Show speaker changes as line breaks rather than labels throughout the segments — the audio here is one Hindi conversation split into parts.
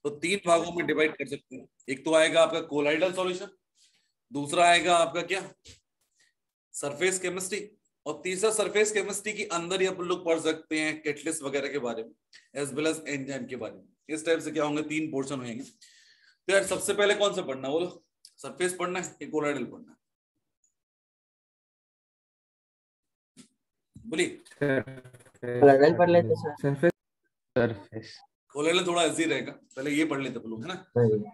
तो 3 भागों में डिवाइड कर सकते हैं। एक तो आएगा आपका कोलाइडल सॉल्यूशन, दूसरा आएगा आपका क्या सरफेस केमिस्ट्री, और तीसरा सरफेस केमिस्ट्री के अंदर ही अपन लोग पढ़ सकते हैं कैटलिस्ट वगैरह के बारे में एज वेल एज एंजाइम के बारे में। इस टाइप से क्या होंगे 3 पोर्शन होंगे। तो यार सबसे पहले कौन सा पढ़ना बोलो, सरफेस पढ़ना है कि कोलाइडल पढ़ना है? बोलिए।
कोलाइडल पढ़ लेते सर।
सरफेस
कोलाइडल थोड़ा इजी रहेगा, पहले ये पढ़ लेते लोग है ना।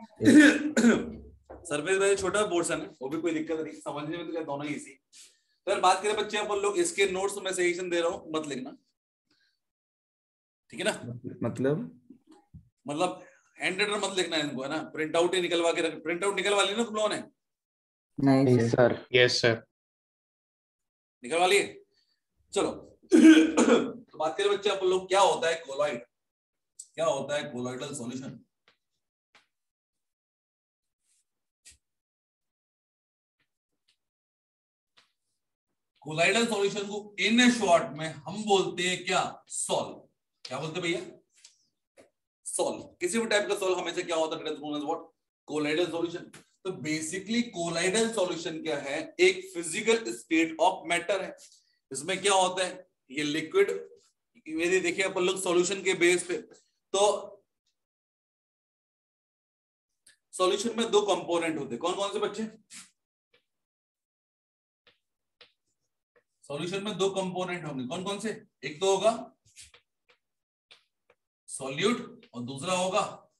सरफेस में छोटा पोर्शन है, वो भी कोई दिक्कत नहीं, समझने में तो क्या दोनों ही इजी। तो यार बात करें बच्चे अपन लोग, इसके नोट्स में सजेशन दे रहा हूँ मत लिखना, ठीक है ना। मतलब हैंड राइटर मत लिखना है इनको, है ना। प्रिंट आउट ही निकलवा के रख, प्रिंट आउट निकलवा ली ना तुम लोगों ने?
नहीं सर।
यस सर
निकलवा लिए, चलो। तो बात करें बच्चे अपन लोग, क्या होता है कोलॉइड, क्या होता है कोलॉइडल सॉल्यूशन। कोलाइडल सॉल्यूशन को इन ए शॉर्ट में हम बोलते हैं क्या, सॉल्व। क्या बोलते हैं भैया, सॉल्व। किसी भी टाइप का सॉल्व हमेशा क्या होता है, व्हाट, कोलाइडल सॉल्यूशन। तो बेसिकली कोलाइडल सॉल्यूशन क्या है, एक फिजिकल स्टेट ऑफ मैटर है। इसमें क्या होता है, ये लिक्विड, यदि देखिए अपन लोग सॉल्यूशन के बेस पे, तो सॉल्यूशन में 2 कंपोनेंट होते हैं। कौन कौन से बच्चे, सॉल्यूशन में 2 कंपोनेंट होंगे, कौन कौन से? एक तो होगा सॉल्यूट और दूसरा होगा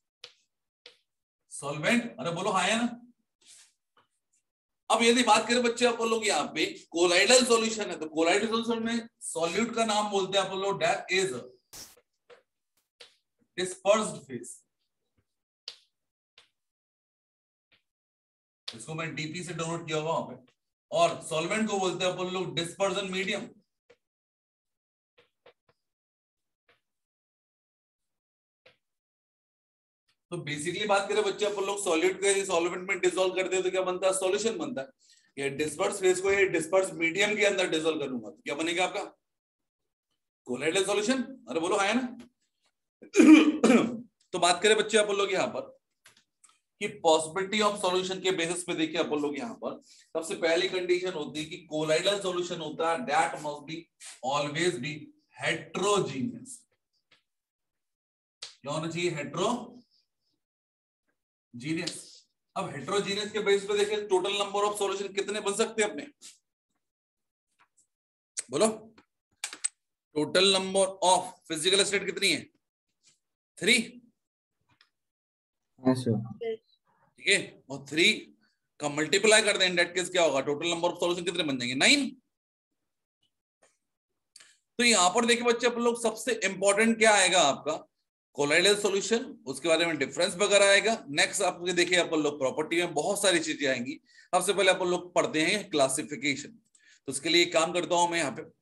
सॉल्वेंट। अरे बोलो हाँ है ना। अब यदि बात करें बच्चे अपन लोग यहाँ पे कोलाइडल सॉल्यूशन है, तो कोलाइडल सॉल्यूशन में सॉल्यूट का नाम बोलते हैं अपन लोग दैट इज डिस्पर्स्ड फेज। इसको मैं डीपी से डिनोट किया हुआ वहां पे। और सॉल्वेंट को बोलते हैं अपन लोग डिस्पर्जन मीडियम। तो बेसिकली बात करें बच्चे अपन लोग सॉलिड को सॉल्वेंट में डिसॉल्व कर दे तो क्या बनता है, सॉल्यूशन बनता है। ये डिस्पर्स फेज को ये डिस्पर्स मीडियम के अंदर डिसॉल्व करूंगा तो क्या बनेगा आपका कोलाइडल सॉल्यूशन। अरे बोलो हाँ है ना। तो बात करें बच्चे अपन लोग यहाँ पर कि पॉसिबिलिटी ऑफ सॉल्यूशन के बेसिस पे देखिए अपन लोग यहाँ पर सबसे पहली कंडीशन होती है कि कोलाइडल सॉल्यूशन होता है that must be always be heterogeneous. क्या होना चाहिए, हेट्रोजीनियस। अब हेट्रोजीनियस के बेसिस पे देखिए टोटल नंबर ऑफ सॉल्यूशन कितने बन सकते हैं अपने, बोलो। Total number of physical state कितनी है, 3। ठीक है, और 3 का मल्टीप्लाई कर दें, इन दैट केस क्या होगा, टोटल नंबर ऑफ सॉल्यूशन कितने बन जाएंगे, 9। तो यहां पर देखिए बच्चे अपन लोग सबसे इंपॉर्टेंट क्या आएगा आपका कोलाइडल सॉल्यूशन, उसके बारे में डिफरेंस वगैरह आएगा। नेक्स्ट आपको देखिए अपन लोग प्रॉपर्टी में बहुत सारी चीजें आएंगी। सबसे पहले अपन लोग पढ़ते हैं क्लासिफिकेशन। तो उसके लिए काम करता हूं मैं यहाँ पे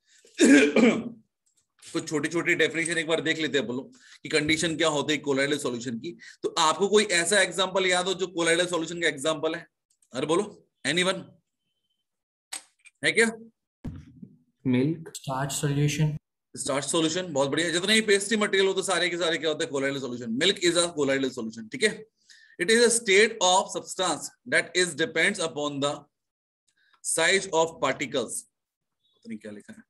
कुछ छोटी छोटी डेफिनेशन एक बार देख लेते हैं अपन लोग कि कंडीशन क्या होती है कोलाइडल सॉल्यूशन की। तो आपको कोई ऐसा एग्जांपल याद हो जो कोलाइडल सॉल्यूशन का एग्जांपल है, अरे बोलो, एनीवन है क्या?
Milk, starch solution.
Starch solution बहुत बढ़िया। जितने ही पेस्ट्री मटेरियल होते सारे के सारे क्या होते हैं colloidal solution. Milk is a colloidal solution. ठीक है, it is a state of substance that is depends upon the size of particles. पता नहीं क्या लिखा है,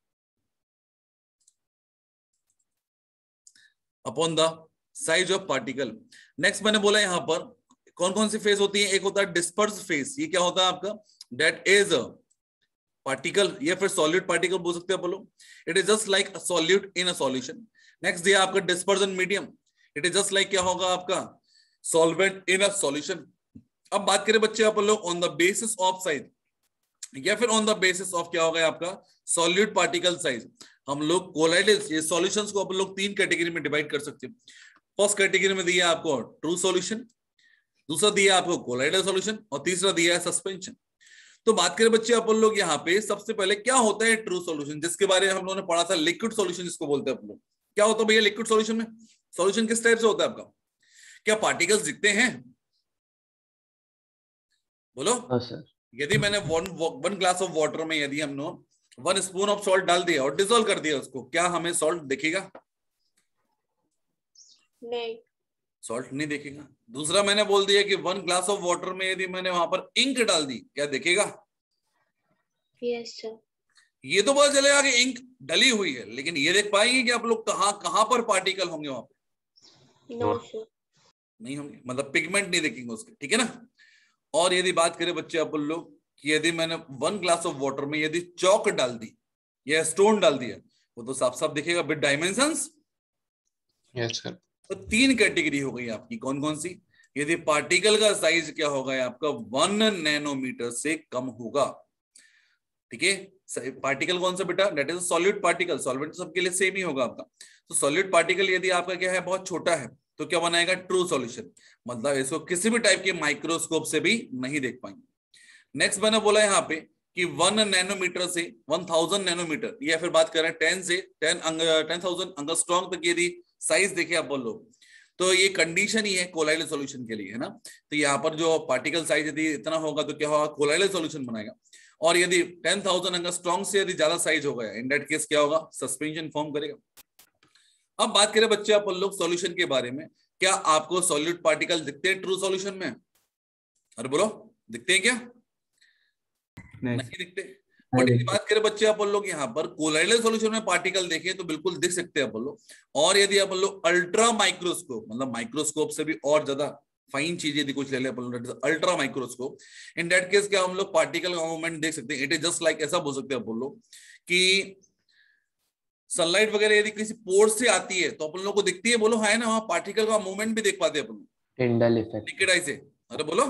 upon the size of particle. Next मैंने बोला यहां पर कौन कौन सी फेज होती है, एक होता है डिस्पर्स फेज। ये क्या होता है आपका, दैट इज पार्टिकल या फिर सॉल्यूट पार्टिकल बोल सकते हैं आप लोग। It is just like solute in a solution. Next दिया आपका dispersion medium, it is just like क्या होगा आपका सॉल्वेंट इन अ सॉल्यूशन। अब बात करें बच्चे आप लोग on the basis of size या फिर ऑन द बेसिस ऑफ क्या होगा आपका सॉल्यूट पार्टिकल साइज, हम लोग कोलाइडल ये सॉल्यूशंस को अपन लोग 3 कैटेगरी में डिवाइड कर सकते हैं। फर्स्ट कैटेगरी में दिया आपको ट्रू सॉल्यूशन, दूसरा दिया आपको कोलाइडल सॉल्यूशन और तीसरा दिया है सस्पेंशन। तो बात करें बच्चे अपन लोग यहाँ पे सबसे पहले क्या होता है ट्रू सॉल्यूशन, जिसके बारे में हम लोगों ने पढ़ा था लिक्विड सॉल्यूशन जिसको बोलते हैं अपन लोग। क्या होता है भैया लिक्विड सॉल्यूशन में, सॉल्यूशन किस टाइप से होता है आपका, क्या पार्टिकल्स दिखते हैं, बोलो। यदि मैंने वन ग्लास ऑफ वाटर में यदि हमने 1 स्पून ऑफ सॉल्ट डाल दिया और डिसॉल्व कर दिया उसको, क्या हमें सॉल्ट दिखेगा?
नहीं।
सॉल्ट नहीं देखेगा। दूसरा मैंने बोल दिया कि 1 ग्लास ऑफ वाटर में यदि मैंने वहां पर इंक डाल दी, क्या देखेगा?
Yes sir.
ये तो पता चलेगा कि इंक डली हुई है, लेकिन ये देख पाएंगे कि आप लोग कहां कहां पर पार्टिकल होंगे वहां पे?
No sir.
नहीं होंगे, मतलब पिगमेंट नहीं देखेंगे उसके, ठीक है ना। और यदि बात करें बच्चे आप लोग कि यदि मैंने 1 ग्लास ऑफ वाटर में यदि चौक डाल दी या स्टोन डाल दिया, वो तो साफ साफ दिखेगा विद डायमेंशंस।
Yes sir.
तो 3 कैटेगरी हो गई आपकी, कौन कौन सी? यदि पार्टिकल का साइज क्या होगा आपका 1 नैनोमीटर से कम होगा, ठीक है। पार्टिकल कौन सा बेटा? That is solid particle. Solvent सबके लिए सेम ही होगा आपका। तो सॉलिड पार्टिकल यदि आपका क्या है, बहुत छोटा है, तो क्या बनाएगा? True solution. मतलब इसको किसी भी टाइप के माइक्रोस्कोप से भी नहीं देख पाएंगे। नेक्स्ट मैंने बोला यहाँ पे कि 1 नैनोमीटर से 1000 नैनोमीटर, या फिर बात करें 10 से 10,000 एंगस्ट्रॉम तक यदि साइज देखे आप बोलो, तो ये कंडीशन ही है कोलाइडल सॉल्यूशन के लिए, है ना। तो यहाँ पर जो पार्टिकल साइज यदि इतना होगा तो क्या होगा? कोलाइडल सॉल्यूशन बनाएगा। और यदि 10,000 एंगस्ट्रॉम से यदि ज्यादा साइज हो गया, इन दैट केस क्या होगा? सस्पेंशन फॉर्म करेगा। अब बात करें बच्चे आप लोग सॉल्यूशन के बारे में, क्या आपको सॉलिड पार्टिकल दिखते हैं ट्रू सॉल्यूशन में? अरे बोलो, दिखते हैं क्या? नहीं दिखते। बट यदि बात करें बच्चे आप लोग यहाँ पर कोलाइडल सॉल्यूशन में पार्टिकल देखें तो बिल्कुल दिख सकते हैं आप लोग। और यदि आप लोग अल्ट्रा माइक्रोस्कोप, मतलब माइक्रोस्कोप से भी और ज्यादा फाइन चीज यदि कुछ ले ले ultra microscope, in that case क्या हम लोग पार्टिकल का मूवमेंट देख सकते हैं। इट इज जस्ट लाइक, ऐसा बोल सकते हैं आप लोग कि सनलाइट वगैरह यदि किसी पोर से आती है तो अपन लोग को दिखती है, बोलो है ना, वहां पार्टिकल का मूवमेंट भी देख पाते हैं अपन लोग
टिंडल इफेक्ट,
नेकेड आई से। अरे बोलो,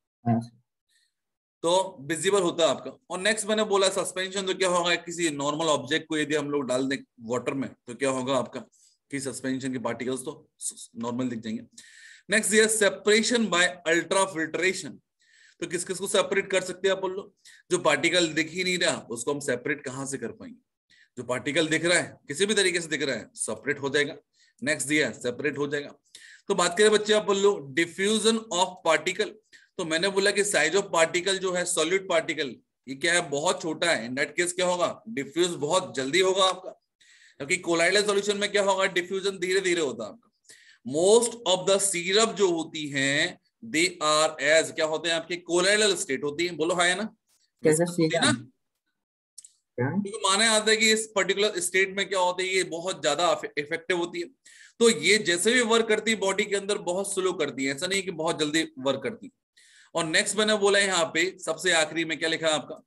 तो विजिबल होता है आपका। और नेक्स्ट मैंने बोला सस्पेंशन, तो क्या होगा? किसी नॉर्मल ऑब्जेक्ट को यदि हम लोग डाल दें वाटर में तो क्या होगा आपका कि सस्पेंशन के पार्टिकल्स तो नॉर्मल दिख जाएंगे। नेक्स्ट ये सेपरेशन बाय अल्ट्रा फिल्ट्रेशन। तो किस किस को सेपरेट कर सकते हैं आप लोग? जो पार्टिकल दिख ही नहीं रहा उसको हम सेपरेट कहां से कर पाएंगे? जो पार्टिकल दिख रहा है, किसी भी तरीके से दिख रहा है, सेपरेट हो जाएगा। नेक्स्ट दिया सेपरेट हो जाएगा। तो बात करें बच्चे आप लोग डिफ्यूजन ऑफ पार्टिकल, तो मैंने बोला कि साइज ऑफ पार्टिकल जो है सॉलिड पार्टिकल, ये क्या है? बहुत छोटा है। इन दैट केस क्या होगा? डिफ्यूज बहुत जल्दी होगा आपका। क्योंकि कोलाइडल सॉल्यूशन में क्या होगा? डिफ्यूजन धीरे धीरे होता है आपका। मोस्ट ऑफ द सिरप जो होती हैं दे आर एज क्या होते हैं आपके? कोलाइडल स्टेट होती है। बोलो है ना?
कैसे
तो माने आता है कि इस पर्टिकुलर स्टेट में क्या होता है, ये बहुत ज्यादा इफेक्टिव होती है। तो ये जैसे भी वर्क करती है बॉडी के अंदर बहुत स्लो करती है, ऐसा नहीं कि बहुत जल्दी वर्क करती। और नेक्स्ट मैंने बोला यहाँ पे सबसे आखिरी में क्या लिखा है आपका?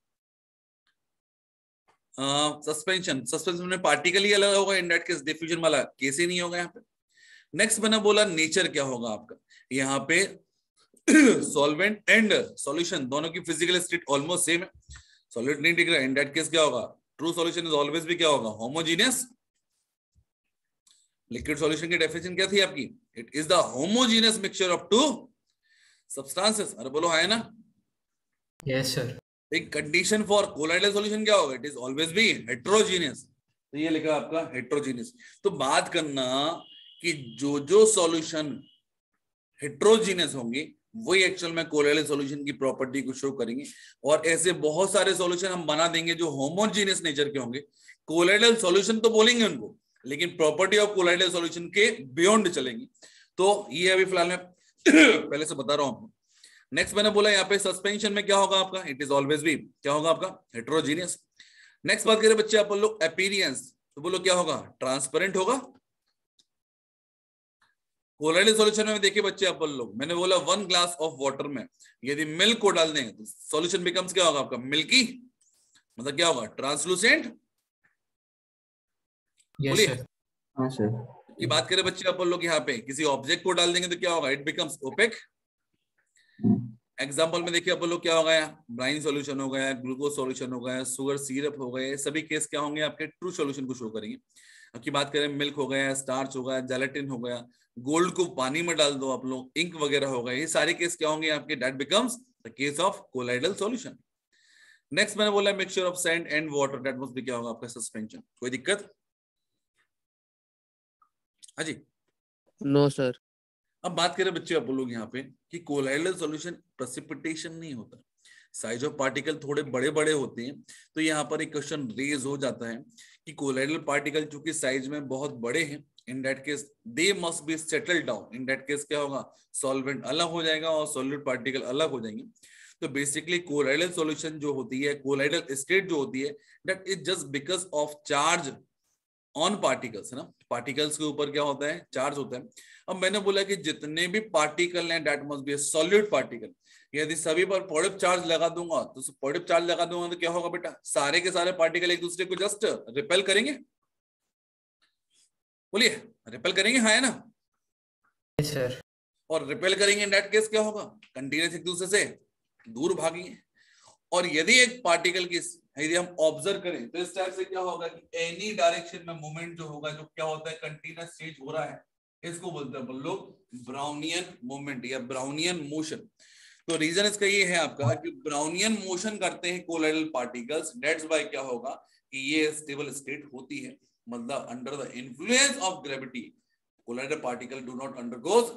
सस्पेंशन में पार्टिकल ही अलग होगा, इन दैट केस डिफ्यूजन वाला केस ही नहीं होगा यहाँ पे। नेक्स्ट मैंने बोला नेचर क्या होगा आपका यहाँ पे? सॉल्वेंट एंड सॉल्यूशन दोनों की फिजिकल स्टेट ऑलमोस्ट सेम है। सॉलिड नहीं दिख रहा है, इन दैट केस क्या होगा? ट्रू सॉल्यूशन इज ऑलवेज भी क्या होगा? होमोजीनियस। लिक्विड सॉल्यूशन की डेफिनेशन क्या थी आपकी? It is the homogeneous mixture of two substances. अरे बोलो है ना?
Yes sir.
एक कंडीशन फॉर कोलाइडल सॉल्यूशन क्या होगा? It is always be heterogeneous. तो ये लिखा आपका हेट्रोजीनियस। तो बात करना कि जो सॉल्यूशन हेट्रोजीनियस होंगे वही एक्चुअल में कोलाइडल सॉल्यूशन की प्रॉपर्टी को शो करेंगे। और ऐसे बहुत सारे सॉल्यूशन हम बना देंगे जो होमोजीनियस नेचर के होंगे। कोलाइडल सॉल्यूशन तो बोलेंगे उनको, लेकिन प्रॉपर्टी ऑफ कोलाइडल सॉल्यूशन के बियॉन्ड चलेंगे। तो ये अभी फिलहाल मैं पहले से बता रहा हूं। नेक्स्ट मैंने बोला यहाँ पे सस्पेंशन में क्या होगा आपका? इट इज ऑलवेज भी क्या होगा आपका? हेट्रोजीनियस। नेक्स्ट बात करें बच्चे आप लोग अपीयरेंस, तो बोलो क्या होगा? ट्रांसपेरेंट होगा। कोलाइडल सॉल्यूशन में देखिए बच्चे आप लोग, मैंने बोला 1 ग्लास ऑफ वाटर में यदि मिल्क को डाल देंगे तो सॉल्यूशन बिकम्स क्या होगा आपका? मिल्की। मतलब क्या होगा? ट्रांसलूसेंट।
Yes sir.
हाँ सर।
की बात करें बच्चे आप लोग यहाँ पे किसी ऑब्जेक्ट को डाल देंगे तो क्या होगा? It becomes OPEC. एग्जाम्पल में देखिए आप लोग क्या हो गया? ब्राइन सॉल्यूशन हो गया, ग्लूकोज सॉल्यूशन हो गया, शुगर सिरप हो गए, सभी केस क्या होंगे आपके? ट्रू सॉल्यूशन को शो करेंगे। अब की बात करें मिल्क हो गया, स्टार्च हो गया, जेलेटिन हो गया, गोल्ड को पानी में डाल दो आप लोग, इंक वगैरह हो गए, ये सारे केस क्या होंगे आपके? That becomes the case of colloidal solution. Next मैंने बोला mixture of sand and water, that must be क्या होगा आपका? सस्पेंशन। कोई दिक्कत? हाँ जी।
No sir.
अब बात करें बच्चे आप लोग यहाँ पे कि कोलाइडल सॉल्यूशन प्रेसिपिटेशन नहीं होता, साइज ऑफ पार्टिकल थोड़े बड़े बड़े होते हैं। तो यहाँ पर एक क्वेश्चन रेज हो जाता है कि कोलाइडल पार्टिकल चूंकि साइज में बहुत बड़े हैं in that case they must be settled down. In that case क्या होगा, सॉल्वेंट अलग हो जाएगा और सॉलिड पार्टिकल अलग हो जाएंगे। तो बेसिकली कोलाइडल सॉल्यूशन जो होती है, कोलाइडल स्टेट जो होती है, that is just because of charge on particles, है ना। पार्टिकल्स के ऊपर क्या होता है, चार्ज होता है। अब मैंने बोला कि जितने भी पार्टिकल हैं that must be a solid particle. यदि सभी पर पॉजिटिव चार्ज लगा दूंगा तो पॉजिटिव चार्ज लगा दूंगा तो क्या होगा बेटा, सारे के सारे पार्टिकल एक दूसरे को जस्ट रिपेल करेंगे। बोलिए, रिपेल करेंगे, हाँ है ना।
Yes sir.
और रिपेल करेंगे इन दैट केस क्या होगा, कंटिन्यूस एक दूसरे से दूर भागेंगे। और यदि एक पार्टिकल की यदि हम ऑब्जर्व करें तो इस टाइप से क्या होगा कि एनी डायरेक्शन में मूवमेंट जो होगा, जो क्या होता है कंटिन्यूस चेंज हो रहा है, इसको बोलते हैं लोग ब्राउनियन मूवमेंट या ब्राउनियन मोशन। तो रीजन इसका ये है आपका कि ब्राउनियन मोशन करते हैं कोलाइडल पार्टिकल्स, दैट्स व्हाई क्या होगा कि ये स्टेबल स्टेट होती है। मतलब under the influence of gravity colloidal particle do not undergoes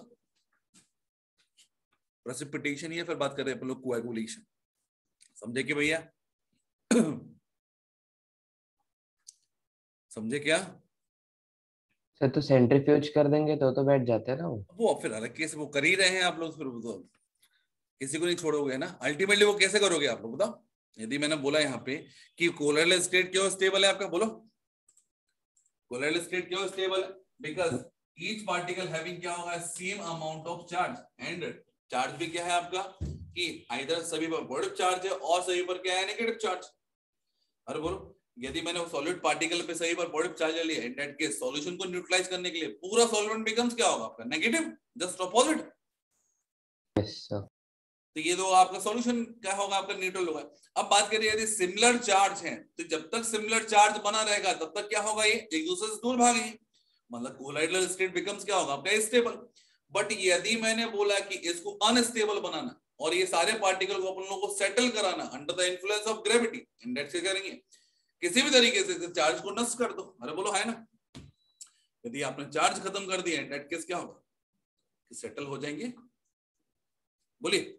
precipitation, या फिर बात कर रहे हैं लोग कोएगुलेशन। समझे कि भैया समझे क्या
सर? तो सेंट्रीफ्यूज कर देंगे तो बैठ जाते हैं ना
वो फिर अलग केस, वो कर ही रहे हैं आप लोग, फिर वो तो किसी को नहीं छोड़ोगे ना। अल्टीमेटली वो कैसे करोगे आप लोग बताओ। यदि मैंने बोला यहाँ पे कि कोलाइडल स्टेट क्यों स्टेबल है आपका, बोलो कोलाइडल स्टेट क्यों स्टेबल है, बिकॉज ईच पार्टिकल हैविंग क्या होगा, same amount of charge. And charge भी क्या है आपका कि आइदर सभी पर पॉजिटिव चार्ज है और सभी पर क्या है नेगेटिव चार्ज। अरे बोलो, यदि मैंने सॉलिड पार्टिकल पे सभी पर पॉजिटिव चार्ज लिया, इन दैट केस सॉल्यूशन को न्यूट्रलाइज करने के लिए पूरा सॉल्वेंट बिकम्स क्या होगा आपका, negative, just opposite.
Yes sir.
तो ये दो आपका सॉल्यूशन क्या होगा, आपका न्यूट्रल होगा। अब बात करिए यदि सिमिलर चार्ज है तो जब तक सिमिलर चार्ज बना रहेगा तब तक क्या होगा, ये एक दूसरे से दूर भागेंगे। मतलब कोलाइडल स्टेट बिकम्स क्या होगा आपका, स्टेबल। बट यदि मैंने बोला कि इसको अनस्टेबल बनाना और ये सारे पार्टिकल को अपन लोगों को सेटल कराना under the influence of gravity, in that से करेंगे किसी भी तरीके से चार्ज को नष्ट कर दो। अरे बोलो है ना, यदि आपने चार्ज खत्म कर दिया इन दैट केस क्या होगा, सेटल हो जाएंगे। बोलिए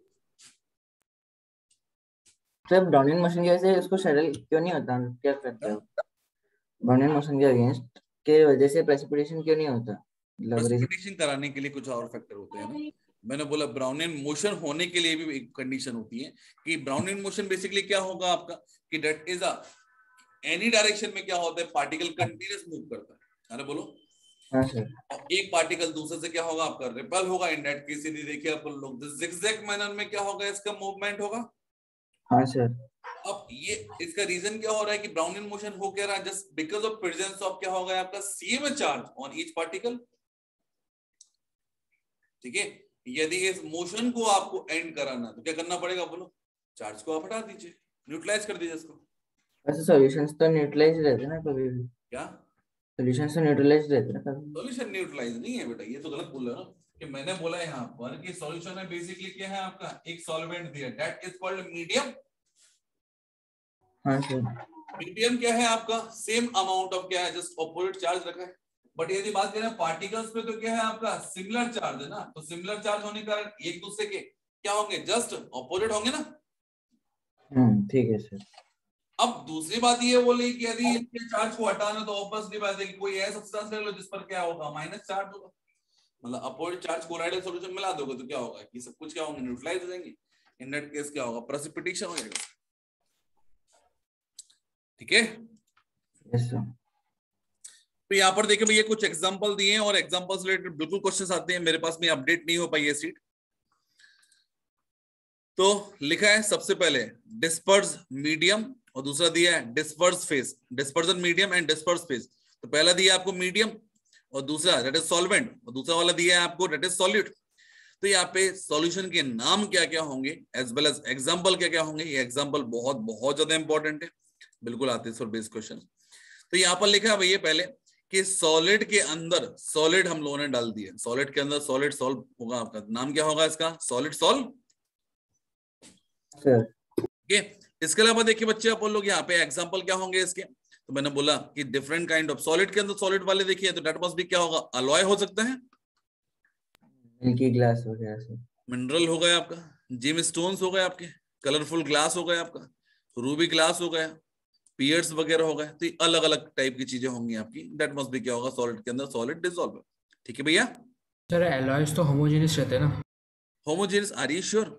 सर ब्राउनियन मोशन की वजह से उसको सेटल क्यों नहीं होता, क्या करते हो? ब्राउनियन मोशन के अगेंस्ट के वजह से प्रेसिपिटेशन क्यों नहीं होता?
प्रेसिपिटेशन कराने के लिए कुछ और फैक्टर होते हैं ना। मैंने बोला ब्राउनियन मोशन होने के लिए भी एक कंडीशन होती है कि ब्राउनियन मोशन बेसिकली क्या होगा आपका कि that is a any direction में क्या होता है, पार्टिकल कंटिन्यूअस मूव करता है। अरे बोलो
हाँ सर।
और एक पार्टिकल दूसरे से क्या होगा आपका, रिपेल होगा। इन दैट केस यदि देखिए अपन लोग जिगजैग मैनर में क्या होगा, इसका मूवमेंट होगा।
हाँ सर।
अब ये इसका रीजन क्या हो रहा है कि ब्राउनियन मोशन हो क्या रहा है, just because of presence of क्या होगा आपका same charge on each particle. ठीक है, यदि इस मोशन को आपको एंड कराना तो क्या करना पड़ेगा, बोलो चार्ज को आप हटा दीजिए, न्यूट्रलाइज कर दीजिए इसको।
वैसे सॉल्यूशंस तो न्यूट्रलाइज रहते हैं ना कभी भी,
क्या
सॉल्यूशंस तो न्यूट्रलाइज रहते हैं ना कभी।
सॉल्यूशन न्यूट्रलाइज नहीं है बेटा, ये तो गलत बोल रहे हो ना। कि मैंने बोला यहाँ पर कि सॉल्यूशन में बेसिकली क्या है आपका, एक सॉल्वेंट दिया दैट इज कॉल्ड मीडियम।
हाँ सर।
मीडियम क्या है आपका, सेम अमाउंट ऑफ क्या है, जस्ट ऑपोजिट चार्ज रखा है। बट यदि बात करें पार्टिकल्स पे तो क्या है आपका सिमिलर चार्ज है ना, तो सिमिलर चार्ज होने के कारण एक दूसरे के क्या होंगे, जस्ट ऑपोजिट होंगे ना।
ठीक है सर।
अब दूसरी बात ये बोली कि यदि इसके चार्ज को हटाना तो ऑब्वियसली बात है कि कोई ऐसा सब्सटेंस ले लो जिस पर क्या होगा, माइनस चार्ज होगा। मतलब अपोजिट चार्ज कोलाइडल सॉल्यूशन मिला दोगे तो क्या होगा कि सब कुछ क्या होंगे, न्यूट्रलाइज हो जाएंगे। इन दैट केस क्या होगा, प्रेसिपिटेशन हो जाएगा। ठीक है,
यस सर।
तो यहाँ पर देखिए भैया कुछ एग्जांपल दिए हैं और एग्जांपल से रिलेटेड बिल्कुल क्वेश्चंस आते हैं। मेरे पास में अपडेट नहीं हो पाई है सीट, तो लिखा है सबसे पहले डिस्पर्स मीडियम और दूसरा दिया है disperse phase, dispersion medium and disperse phase. तो पहला दिया आपको मीडियम और दूसरा दैट इज सॉल्वेंट और दूसरा वाला दिया है आपको दैट इज सॉल्यूट। तो यहाँ पे सॉल्यूशन के नाम क्या क्या होंगे एज वेल एज एग्जांपल क्या क्या होंगे, ये एग्जांपल बहुत बहुत ज्यादा इंपॉर्टेंट है, बिल्कुल आते हैं बेस क्वेश्चन। तो यहाँ पर लिखा है भैया पहले कि सॉलिड के अंदर सॉलिड हम लोगों ने डाल दिया, सॉलिड के अंदर सॉलिड सॉल्व होगा, आपका नाम क्या होगा इसका, सॉलिड सॉल्व। ठीक है, इसके अलावा देखिए बच्चे अपन लोग यहाँ पे एग्जांपल क्या होंगे इसके, तो मैंने बोला कि डिफरेंट काइंड ऑफ सॉलिड के अंदर सॉलिड वाले देखिए तो दैट मस्ट भी क्या होगा, अलॉय हो सकता है,
मिल्की ग्लास वगैरह से,
मिनरल हो गया आपका, जिम स्टोन्स हो गए आपके, कलरफुल ग्लास हो गया आपका, रूबी ग्लास हो गया, पियर्स वगैरह हो गए, तो ये अलग अलग टाइप की चीजें होंगी आपकी। दैट मस्ट बी क्या होगा सॉलिड के अंदर, सॉलिड डिसॉल्व। ठीक है भैया।
सर एलॉयज तो होमोजेनियस रहते हैं ना?
Homogeneous, are you sure?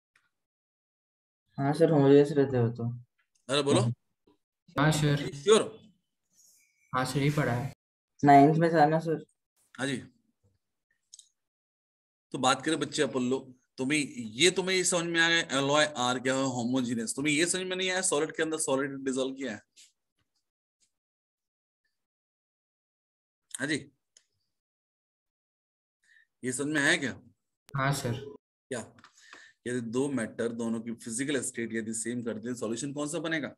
हाँ सर, होमोजेनियस रहते हो तो।
अरे बोलो,
हाँ सर।
श्योर?
हाँ सर, यही पढ़ा है।
9th में था ना सर।
हाँ जी। तो बात करें बच्चे अपन लोग, तुम्हें ये समझ में आ गया एलॉय आर क्या है, होमोजेनियस। तुम्हें ये समझ में नहीं आया सॉलिड के अंदर सॉलिड डिसॉल्व किया है? हाँ जी, ये समझ में आया क्या?
हाँ सर।
क्या यदि दो मैटर दोनों की फिजिकल स्टेट यदि सेम कर दे, सॉल्यूशन कौन सा बनेगा?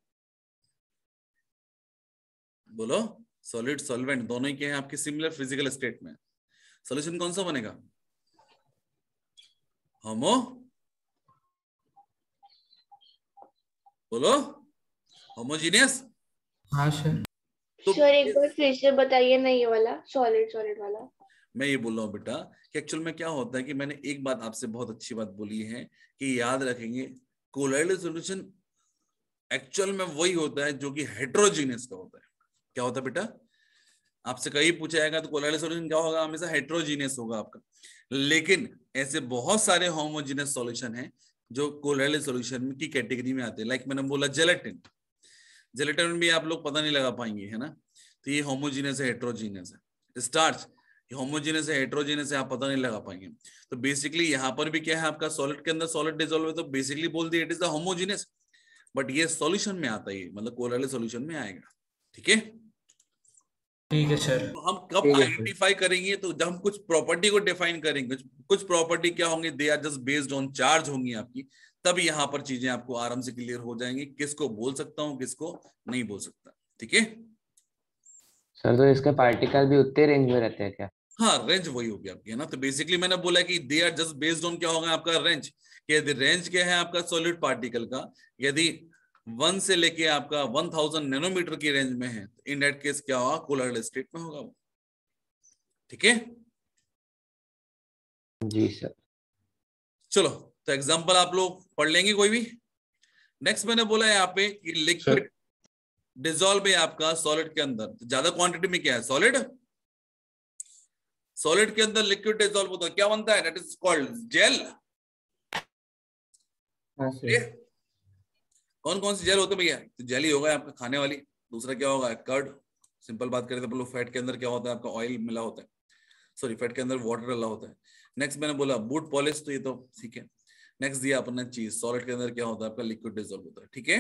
बोलो। सॉलिड सॉल्वेंट दोनों ही क्या है आपके सिमिलर फिजिकल स्टेट में, सॉल्यूशन कौन सा बनेगा? होमो, बोलो, होमोजीनियस।
हाँ सर।
तो
सर एक बार फिर से बताइए ना, ये वाला सॉलिड सॉलिड वाला।
मैं ये बोल रहा हूँ बेटा कि एक्चुअल में क्या होता है कि मैंने एक बात आपसे बहुत अच्छी बात बोली है कि याद रखेंगे, कोलोइडल सॉल्यूशन एक्चुअल में वही होता है जो कि हेट्रोजीनियस का होता है। क्या होता है बेटा? आपसे कहीं पूछा जाएगा तो कोलोइडल सॉल्यूशन क्या होगा, हमेशा हेट्रोजीनियस होगा आपका। लेकिन ऐसे बहुत सारे होमोजीनियस सॉल्यूशन हैं जो कोलोइडल सॉल्यूशन की कैटेगरी में आते हैं। लाइक मैंने बोला जेलेटिन, जेलेटिन में भी आप लोग पता नहीं लगा पाएंगे, है ना? तो ये होमोजीनियस है हेट्रोजीनियस है। स्टार्च होमोजीनियस है हेट्रोजीनियस है, आप पता नहीं लगा पाएंगे। तो बेसिकली यहाँ पर भी क्या है आपका, सॉलिड के अंदर सॉलिड डिसॉल्व है तो बेसिकली बोल दिया it is the homogeneous, but ये सॉल्यूशन में आता है, मतलब कोलोइडल सॉल्यूशन में आएगा। ठीक है,
ठीक है सर।
तो हम कब आइडेंटिफाई करेंगे, तो जब हम कुछ प्रॉपर्टी को डिफाइन करेंगे, कुछ प्रॉपर्टी क्या होंगी, they are just based on charge होंगी आपकी, तब यहाँ पर चीजें आपको आराम से क्लियर हो जाएंगी, किसको बोल सकता हूँ किसको नहीं बोल सकता। ठीक है
सर, तो इसके पार्टिकल भी उतने रेंज में रहते हैं क्या?
हाँ, रेंज वही होगी आपकी, है ना? तो बेसिकली मैंने बोला कि they are just based on क्या होगा आपका रेंज, यदि रेंज क्या है आपका सॉलिड पार्टिकल का, यदि 1 से लेके आपका 1000 नैनोमीटर की रेंज में है, इन दैट केस क्या होगा, कोलोइडल स्टेट में होगा वो। ठीक है,
जी सर।
चलो तो एग्जांपल आप लोग पढ़ लेंगे कोई भी। नेक्स्ट मैंने बोला यहाँ पे कि लिक्विड डिसॉल्व है आपका सॉलिड के अंदर, ज्यादा क्वांटिटी में क्या है, सॉलिड। सॉलिड के अंदर लिक्विड डिसॉल्व होता है, क्या बनता है, दैट इज कॉल्ड जेल। कौन कौन सी जेल होते हैं भैया? तो जेल ही होगा आपका खाने वाली, दूसरा क्या होगा, कर्ड। सिंपल बात करें तो फैट के अंदर क्या होता है आपका, ऑयल मिला होता है, सॉरी फैट के अंदर वाटर डाला होता है। नेक्स्ट मैंने बोला बूट पॉलिश, तो ये तो ठीक है। नेक्स्ट दिया अपने चीज, सॉलिड के अंदर क्या होता है आपका, लिक्विड डिसॉल्व होता है। ठीक है,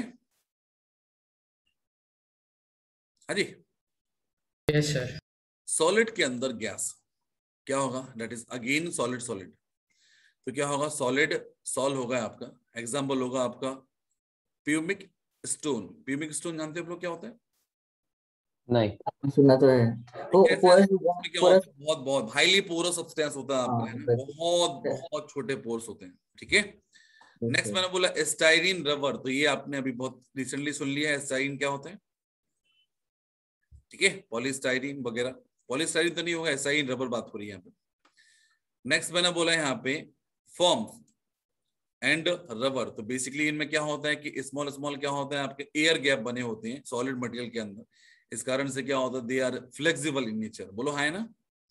हाँ जी।
Yes sir.
सॉलिड के अंदर गैस क्या होगा, that is again solid solid. तो क्या होगा, सॉलिड सॉल्व होगा आपका, एग्जाम्पल होगा आपका प्यूमिक स्टोन। प्यूमिक स्टोन जानते हो आप लोग क्या होता है?
नहीं।
सुना तो है। वो पोरस
उसमें क्या
पोरस।
होता है, बहुत बहुत हाईली पोरस सब्सटेंस होता है आपका, है ना? बहुत बहुत छोटे पोर्स होते हैं। ठीक है, नेक्स्ट मैंने बोला स्टाइरिन रबर, तो ये आपने अभी बहुत रिसेंटली सुन लिया है, स्टाइरिन क्या होता है। ठीक है, पॉलीस्टाइरिन वगैरह, पॉलीस्टाइरिन तो नहीं होगा, स्टाइरिन रबर बात हो रही है यहाँ पे। नेक्स्ट मैंने बोला यहाँ पे फॉर्म एंड रबर, तो बेसिकली इनमें क्या होता है कि स्मॉल स्मॉल क्या होता है आपके एयर गैप बने होते हैं सॉलिड मटेरियल के अंदर, इस कारण से क्या होता है, they are flexible in nature. बोलो हाँ, है ना?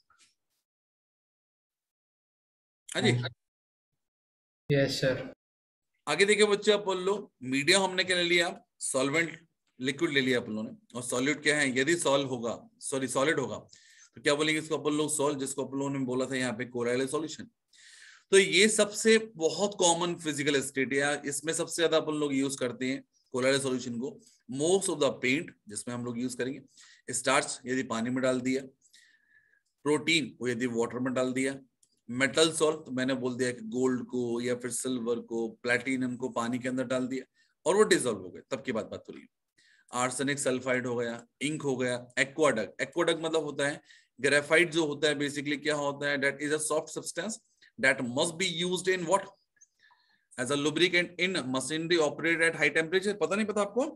हाँ जी।
Yes sir.
आगे देखिए बच्चे, आप बोल लो मीडियम हमने क्या ले लिया, सॉल्वेंट लिक्विड ले लिया आप लोगों ने, और सॉलिड क्या है, यदि सॉल्व होगा, सॉरी सॉलिड होगा तो क्या बोलेंगे इसको अपन लोग, सॉल्व, जिसको अपन लोगों ने बोला था यहाँ पे कोलोइडल सॉल्यूशन। तो ये सबसे बहुत कॉमन फिजिकल स्टेट है, इसमें सबसे ज्यादा अपन लोग यूज करते हैं कोलोइडल सॉल्यूशन को। मोस्ट ऑफ द पेंट जिसमें हम लोग यूज करेंगे, स्टार्च यदि पानी में डाल दिया, प्रोटीन को यदि वाटर में डाल दिया, मेटल सॉल्ट तो मैंने बोल दिया कि गोल्ड को या फिर सिल्वर को, प्लैटिनम को पानी के अंदर डाल दिया और वो डिसॉल्व हो गए, तब की बात हो रही है। आर्सेनिक सल्फाइड हो गया, इंक हो गया, एक्वाडक्ट। एक्वाडक्ट मतलब होता है ग्रेफाइट, जो होता है बेसिकली क्या होता है, that is a soft substance that must be used in what, as a lubricant in machinery operated at high temperature। पता नहीं पता आपको?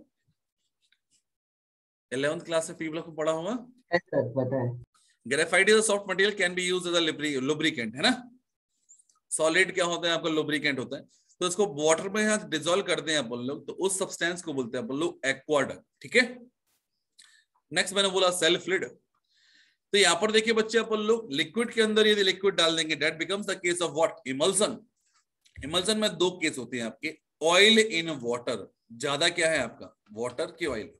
11th क्लास से पीपल को पढ़ा होगा।
सर पता है।
Graphite is a soft material, can be used as a lubricant, है ना? सॉलिड क्या होता है आपका, लुब्रिकेंट होता है। तो इसको वाटर में यहाँ डिजोल्व करते हैं अपन लोग, तो उस सब्सटेंस को बोलते हैं अपन लोग एक्वाड। ठीक है, नेक्स्ट मैंने बोला सेल फ्लूइड। तो यहाँ पर देखिए बच्चे, अपन लोग लिक्विड के अंदर यदि लिक्विड डाल देंगे, that becomes the case of what, emulsion. Emulsion में दो केस होते हैं आपके, ऑयल इन वाटर। ज्यादा क्या है आपका, वाटर की oil?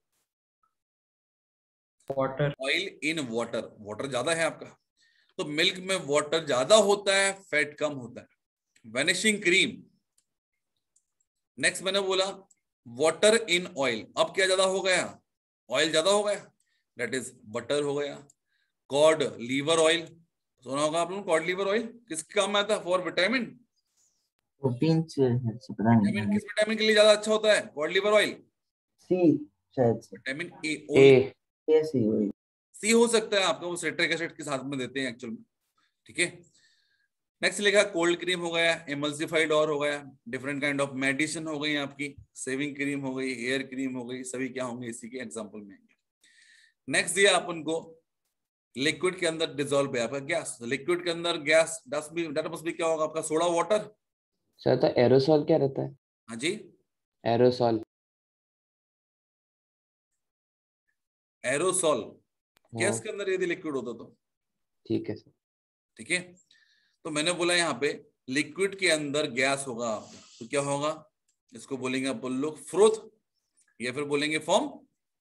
Water.
Oil in water, water ज्यादा है आपका, तो मिल्क में वाटर ज्यादा होता है, फैट कम होता है। Vanishing cream. नेक्स्ट मैंने बोला वाटर इन ऑयल, अब क्या ज्यादा हो गया, ऑयल ज्यादा हो गया, दैट इज बटर हो गया। कॉड लीवर ऑयल, सुना होगा आप लोगों, कॉड लीवर ऑयल किसके काम में आता है, फॉर विटामिन।
प्रोटीन से पता
विटामिन, किस विटामिन के लिए ज्यादा अच्छा होता है कॉड लीवर ऑयल?
सी शायद से,
विटामिन
ए।
सी वही,
सी हो सकता है आपका, वो सिट्रिक एसिड के साथ में देते हैं एक्चुअल में। ठीक है, नेक्स्ट लिखा कोल्ड क्रीम हो गया, एमल्सिफाइड और हो गया, डिफरेंट काइंड ऑफ मेडिसिन हो गई आपकी, सेविंग क्रीम हो गई, हेयर क्रीम हो गई, सभी क्या होंगे इसी के एग्जांपल में आएंगे। नेक्स्ट दिया अपन को लिक्विड के अंदर डिसॉल्व है आपका गैस, लिक्विड के अंदर गैस मस्ट भी क्या होगा आपका, सोडा वाटर।
सर तो एरोसॉल क्या रहता है?
हाँ जी,
एरोसॉल।
एरोसॉल गैस
हाँ,
के अंदर यदि लिक्विड होता तो।
ठीक है सर।
ठीक है, तो मैंने बोला यहाँ पे लिक्विड के अंदर गैस होगा आपका, तो क्या होगा, इसको बोलेंगे अपन लोग फ्रोथ, या फिर बोलेंगे foam,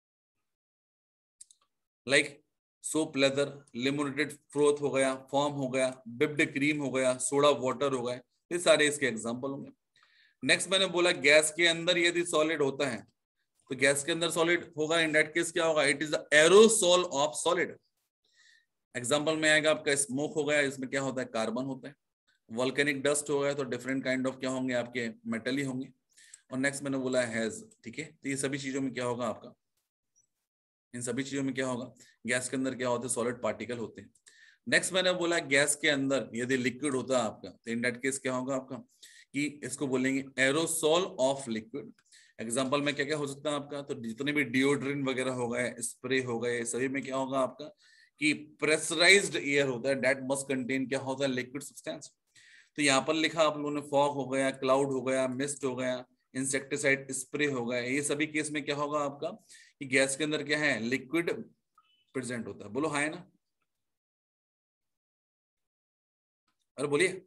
like soap lather, lemonated froth हो गया, फॉर्म हो गया, बिप्ड क्रीम हो गया, सोडा वाटर हो गया, ये सारे इसके एग्जांपल होंगे। नेक्स्ट मैंने बोला गैस के अंदर यदि सॉलिड होता है, तो गैस के अंदर सॉलिड होगा, इन दैट केस क्या होगा, it is the aerosol of solid. Example में आएगा आपका स्मोक हो गया, इसमें क्या होता है, कार्बन होता है। वोल्केनिक डस्ट हो गया, तो डिफरेंट काइंड ऑफ क्या होंगे आपके, मेटल ही होंगे। और नेक्स्ट मैंने बोला हैज। ठीक है, तो ये सभी चीजों में क्या होगा आपका, इन सभी चीजों में क्या होगा, गैस के अंदर क्या होते हैं, सॉलिड पार्टिकल होते हैं। नेक्स्ट मैंने बोला गैस के अंदर यदि लिक्विड होता है आपका, तो इन दैट केस क्या होगा आपका, कि इसको बोलेंगे एरोसोल ऑफ लिक्विड। एग्जांपल में क्या क्या हो सकता है आपका, तो जितने भी डिओड्रेंट वगैरह हो गए, स्प्रे हो गए, सभी में क्या होगा आपका, कि प्रेशराइज्ड एयर होता है, दैट मस्ट कंटेन क्या होता है, लिक्विड सब्सटेंस। तो यहाँ पर लिखा आप लोगों ने फॉग हो गया, क्लाउड हो गया, मिस्ट हो गया, इंसेक्टिसाइड स्प्रे हो गया, ये सभी केस में क्या होगा आपका, कि गैस के अंदर क्या है, लिक्विड प्रेजेंट होता है। बोलो हाँ है ना, अरे बोलिए।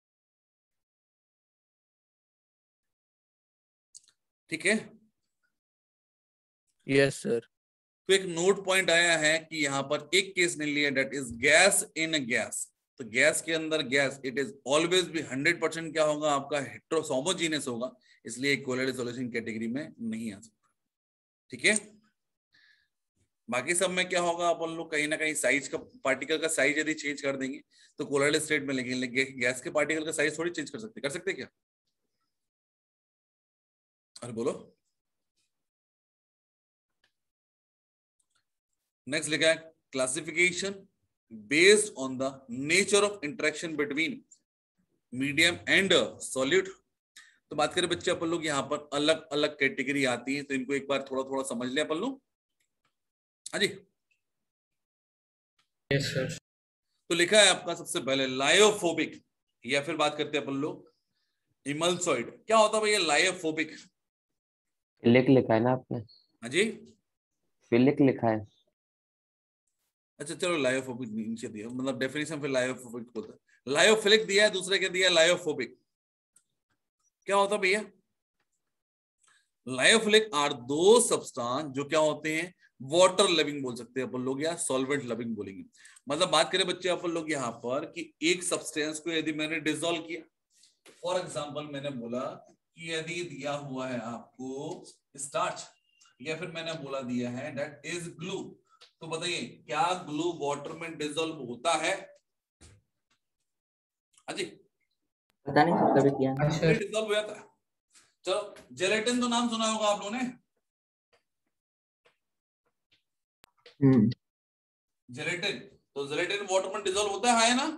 ठीक है,
यस सर।
तो एक नोट पॉइंट आया है कि यहाँ पर एक केस ने लिया, that is gas in gas. तो गैस के अंदर गैस, इट इज ऑलवेज भी 100% क्या होगा आपका, हेटेरोहोमोजेनियस होगा, इसलिए कोलर सॉल्यूशन कैटेगरी में नहीं आ सकता। ठीक है, बाकी सब में क्या होगा, अपन लोग कहीं ना कहीं साइज का, पार्टिकल का साइज यदि चेंज कर देंगे तो कोलर स्टेट में लेंगे, गैस के पार्टिकल का साइज थोड़ी चेंज कर सकते क्या? अरे बोलो। नेक्स्ट लिखा है classification based on the nature of interaction between medium and solute. तो बात करें बच्चे अपन लोग, यहाँ पर अलग अलग कैटेगरी आती है, तो इनको एक बार थोड़ा थोड़ा समझ लिया अपन लोग। हाँ जी,
यस सर।
तो लिखा है आपका सबसे पहले लायोफोबिक, या फिर बात करते हैं अपन लोग इमल्सॉइड। क्या होता है भैया लायोफोबिक?
फिलिक लिखा है ना आपने?
हाँ जी,
फिलिक लिखा है।
अच्छा चलो, लायोफोबिक नीचे दिया, मतलब डेफिनेशन फिर लायोफोबिक बोलता है। लायोफिलिक दिया है, दूसरे क्या दिया, लायोफोबिक। क्या होता है भैया, लायोफिलिक आर दो सब्सटेंस जो क्या होते हैं, वाटर लविंग बोल सकते हैं अपन लोग, या सॉल्वेंट लविंग बोलेंगे। मतलब बात करें बच्चे अपन लोग यहाँ पर कि एक सब्सटेंस को यदि मैंने डिसॉल्व किया, फॉर एग्जांपल मैंने बोला कि यदि दिया हुआ है आपको स्टार्च, या फिर मैंने बोला दिया है दैट इज ग्लू, तो बताइए क्या ग्लू वाटर में डिसॉल्व होता है? अजी
पता नहीं सर, कभी किया
हाँ सर।
डिसॉल्व हो जाता है। चलो जेलेटिन तो नाम सुना होगा आप लोगों ने, जेलेटिन, तो जेलेटिन वाटर में डिसॉल्व होता है ना?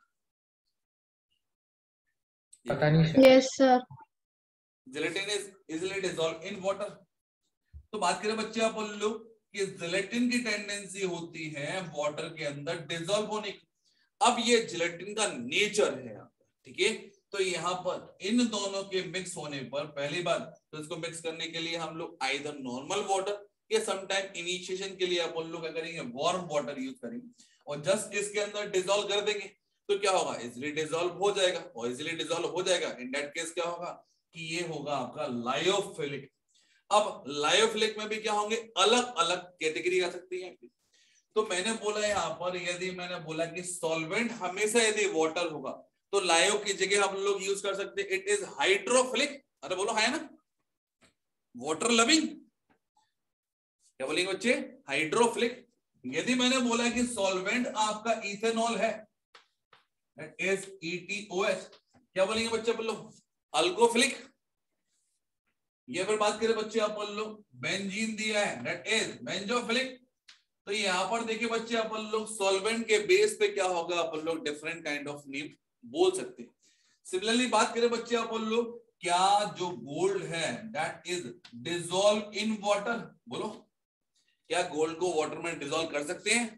पता नहीं sir.
Yes sir.
Gelatin is easily dissolve in water. तो बात करें बच्चे आप लोग कि जेलेटिन की टेंडेंसी होती है वाटर के अंदर डिसॉल्व होने की। अब ये जेलेटिन का नेचर है, ठीक है, तो यहाँ पर इन दोनों के मिक्स होने पर पहली बात तो इसको मिक्स करने के लिए हम लोग आइदर नॉर्मल वाटर या समटाइम इनिशिएशन के लिए अपन लोग क्या करेंगे, वार्म वाटर यूज करेंगे और जस्ट इसके अंदर डिसॉल्व कर देंगे तो क्या होगा, इजिली डिसॉल्व हो जाएगा। और इजिली डिसॉल्व हो जाएगा इन दैट केस क्या होगा कि ये होगा आपका लायोफिलिक। अब लायोफिलिक में भी क्या होंगे, अलग अलग कैटेगरी आ सकती है। तो मैंने बोला यहाँ पर, यदि मैंने बोला कि सॉल्वेंट हमेशा यदि वाटर होगा तो लायो की जगह हम लोग यूज कर सकते हैं इट इज हाइड्रोफिलिक। अरे बोलो है ना, वाटर लविंग, क्या बोलेंगे बच्चे, हाइड्रोफिलिक। यदि मैंने बोला कि सॉल्वेंट आपका इथेनॉल है, दैट इज ETOH, क्या बोलेंगे बच्चे अपन लोग, अल्कोफिलिक। ये फिर बात करें बच्चे अपन लोग बेंजीन दिया है, दैट इज बेंजोफिलिक। तो यहाँ पर देखिए बच्चे अपन लोग सॉल्वेंट के बेस पे क्या होगा, अपन लोग डिफरेंट काइंड ऑफ नेम बोल सकते हैं। सिमिलरली बात करें बच्चे अपन लोग, क्या जो गोल्ड है that is dissolve in water, बोलो क्या गोल्ड को वाटर में डिसॉल्व कर सकते हैं?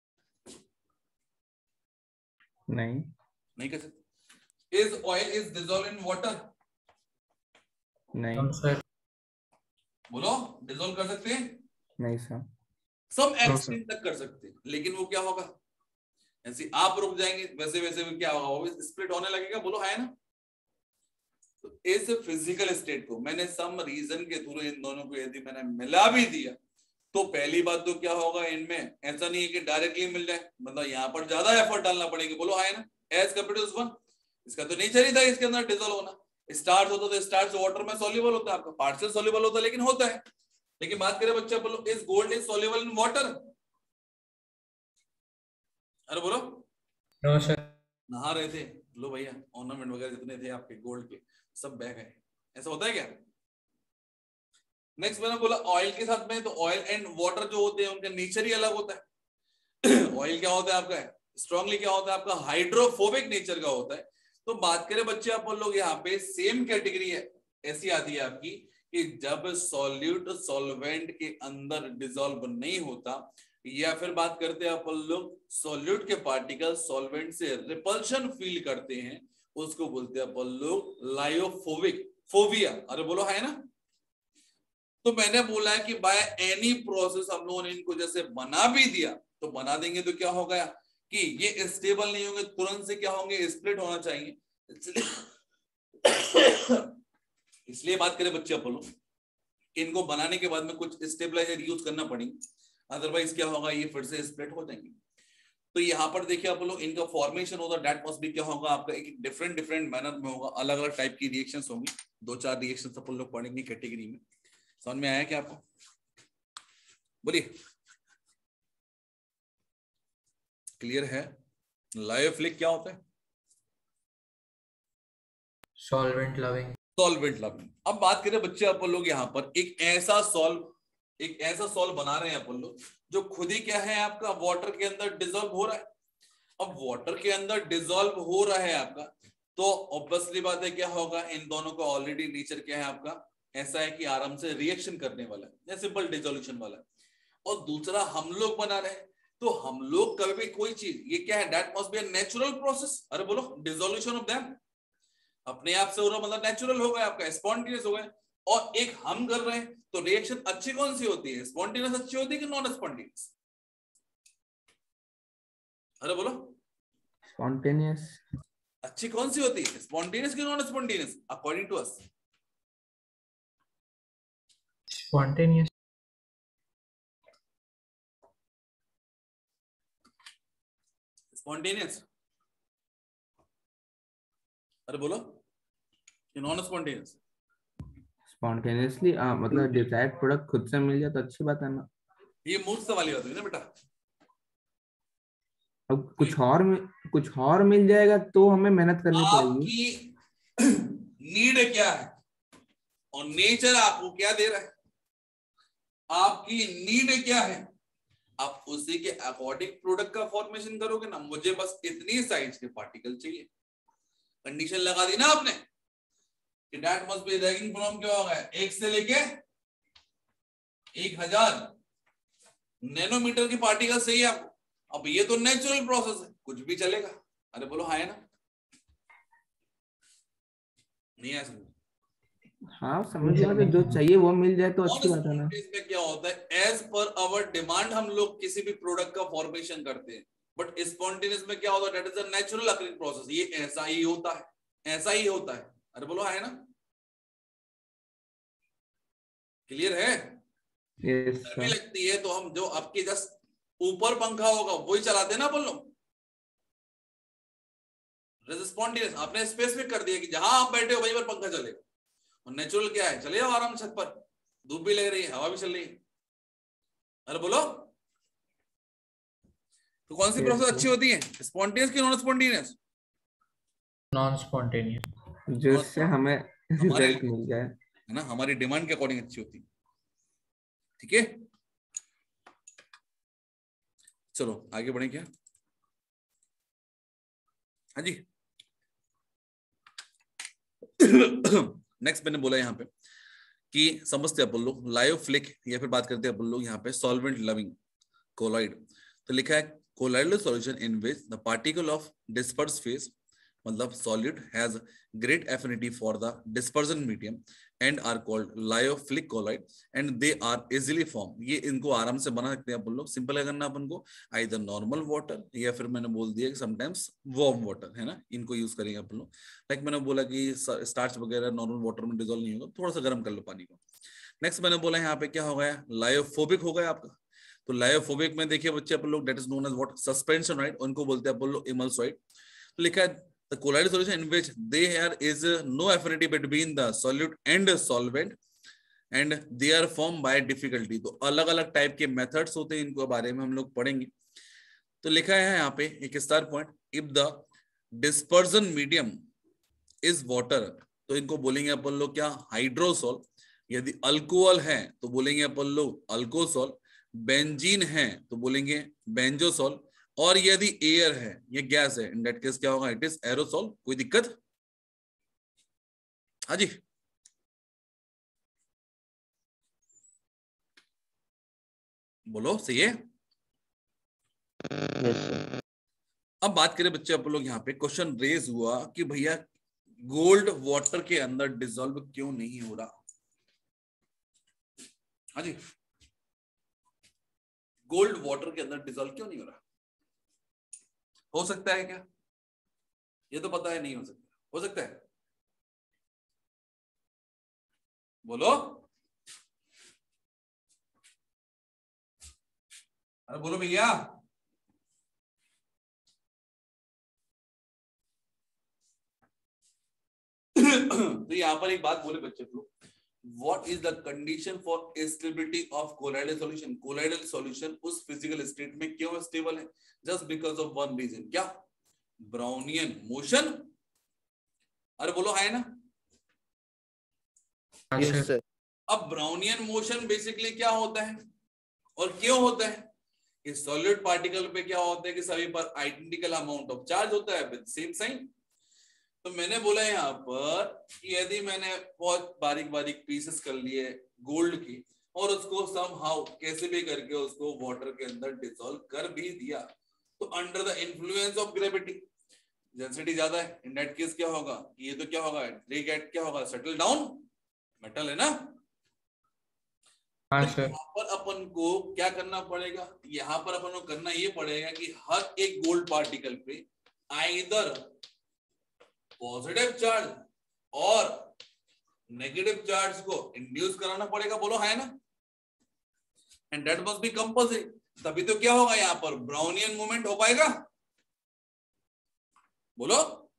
नहीं कर सकते। Is oil is dissolve in water?
नहीं
सर।
बोलो डिसॉल्व कर सकते हैं?
नहीं सर।
सम एक्सटेंट तक कर सकते हैं, लेकिन वो क्या होगा, ऐसे आप रुक जाएंगे वैसे वैसे भी क्या होगा, वो स्प्लिट होने लगेगा। बोलो है ना। तो इस फिजिकल स्टेट को मैंने सम रीजन के थ्रू इन दोनों को यदि मैंने मिला भी दिया तो पहली बात तो क्या होगा, इनमें ऐसा नहीं है कि डायरेक्टली मिल जाए, मतलब यहाँ पर ज्यादा एफर्ट डालना पड़ेगा। बोलो है ना, एज कम्पेयर टू वन। इसका तो नेचर ही था इसके अंदर डिसॉल्व होना। स्टार्च होता तो स्टार्च वाटर में सॉल्युबल होता है, आपका पार्शियल सॉल्युबल होता है लेकिन होता है। लेकिन बात करें बच्चा, बोलो is gold is soluble in water? अरे बोलो।
No sir.
नहा रहे थे, लो भैया ऑर्नामेंट वगैरह जितने थे आपके गोल्ड के सब बह गए, ऐसा होता है क्या? नेक्स्ट मैंने बोला ऑयल के साथ में, तो ऑयल एंड वाटर जो होते हैं उनका नेचर ही अलग होता है। ऑयल क्या होता है आपका, स्ट्रांगली क्या होता है आपका, हाइड्रोफोबिक नेचर का होता है। तो बात करें बच्चे आप लोग यहाँ पे सेम कैटेगरी है ऐसी आती है आपकी कि जब सॉल्यूट सॉल्वेंट के अंदर डिसॉल्व नहीं होता, या फिर बात करते हैं अपन लोग सॉल्यूट के पार्टिकल सॉल्वेंट से रिपल्शन फील करते हैं, उसको बोलते हैं अपन लोग लायोफोबिक, फोबिया। अरे बोलो है ना। तो मैंने बोला है कि बाय एनी प्रोसेस हम लोगों ने इनको जैसे बना भी दिया, तो बना देंगे तो क्या होगा कि ये स्टेबल नहीं होंगे, तुरंत से क्या होंगे, स्प्लिट होना चाहिए। इसलिए बात करें बच्चे अपन लोग, इनको बनाने के बाद में कुछ स्टेबलाइजर यूज करना पड़ेंगे, अदरवाइज क्या होगा, ये फिर से स्प्लिट हो जाएंगे। तो यहाँ पर देखिए आप लोग, इनका फॉर्मेशन होगा दैट मस्ट बी क्या होगा आपका, एक डिफरेंट डिफरेंट मैनर में होगा, अलग अलग टाइप की रिएक्शंस होंगी। 2-4 रिएक्शंस अपन लोग पढ़ेंगे कैटेगरी में। समझ में आया क्या आपको? बोलिए, क्लियर है? लायोफिलिक क्या होता है?
Solvent loving.
Solvent loving. अब बात करें बच्चे अपन लोग यहाँ पर एक ऐसा सॉल्व बना रहे हैं अपन लोग जो खुद ही क्या है आपका, वाटर के अंदर डिसॉल्व हो रहा है। अब वाटर के अंदर डिसॉल्व हो रहा है आपका, तो ऑब्वियसली बात है क्या होगा, इन दोनों का ऑलरेडी नेचर क्या है आपका, ऐसा है कि आराम से रिएक्शन करने वाला है, सिंपल डिसोल्यूशन वाला है। और दूसरा हम लोग बना रहे हैं, तो हम लोग कभी भी कोई चीज, ये क्या है, that must be a natural process. अरे बोलो डिसोल्यूशन ऑफ देम अपने आप से हो रहा, मतलब नेचुरल हो गया आपका, स्पॉन्टेनियस हो गया। और एक हम कर रहे हैं, तो रिएक्शन अच्छी कौन सी होती है, स्पॉन्टेनियस अच्छी होती है कि नॉन स्पॉन्टेनियस? अरे बोलो
स्पॉन्टेनियस
अच्छी कौन सी होती है, स्पॉन्टेनियस की non spontaneous according to us?
Spontaneous.
Spontaneous. अरे बोलो कि नॉन स्पॉन्टेनियस?
स्पॉन्टेनियसली मतलब डिजायर्ड प्रोडक्ट खुद से मिल जाए तो अच्छी बात है ना।
ये मूर्ख वाली बात है ना बेटा।
अब कुछ और मिल जाएगा तो हमें मेहनत करनी पड़ेगी।
आपकी नीड क्या है और नेचर आपको क्या दे रहा है, आपकी नीड क्या है, आप उसी के अकॉर्डिंग प्रोडक्ट का फॉर्मेशन करोगे ना। मुझे बस इतनी साइज के पार्टिकल चाहिए, कंडीशन लगा दी ना आपने कि that must be ranging from क्या होगा, 1 से लेके 1000 नैनोमीटर की पार्टिकल चाहिए आपको। अब ये तो नेचुरल प्रोसेस है, कुछ भी चलेगा। अरे बोलो हाँ है ना। नहीं आ सकता।
हाँ समझ गया, तो जो चाहिए वो मिल जाए तो अच्छी बात है ना।
में क्या होता है, एज पर आवर डिमांड हम लोग किसी भी प्रोडक्ट का फॉर्मेशन करते हैं, बट स्पॉन्टेनियस में क्या होता है, that is a natural occurring process, ये ऐसा ही होता है, ऐसा ही होता है। अरे बोलो है ना, क्लियर है?
यस
गर्मी
सर।
लगती है तो हम जो आपके जस्ट ऊपर पंखा होगा वही चलाते हैं ना अपन लोग। स्पॉन्टेनियस आपने स्पेसिफिक कर दिया कि जहां आप बैठे हो वहीं पर पंखा चलेगा, और नेचुरल क्या है, चले जाओ आराम छत पर, धूप भी लग रही है, हवा भी चल रही है। अरे बोलो, तो कौन सी प्रोसेस अच्छी होती है, स्पॉन्टेनियस की नॉन स्पॉन्टेनियस?
Non spontaneous.
जिससे हमें
हमारे
रिजल्ट मिल जाए,
है ना, हमारी डिमांड के अकॉर्डिंग अच्छी होती है। ठीक है, चलो आगे बढ़े क्या? हाँ जी। नेक्स्ट मैंने बोला यहाँ पे कि समझते अपन लोग लायोफ्लिक, या फिर बात करते हैं अपन लोग यहाँ पे सॉल्वेंट लविंग कोलॉइड। तो लिखा है colloidal solution in which the particle of disperse phase, मतलब solid has great affinity for the dispersion medium and are called lyophilic colloid and they are easily form. ये इनको आराम से बना सकते हैं अपन लोग। सिंपल है करना अपन को, आइदर नॉर्मल वाटर या फिर मैंने बोल दिया कि समटाइम्स वार्म वाटर, है ना, इनको यूज करेंगे अपन लोग। लाइक मैंने बोला कि स्टार्च वगैरह नॉर्मल वाटर में डिजोल्व नहीं होगा, थोड़ा सा गर्म कर लो पानी को। नेक्स्ट मैंने बोला यहाँ पे क्या हो गया, लायोफोबिक हो गया आपका। तो लायोफोबिक में देखिए बच्चे अपन लोग, that is known as what, suspension, right, उनको बोलते हैं अपन लोग इमल्सॉइड। तो लिखा है the colloidal solution in which there is no affinity between the solute and solvent and they are formed by difficulty। तो अलग अलग टाइप के मेथड्स होते हैं, इनको बारे में हम लोग पढ़ेंगे। तो लिखा है यहाँ पे एक star point, if the dispersion medium is water, तो इनको बोलेंगे अपन लोग क्या, हाइड्रोसोल। यदि अल्कोहल है तो बोलेंगे अपन लोग अल्कोसोल, बेंजीन है तो बोलेंगे बेंजोसोल, और यदि एयर है, ये गैस है, इन दैट केस क्या होगा, इट इज एरोसोल। कोई दिक्कत? हाँ जी, बोलो सही है। अब बात करें बच्चे अपन लोग, यहाँ पे क्वेश्चन रेज हुआ कि भैया गोल्ड वाटर के अंदर डिसॉल्व क्यों नहीं हो रहा? हाँ जी, गोल्ड वाटर के अंदर डिसॉल्व क्यों नहीं हो रहा? हो सकता है क्या? ये तो पता है नहीं हो सकता, हो सकता है? बोलो, अरे बोलो भैया। तो यहां पर एक बात बोले बच्चे को, What is the condition for stability of colloidal solution? Colloidal solution उस physical state में क्यों stable है? Just because of one reason, क्या? Brownian motion। अरे बोलो है ना?
Yes, sir.
अब ब्राउनियन मोशन बेसिकली क्या होता है और क्यों होता है? कि सॉलिड पार्टिकल पे क्या होता है कि सभी पर आइडेंटिकल अमाउंट ऑफ चार्ज होता है विद सेम साइन। तो मैंने बोला यहाँ पर कि यदि मैंने बहुत बारीक बारीक पीसेस कर लिए गोल्ड की और उसको समहाउ कैसे भी करके उसको वाटर के अंदर डिसॉल्व कर भी दिया, तो under the influence of gravity density ज्यादा है, इन दैट केस क्या होगा, ये तो क्या होगा, क्या होगा, सेटल डाउन, मेटल है ना।
हाँ
तो
सर।
यहाँ पर अपन को क्या करना पड़ेगा, यहाँ पर अपन को करना ये पड़ेगा कि हर एक गोल्ड पार्टिकल पे आइदर पॉजिटिव चार्ज और नेगेटिव चार्ज को इंड्यूस कराना पड़ेगा। बोलो है ना, and that must be compulsory, तभी तो क्या होगा, यहाँ पर ब्राउनियन मूवमेंट हो पाएगा। बोलो।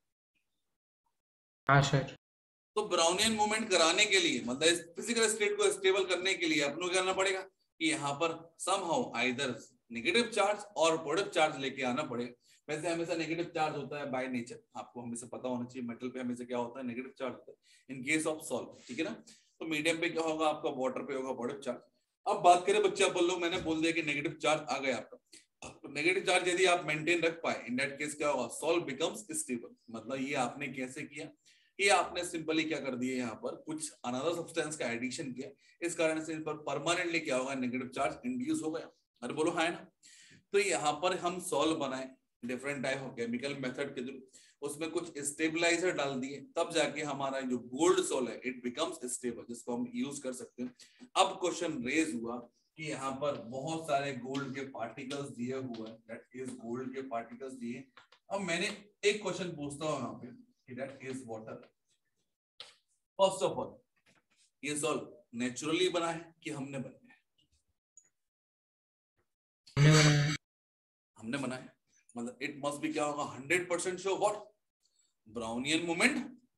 हाँ सर।
तो ब्राउनियन मूवमेंट कराने के लिए, मतलब फिजिकल स्टेट को स्टेबल करने के लिए अपन को करना पड़ेगा कि यहाँ पर समहाउ आइदर नेगेटिव चार्ज और पॉजिटिव चार्ज लेके आना पड़ेगा। वैसे हमेशा नेगेटिव चार्ज होता है बाय नेचर, आपको हमेशा पता होना चाहिए, मेटल पे हमेशा क्या होता है, नेगेटिव चार्ज होता है इन केस ऑफ सॉल्ट, ठीक है ना। तो मीडियम पे क्या होगा आपका, वाटर पे होगा पॉजिटिव चार्ज। अब बात करें बच्चे, आप बोल लो, मैंने बोल दिया कि नेगेटिव चार्ज आ गया आपका, तो नेगेटिव चार्ज यदि आप मेंटेन रख पाए, इन दैट केस क्या होगा, सॉल्ट बिकम्स स्टेबल। मतलब ये आपने कैसे किया, ये आपने सिंपली क्या कर दिया, यहाँ पर कुछ अनदर सब्सटेंस का एडिशन किया, इस कारण से इन पर परमानेंटली क्या होगा, नेगेटिव चार्ज इंड्यूस हो गया। अरे बोलो है ना। तो यहाँ पर हम सॉल्व बनाए different type of chemical method के थ्रू, उसमें कुछ स्टेबलाइजर डाल दिए, तब जाके हमारा जो गोल्ड सॉल है इट बिकम्स स्टेबल, जिसको हम यूज कर सकते हैं। अब क्वेश्चन रेज हुआ कि यहाँ पर बहुत सारे गोल्ड के पार्टिकल्स दिए हुआ है, दैट इज गोल्ड के पार्टिकल्स दिए। अब मैंने एक क्वेश्चन पूछता हूँ यहाँ पे कि that is water. First of all ये सॉल्व नेचुरली बना है कि हमने बनाया है? हमने बनाया, मतलब इट मस्ट बी क्या होगा 100% शो व्हाट ब्राउनियन मोमेंट।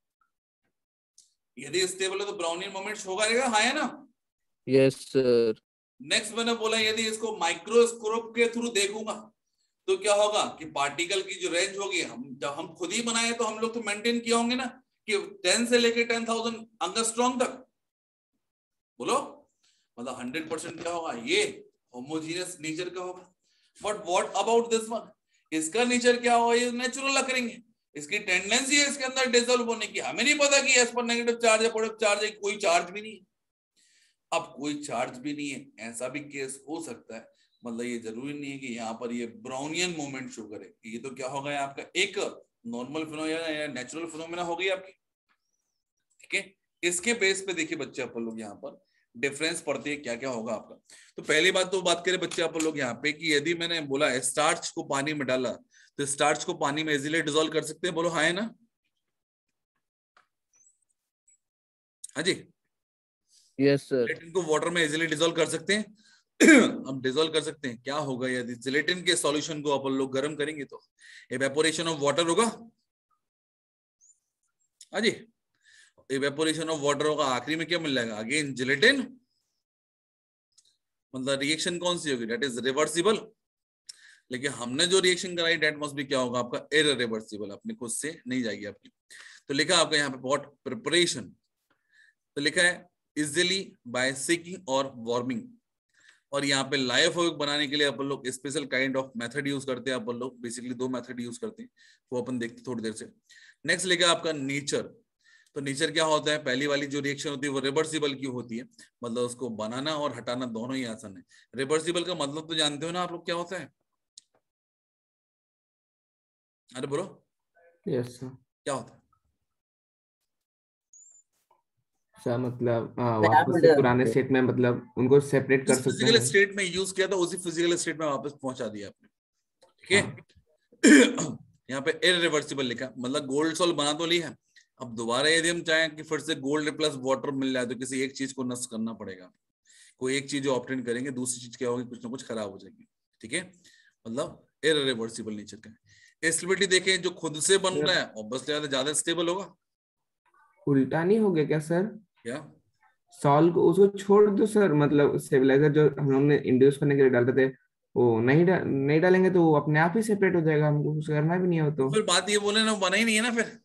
यदि स्टेबल है तो ब्राउनियन मोमेंट शो करेगा, हाँ है ना?
Yes sir.
नेक्स्ट मैंने बोला यदि इसको माइक्रोस्कोप के थ्रू देखूंगा तो क्या होगा कि पार्टिकल की जो रेंज होगी, हम जब हम खुद ही बनाए तो हम लोग तो मेंटेन किए होंगे ना कि 10 से लेके 10,000 एंगस्ट्रॉम तक, बोलो मतलब 100% क्या होगा, ये होमोजीनियस नेचर का होगा। But what about this one, इसका नेचर क्या होगा, ये नेचुरल अकरिंग है, इसकी टेंडेंसी है इसके अंदर डिसॉल्व होने की। हमें नहीं पता कि एस पर नेगेटिव चार्ज है, पॉजिटिव चार्ज है, कोई चार्ज भी नहीं है। अब कोई चार्ज भी नहीं है, ऐसा भी केस हो सकता है, मतलब ये जरूरी नहीं है कि यहाँ पर ये ब्राउनियन मोमेंट शो करे। ये तो क्या होगा आपका एक नॉर्मल फिनोमेना या नेचुरल फिनोमेना हो गई आपकी, ठीक है। इसके बेस पे देखिए बच्चे अपन लोग यहाँ पर डिफरेंस पड़ती है क्या क्या होगा आपका। तो पहली बात तो बात करें बच्चे अपन लोग यहाँ पे कि यदि मैंने बोला स्टार्च को पानी में डाला तो स्टार्च को पानी में इजीली डिसॉल्व कर सकते हैं, बोलो हाँ है ना? हाँ जी,
यस सर।
जिलेटिन को वाटर में इजीली डिसॉल्व कर सकते हैं। हम डिसॉल्व कर सकते हैं। क्या होगा यदि जिलेटिन के सॉल्यूशन को अपन लोग गर्म करेंगे तो इवेपोरेशन ऑफ वाटर होगा। हाँ जी, इवेपोरेशन ऑफ वाटर होगा, आखिरी में क्या मिल जाएगा, अगेन जिलेटिन। मतलब रिएक्शन कौन सी होगी, दैट इज रिवर्सिबल। लेकिन हमने जो रिएक्शन कराई दैट मस्ट भी क्या होगा आपका इररिवर्सिबल, अपने खुद से नहीं जाएगी आपकी। तो लिखा आपका यहाँ पे व्हाट प्रिपरेशन, तो लिखा है इजिली बाय सीकिंग और वार्मिंग। और यहाँ पे लायोफोबिक बनाने के लिए अपन लोग special kind of method use करते हैं। अपन लोग बेसिकली दो मेथड यूज करते हैं, वो अपन देखते थोड़ी देर से। नेक्स्ट लिखा आपका नेचर। तो नेचर क्या होता है, पहली वाली जो रिएक्शन होती है वो रिवर्सिबल की होती है, मतलब उसको बनाना और हटाना दोनों ही आसान है। रिवर्सिबल का मतलब तो जानते हो ना आप लोग क्या होता है, अरे बोलो।
Yes sir.
क्या होता है
सर मतलब
मैं आप
वापस
बोल
से
रहा
पुराने
हूँ।
स्टेट में मतलब उनको सेपरेट कर
जिस
सकते
फिजिकल
हैं।
स्टेट में यूज किया था उसी फिजिकल स्टेट में वापस पहुंचा दिया आपने, ठीक है।
हाँ।
यहाँ पे इररिवर्सिबल लिखा, मतलब गोल्ड सॉल्व बना तो लिया है, अब दोबारा यदि हम चाहें कि फिर से गोल्ड प्लस वाटर मिल जाए तो किसी एक चीज को नष्ट करना पड़ेगा। कोई एक चीज जो ऑब्टेन करेंगे, दूसरी चीज क्या होगी, कुछ ना कुछ खराब हो जाएगी, ठीक है। मतलब इररिवर्सिबल नेचर का। स्टेबिलिटी देखें, जो खुद से बन रहा है ऑब्वियसली ज्यादा स्टेबल होगा।
उल्टा नहीं हो गया क्या सर?
क्या
सॉल्व को उसको छोड़ दो सर, मतलब स्टेबलाइजर जो हम लोग ने इंड्यूस करने के लिए डालते थे वो नहीं डालेंगे तो वो अपने आप ही सेपरेट हो जाएगा, हमको कुछ करना भी नहीं हो।
तो फिर बात ये बोले ना, बना ही नहीं है ना, फिर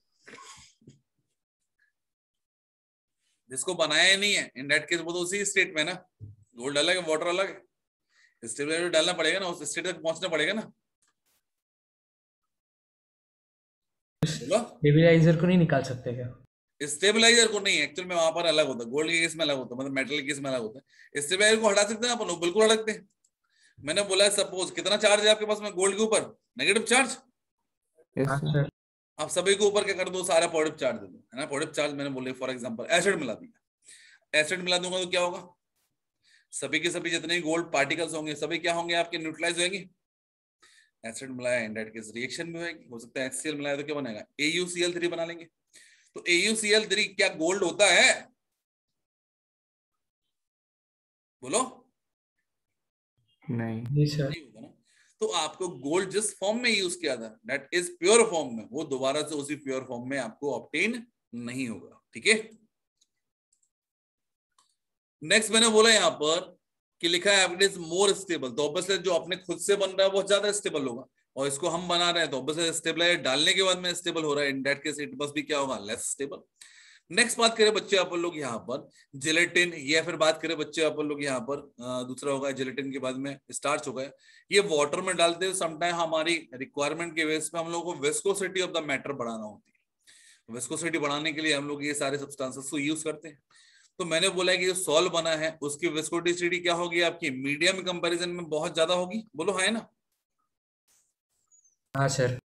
जिसको बनाया ही नहीं है इन दैट केस वो तो उसी स्टेट में ना, गोल्ड अलग है वाटर अलग है, स्टेबलाइजर डालना पड़ेगा ना, उस स्टेट तक पहुंचना पड़ेगा ना। बोलो
स्टेबलाइजर को नहीं निकाल सकते क्या?
स्टेबलाइजर को नहीं, एक्चुअल में वहां पर अलग होता है, गोल्ड के केस में अलग होता है, मतलब मेटल के केस में अलग होता है। स्टेबलाइजर को हटा सकते हैं अपन लोग, बिल्कुल हटाते हैं। मैंने बोला सपोज कितना चार्ज है आपके पास में गोल्ड के ऊपर, नेगेटिव चार्ज।
Yes sir.
आप सभी के ऊपर क्या कर दो, सारा पॉजिटिव चार्ज दे दो, है ना। पॉजिटिव चार्ज मैंने बोले फॉर एग्जांपल एसिड मिला दिया, एसिड मिला दूंगा तो क्या होगा, सभी के सभी जितने गोल्ड पार्टिकल्स होंगे सभी क्या होंगे आपके, न्यूट्रलाइज होंगे। एसिड मिलाया इन दैट केस रिएक्शन भी होगी, हो सकता है HCl मिलाया तो क्या बनेगा, AuCl3 बना लेंगे। तो AuCl3 क्या गोल्ड होता है, बोलो
नहीं
सर।
नहीं होगा ना। तो आपको गोल्ड जिस फॉर्म में यूज किया था दैट इज प्योर फॉर्म में, वो दोबारा से उसी प्योर फॉर्म में आपको ऑब्टेन नहीं होगा, ठीक है। नेक्स्ट मैंने बोला यहाँ पर कि लिखा है इट इज मोर स्टेबल, तो ऑब्वियसली जो अपने खुद से बन रहा है वो ज्यादा स्टेबल होगा, और इसको हम बना रहे हैं तो ऑब्वियसली स्टेबलाइजर डालने के बाद में स्टेबल हो रहा है, in that case it must भी क्या होगा, लेस स्टेबल। नेक्स्ट बात करें बच्चे अपन लोग यहाँ पर जिलेटिन, या फिर बात करें बच्चे अपन लोग यहाँ पर दूसरा होगा जिलेटिन के बाद में स्टार्च होगा। ये वाटर में डालते हैं समटाइम हमारी रिक्वायरमेंट के बेस पे हम लोग को विस्कोसिटी ऑफ द मैटर बढ़ाना होती है। विस्कोसिटी बढ़ाने के लिए हम लोग ये सारे सब्सटेंसेस को यूज करते हैं। तो मैंने बोला है कि जो सॉल्व बना है उसकी विस्कोसिटी क्या होगी आपकी, मीडियम कंपैरिजन में बहुत ज्यादा होगी, बोलो है ना।
हाँ सर।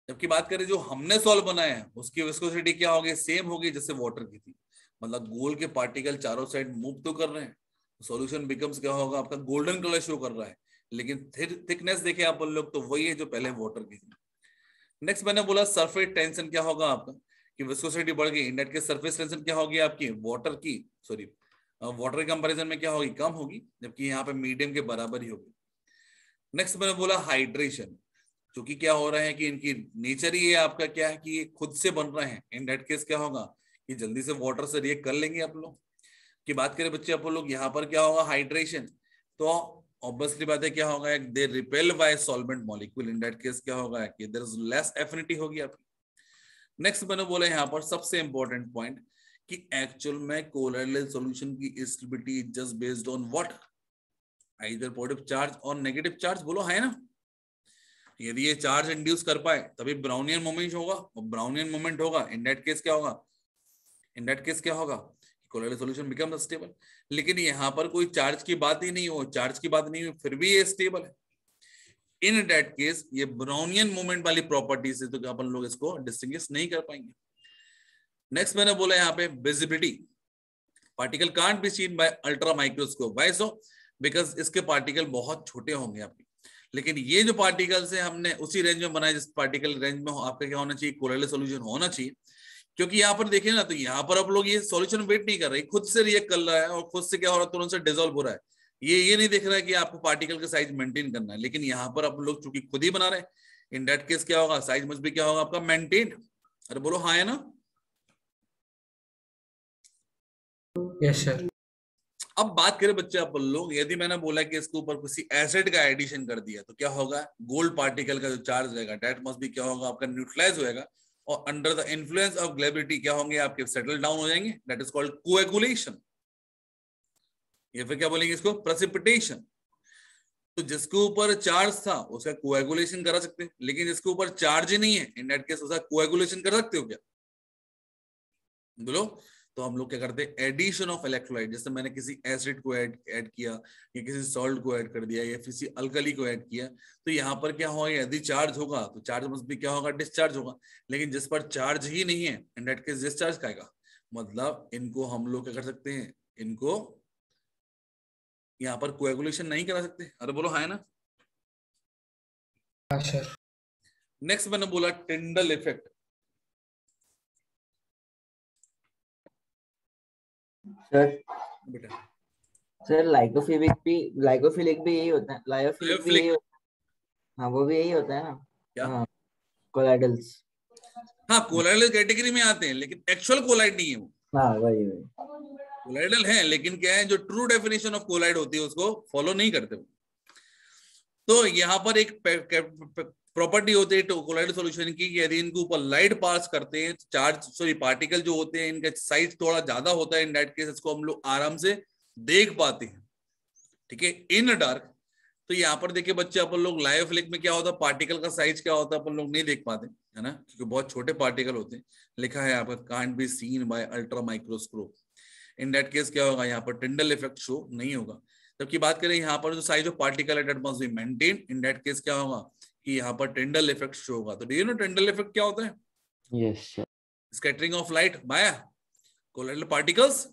जबकि बात करें जो हमने सॉल्व बनाया है उसकी विस्कोसिटी क्या होगी, सेम होगी जैसे वाटर की थी। मतलब गोल्ड के पार्टिकल चारों साइड मूव तो कर रहे हैं, सॉल्यूशन बिकम्स क्या होगा आपका, गोल्डन कलर शो कर रहा है, लेकिन थिकनेस देखे आप लोग तो वही है जो पहले वाटर की थी। नेक्स्ट मैंने बोला सरफेस टेंशन क्या होगा आपका, कि विस्कोसिटी बढ़ गई, नेट के सरफेस टेंशन क्या होगी आपकी, वाटर के कंपैरिजन में क्या होगी, कम होगी, जबकि यहाँ पे मीडियम के बराबर ही होगी। नेक्स्ट मैंने बोला हाइड्रेशन, क्योंकि क्या हो रहा है कि इनकी नेचर ही आपका क्या है कि ये खुद से बन रहे हैं। इन दैट केस क्या होगा कि जल्दी से वाटर से रिएक्ट कर लेंगे आप लोग की बात करें बच्चे आप लोग, यहाँ पर क्या होगा हाइड्रेशन, तो ऑब्वियसली बात है क्या होगा, they repel by solvent molecule, in that case क्या होगा कि देयर इज लेस एफिनिटी होगी आपकी। नेक्स्ट मैंने बोला यहाँ पर सबसे इंपॉर्टेंट पॉइंट कि एक्चुअल में कोलोइडल सॉल्यूशन की stability just based on what, either positive charge और नेगेटिव चार्ज, बोलो है ना। यदि ये चार्ज इंड्यूस कर पाए तभी ब्राउनियन मोमेंट होगा, और ब्राउनियन मोमेंट होगा इन दैट केस क्या होगा, कोलोइडल सॉल्यूशन बिकम स्टेबल। लेकिन यहाँ पर कोई चार्ज की बात ही नहीं हो, फिर भी ये स्टेबल है। इन दैट केस ये ब्राउनियन मोमेंट वाली प्रॉपर्टी से तो अपन लोग इसको डिस्टिंग्विश नहीं कर पाएंगे। नेक्स्ट मैंने बोला यहाँ पे visibility, particle can't be seen by ultra microscope, why so, because इसके पार्टिकल बहुत छोटे होंगे आपके। लेकिन ये जो पार्टिकल्स है हमने उसी रेंज में बनाए जिस पार्टिकल रेंज में आपका क्या होना चाहिए, कोलोइडल सॉल्यूशन होना चाहिए। क्योंकि यहाँ पर देखिए ना, तो यहाँ पर आप लोग ये सॉल्यूशन वेट नहीं कर रहे, खुद से रिएक्ट कर रहा है और खुद से क्या हो रहा है, तुरंत से डिसॉल्व हो रहा है। ये नहीं देख रहा है कि आपको पार्टिकल का साइज मेंटेन करना है, लेकिन यहाँ पर आप लोग चूंकि खुद ही बना रहे हैं, इन दैट केस क्या होगा, साइज मस्ट भी क्या होगा आपका मेंटेन। अरे बोलो हाँ है ना।
Yes sir.
अब बात करें बच्चे आप लोग, यदि मैंने बोला कि इसके ऊपर किसी एसिड का एडिशन कर दिया तो क्या होगा, गोल्ड पार्टिकल का जो चार्ज रहेगा दैट मस्ट भी क्या होगा आपका न्यूट्रलाइज होएगा, और under the influence of gravity क्या होंगे आपके, सेटल डाउन हो जाएंगे, दैट इज कॉल्ड कोएगुलेशन, या फिर क्या बोलेंगे इसको, प्रेसिपिटेशन। तो जिसके ऊपर चार्ज था उसका कोएगुलेशन करा सकते हैं, लेकिन जिसके ऊपर चार्ज ही नहीं है इन दैट केस उसका कोएगुलेशन कर सकते हो क्या, बोलो। तो हम लोग क्या करते हैं, एडिशन ऑफ इलेक्ट्रोलाइट, जैसे मैंने किसी एसिड को ऐड किया या किसी सॉल्ट को ऐड कर दिया या किसी अल्कली को ऐड किया, तो यहाँ पर क्या होगा, यदि चार्ज होगा तो चार्ज मस्ट भी क्या होगा, डिस्चार्ज होगा। लेकिन जिस पर चार्ज ही नहीं है इन दैट केस डिस्चार्ज खाएगा। मतलब इनको हम लोग क्या कर सकते हैं, इनको यहाँ पर कोएगुलेशन नहीं करा सकते। अरे बोलो हाँ है ना।
हाँ सर।
नेक्स्ट मैंने बोला टिंडल इफेक्ट।
सर
बेटा
सर लाइकोफिलिक भी यही होता है, लायोफिलिक भी यही होता है। हाँ वो भी यही होता है ना।
क्या?
हाँ कोलाइडल्स।
हाँ कोलाइडल कैटेगरी में आते हैं, लेकिन एक्चुअल कोलाइड नहीं है वो।
हाँ वही
कोलाइडल है, लेकिन क्या है, जो ट्रू डेफिनेशन ऑफ कोलाइड होती है उसको फॉलो नहीं करते। तो यहाँ पर एक प्रॉपर्टी होती है कोलाइडल सॉल्यूशन की, यदि इनके ऊपर लाइट पास करते हैं, पार्टिकल जो होते हैं इनका साइज थोड़ा ज्यादा होता है, इन दैट केस इसको हम लोग आराम से देख पाते हैं, ठीक है, इन डार्क। तो यहाँ पर देखिए बच्चे अपन लोग लायोफिलिक में क्या होता है, पार्टिकल का साइज क्या होता है अपन लोग नहीं देख पाते है ना, क्योंकि बहुत छोटे पार्टिकल होते हैं। लिखा है आपका can't be seen by ultra microscope, in that case क्या होगा, यहाँ पर टिंडल इफेक्ट शो नहीं होगा। जबकि बात करें यहाँ पर जो साइज ऑफ पार्टिकल है that must be maintain, in that case क्या होगा कि यहाँ पर टिंडल इफेक्ट शो होगा। तो do you know Tyndall effect क्या होता है?
Yes sir.
Scattering of light by colloidal particles.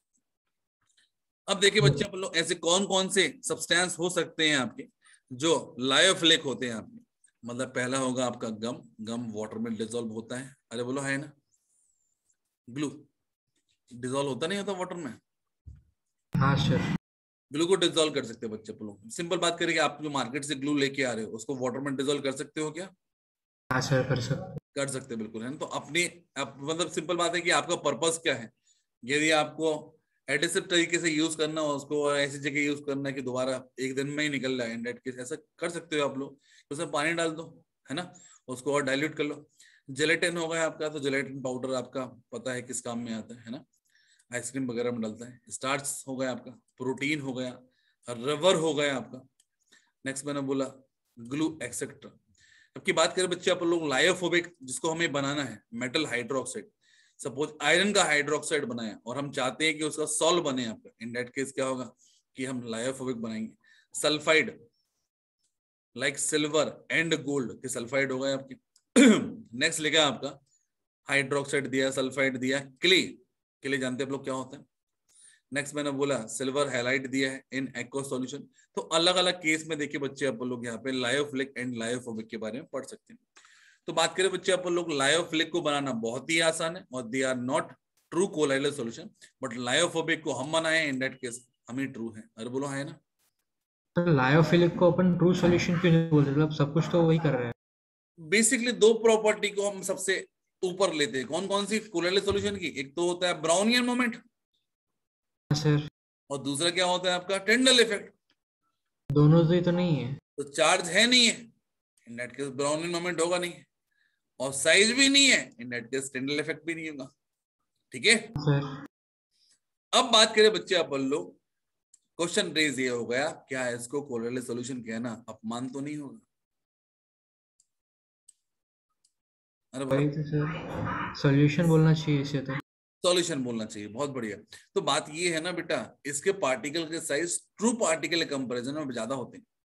अब देखिए बच्चे अपन लोग ऐसे कौन कौन से सब्सटेंस हो सकते हैं आपके जो लायोफिलिक होते हैं आपके। मतलब पहला होगा आपका गम वाटर में डिसॉल्व होता है। अरे बोलो है ना। ग्लू डिसॉल्व होता नहीं होता वाटर में।
हाँ सर।
ग्लू को डिसॉल्व कर सकते हैं बच्चे अपन लोग। सिंपल बात करेंगे, आप जो मार्केट से ग्लू लेके आ रहे हो उसको वाटर में डिसॉल्व कर सकते हो क्या?
हाँ सर कर
सकते बिल्कुल है ना। तो मतलब सिंपल बात है कि आपका पर्पस क्या है। यदि आपको एडिसिव तरीके से यूज करना हो उसको, ऐसी जगह यूज करना है कि दोबारा एक दिन में ही निकल रहा है, इन दैट केस ऐसा कर सकते हो आप लोग। उसमें पानी डाल दो है ना, उसको और डाइल्यूट कर लो। जेलेटिन हो गया आपका, तो जेलेटिन पाउडर आपका पता है किस काम में आता है ना, आइसक्रीम वगैरह में डलता है। स्टार्च हो गया आपका, प्रोटीन हो गया, रबर हो गया आपका। नेक्स्ट मैंने बोला ग्लू एक्सेट्रा। अब की बात करें बच्चे अपन लोग लायोफोबिक, जिसको हमें बनाना है मेटल हाइड्रोक्साइड। सपोज आयरन का हाइड्रोक्साइड बनाया और हम चाहते हैं कि उसका सॉल्व बने आपका, इन दैट केस क्या होगा कि हम लायोफोबिक बनाएंगे। Sulphide like silver and gold के सल्फाइड हो गए आपके, नेक्स्ट लिखा आपका हाइड्रोक्साइड दिया, सल्फाइड दिया, क्ले जानते हैं आप लोग क्या होता है। नेक्स्ट मैंने बोला सिल्वर हैलाइड दिया है इन एक्वा सॉल्यूशन। तो अलग अलग केस में देखिए बच्चे आप लोग यहाँ पे लायोफिलिक एंड लायोफोबिक के बारे में पढ़ सकते हैं। तो बात करें बच्चे आप लोग लायोफिलिक को बनाना बहुत ही आसान है और they are not true colloidal solution, but lyophobic को हम बनाए इन दैट केस हम ही ट्रू है। अरे बोलो है ना।
तो लायोफिलिक को अपन ट्रू सॉल्यूशन क्यों नहीं बोलते, मतलब सब कुछ तो वही कर रहे हैं।
बेसिकली दो प्रॉपर्टी को हम सबसे ऊपर लेते हैं। कौन कौन सी कोलाइडल सॉल्यूशन की? एक तो होता है ब्राउनियन मोमेंट
सर
और दूसरा क्या होता है आपका टेंडल इफेक्ट।
दोनों तो नहीं है।
तो चार्ज है नहीं है, in that case Brownian moment होगा नहीं, और साइज भी नहीं है, in that case Tyndall effect भी नहीं होगा। ठीक है।
सर
अब बात करें बच्चे अपन लोग, क्वेश्चन रेज ये हो गया, क्या इसको कोलाइडल सॉल्यूशन कहना अपमान तो नहीं होगा? अरे
वही तो सर, सॉल्यूशन बोलना चाहिए इसे तो।
सॉल्यूशन बोलना चाहिए, बहुत बढ़िया। तो बात ये है ना बेटा, इसके पार्टिकल के साइज ट्रू पार्टिकल के कंपैरिजन में ज्यादा होते हैं।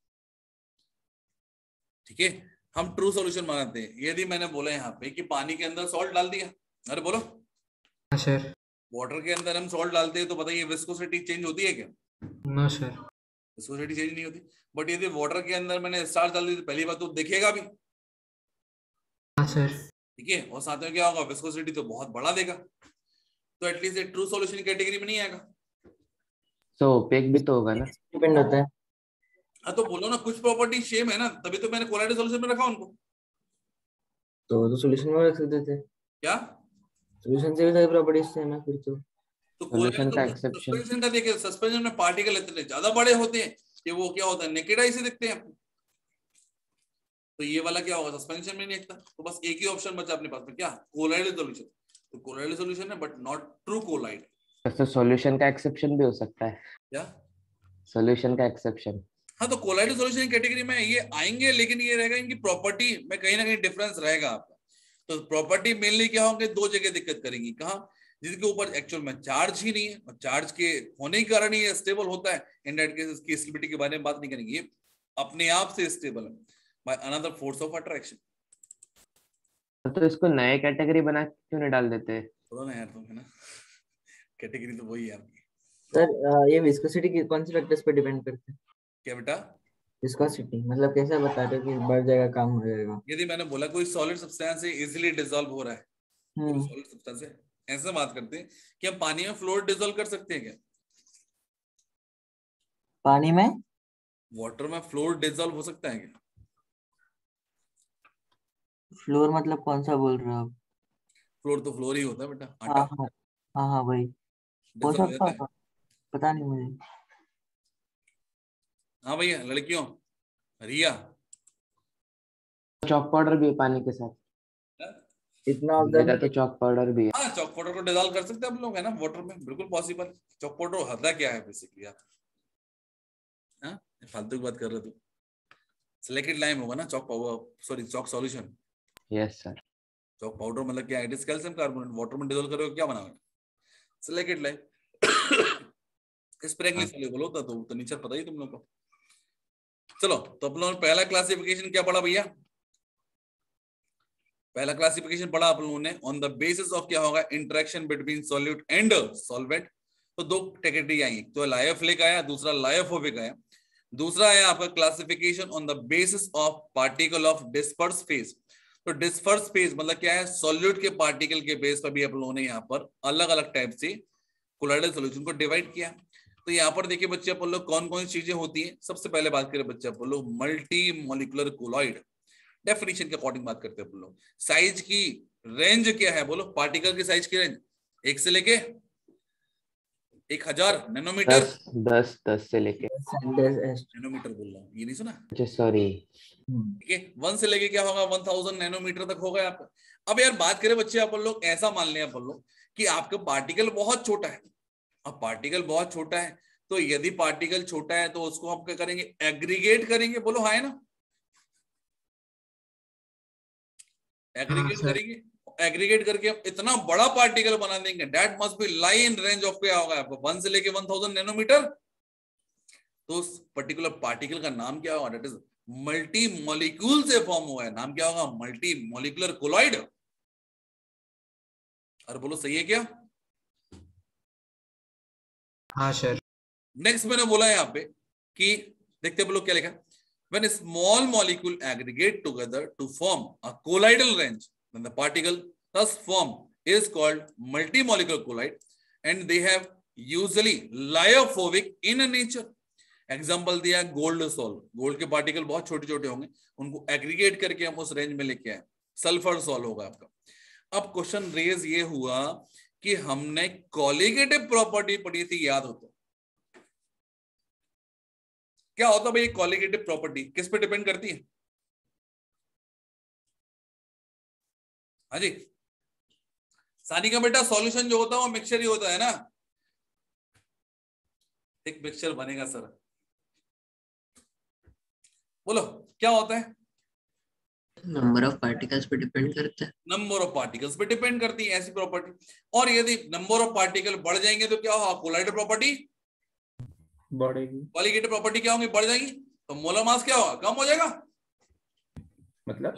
ठीक है, हम ट्रू सॉल्यूशन मानते हैं। यदि मैंने बोला यहाँ पे कि पानी के अंदर सॉल्ट डाल दिया, अरे बोलो
हाँ सर।
वाटर के अंदर हम सॉल्ट डालते हैं तो बताइए विस्कोसिटी चेंज होती है क्या?
No sir.
विस्कोसिटी चेंज नहीं होती। बट यदि वाटर के अंदर मैंने स्टार्च डाल दी तो पहली बात तो दिखेगा भी।
हाँ सर।
ठीक है, और साथ में क्या होगा, विस्कोसिटी तो बहुत बड़ा देगा, तो एटलीस्ट एक ट्रू सॉल्यूशन कैटेगरी में नहीं आएगा।
तो ओपेक भी तो होगा ना?
डिपेंड होता है।
हाँ तो बोलो ना, कुछ प्रॉपर्टी सेम है ना, तभी तो मैंने कोलाइडल सॉल्यूशन में रखा उनको।
तो सोल्यूशन में रख सकते थे
क्या
सोल्यूशन से भी सारी प्रॉपर्टीज सेम है फिर तो।
सॉल्यूशन का एक्सेप्शन।
सस्पेंशन का देखिए, सस्पेंशन में पार्टिकल इतने ज्यादा बड़े होते हैं कि वो क्या होता है, नेकेड आई से दिखते हैं आपको। तो ये वाला क्या होगा, सस्पेंशन में नहीं दिखता। तो बस एक ही ऑप्शन बचा अपने पास में, क्या? Colloidal solution. तो कोलाइडल सॉल्यूशन है बट नॉट ट्रू कोलाइड।
तो सॉल्यूशन का एक्सेप्शन भी हो सकता है।
क्या?
सॉल्यूशन का एक्सेप्शन।
हाँ तो कोलाइडल सॉल्यूशन कैटेगरी में ये आएंगे, लेकिन ये रहेगा इनकी प्रॉपर्टी में कहीं ना कहीं डिफरेंस रहेगा आपका। तो प्रॉपर्टी मेनली क्या होंगे, दो जगह दिक्कत करेंगी। कहाँ? जिसके ऊपर एक्चुअल में चार्ज ही नहीं है, और चार्ज के होने के कारण ही स्टेबल होता है। इन दैट केस इसकी स्टेबिलिटी के बारे में बात नहीं करेंगे, ये अपने आप से स्टेबल है by another force of attraction.
तो इसको नए कैटेगरी बना क्यों नहीं डाल देते?
थोड़ा ना यार तुम, है ना, कैटेगरी तो वही है आपकी।
सर ये विस्कोसिटी की कौन से फैक्टर्स पे डिपेंड करते हैं?
क्या बेटा?
विस्कोसिटी मतलब कैसे बता रहे हो कि बढ़ जाएगा काम हो जाएगा?
यदि मैंने बोला कोई सॉलिड सब्सटेंस इजीली डिसॉल्व हो रहा है, कोई सॉलिड सब्सटेंस है, ऐसे बात करते हैं कि हम पानी में फ्लोर डिसॉल्व कर सकते हैं क्या?
पानी में?
वाटर में फ्लोर डिसॉल्व हो सकता है क्या?
फ्लोर मतलब कौन सा बोल रहे हो आप?
फ्लोर तो फ्लोर ही होता है बेटा,
हाँ
आटा
हाँ हाँ हाँ भाई, हो
डिसॉल्व हो
सकता
जाता है।
है, पता नहीं मुझे।
हाँ भैया, लड़कियों, रिया,
चॉक पाउडर भी है पानी के साथ।
इतना
मेरा तो चॉक पाउडर भी है।
हाँ चॉक पाउडर को डिसॉल्व कर सकते हैं आप लोग, है ना, वाटर में, बिल्कुल पॉसिबल। चॉक पाउडर होता क्या है बेसिकली? आप हाँ फालतू की बात कर रहे हो। सिलिकेट लाइम होगा ना chalk powder, sorry chalk solution.
Yes sir.
Chalk powder मतलब क्या है? It is calcium carbonate, water में डिसॉल्व करोगे क्या बनाओगे? Silicate lime. स्प्रेंगली सोल्यूबल होता तो नेचर पता ही तुम लोग को। चलो तो अपन लोगों ने पहला क्लासिफिकेशन क्या पढ़ा भैया? पहला क्लासिफिकेशन पढ़ा आप लोगों ने ऑन द बेसिस ऑफ क्या होगा, interaction between solute and solvent. तो दो कैटेगरी आई, तो लायोफिलिक आया, दूसरा लायोफोबिक आया। दूसरा आया आपका classification on the basis of particle of disperse phase. तो डिस्पर्स फेज मतलब क्या है, सॉल्यूट के पार्टिकल के बेस पर भी आप लोगों ने यहाँ पर अलग अलग टाइप से कोलाइडल सॉल्यूशन को डिवाइड किया। तो यहाँ पर देखिए बच्चे अपन लोग कौन कौन सी चीजें होती हैं। सबसे पहले बात करें बच्चे अपन लोग मल्टी मॉलिक्यूलर कोलॉइड। डेफिनेशन के अकॉर्डिंग बात करते हैं अपन लोग। साइज की रेंज क्या है बोलो, पार्टिकल की साइज की रेंज 1 से लेके 1000 नैनोमीटर।
10 से लेके
नैनोमीटर बोल रहा हूँ, ये नहीं सुना?
सॉरी।
ठीक है, 1 से लेके क्या होगा 1000 नैनोमीटर तक होगा आपका। अब यार बात करें बच्चे अपन लोग, ऐसा मान लें अपन लोग कि आपका पार्टिकल बहुत छोटा है। अब पार्टिकल बहुत छोटा है, तो यदि पार्टिकल छोटा है तो उसको हम क्या करेंगे, एग्रीगेट करेंगे। बोलो हाँ है ना, एग्रीगेट करेंगे। एग्रीगेट करके हम इतना बड़ा पार्टिकल बना देंगे, that must be lie in range of क्या होगा आपको 1 से लेके 1000 नैनोमीटर। तो उस पर्टिकुलर पार्टिकल का नाम क्या होगा, दैट इज मल्टी मॉलिक्यूल से फॉर्म हुआ है, नाम क्या होगा? Multi molecular colloid. अरे बोलो सही है क्या?
हाँ सर।
नेक्स्ट मैंने बोला यहाँ पे कि देखते हैं लोग क्या लिखा है, when a small molecule aggregate together to form a colloidal range, then the particle thus formed is called multimolecular colloid, and they have usually lyophobic in nature. Example दिया गोल्ड सॉल्व, गोल्ड के पार्टिकल बहुत छोटे छोटे होंगे, उनको एग्रीगेट करके हम उस रेंज में लेके आए, सल्फर सॉल्व होगा आपका। अब क्वेश्चन रेज ये हुआ कि हमने कॉलिगेटिव प्रॉपर्टी पढ़ी थी, याद हो तो क्या होता भाई? कॉलिगेटिव प्रॉपर्टी किस पे डिपेंड करती है? हाँ जी सानिका बेटा, सॉल्यूशन जो होता है वो मिक्सचर ही होता है ना, एक मिक्सचर बनेगा सर। बोलो क्या होता है?
नंबर ऑफ पार्टिकल्स पे डिपेंड करता है।
नंबर ऑफ पार्टिकल्स पे डिपेंड करती है ऐसी प्रॉपर्टी। और यदि नंबर ऑफ पार्टिकल बढ़ जाएंगे तो क्या होगा? कोलाइडल प्रॉपर्टी
बढ़ेगी।
कॉलिगेटिव प्रॉपर्टी क्या होंगी? बढ़ जाएगी। तो मोलर मास क्या होगा? कम हो जाएगा।
मतलब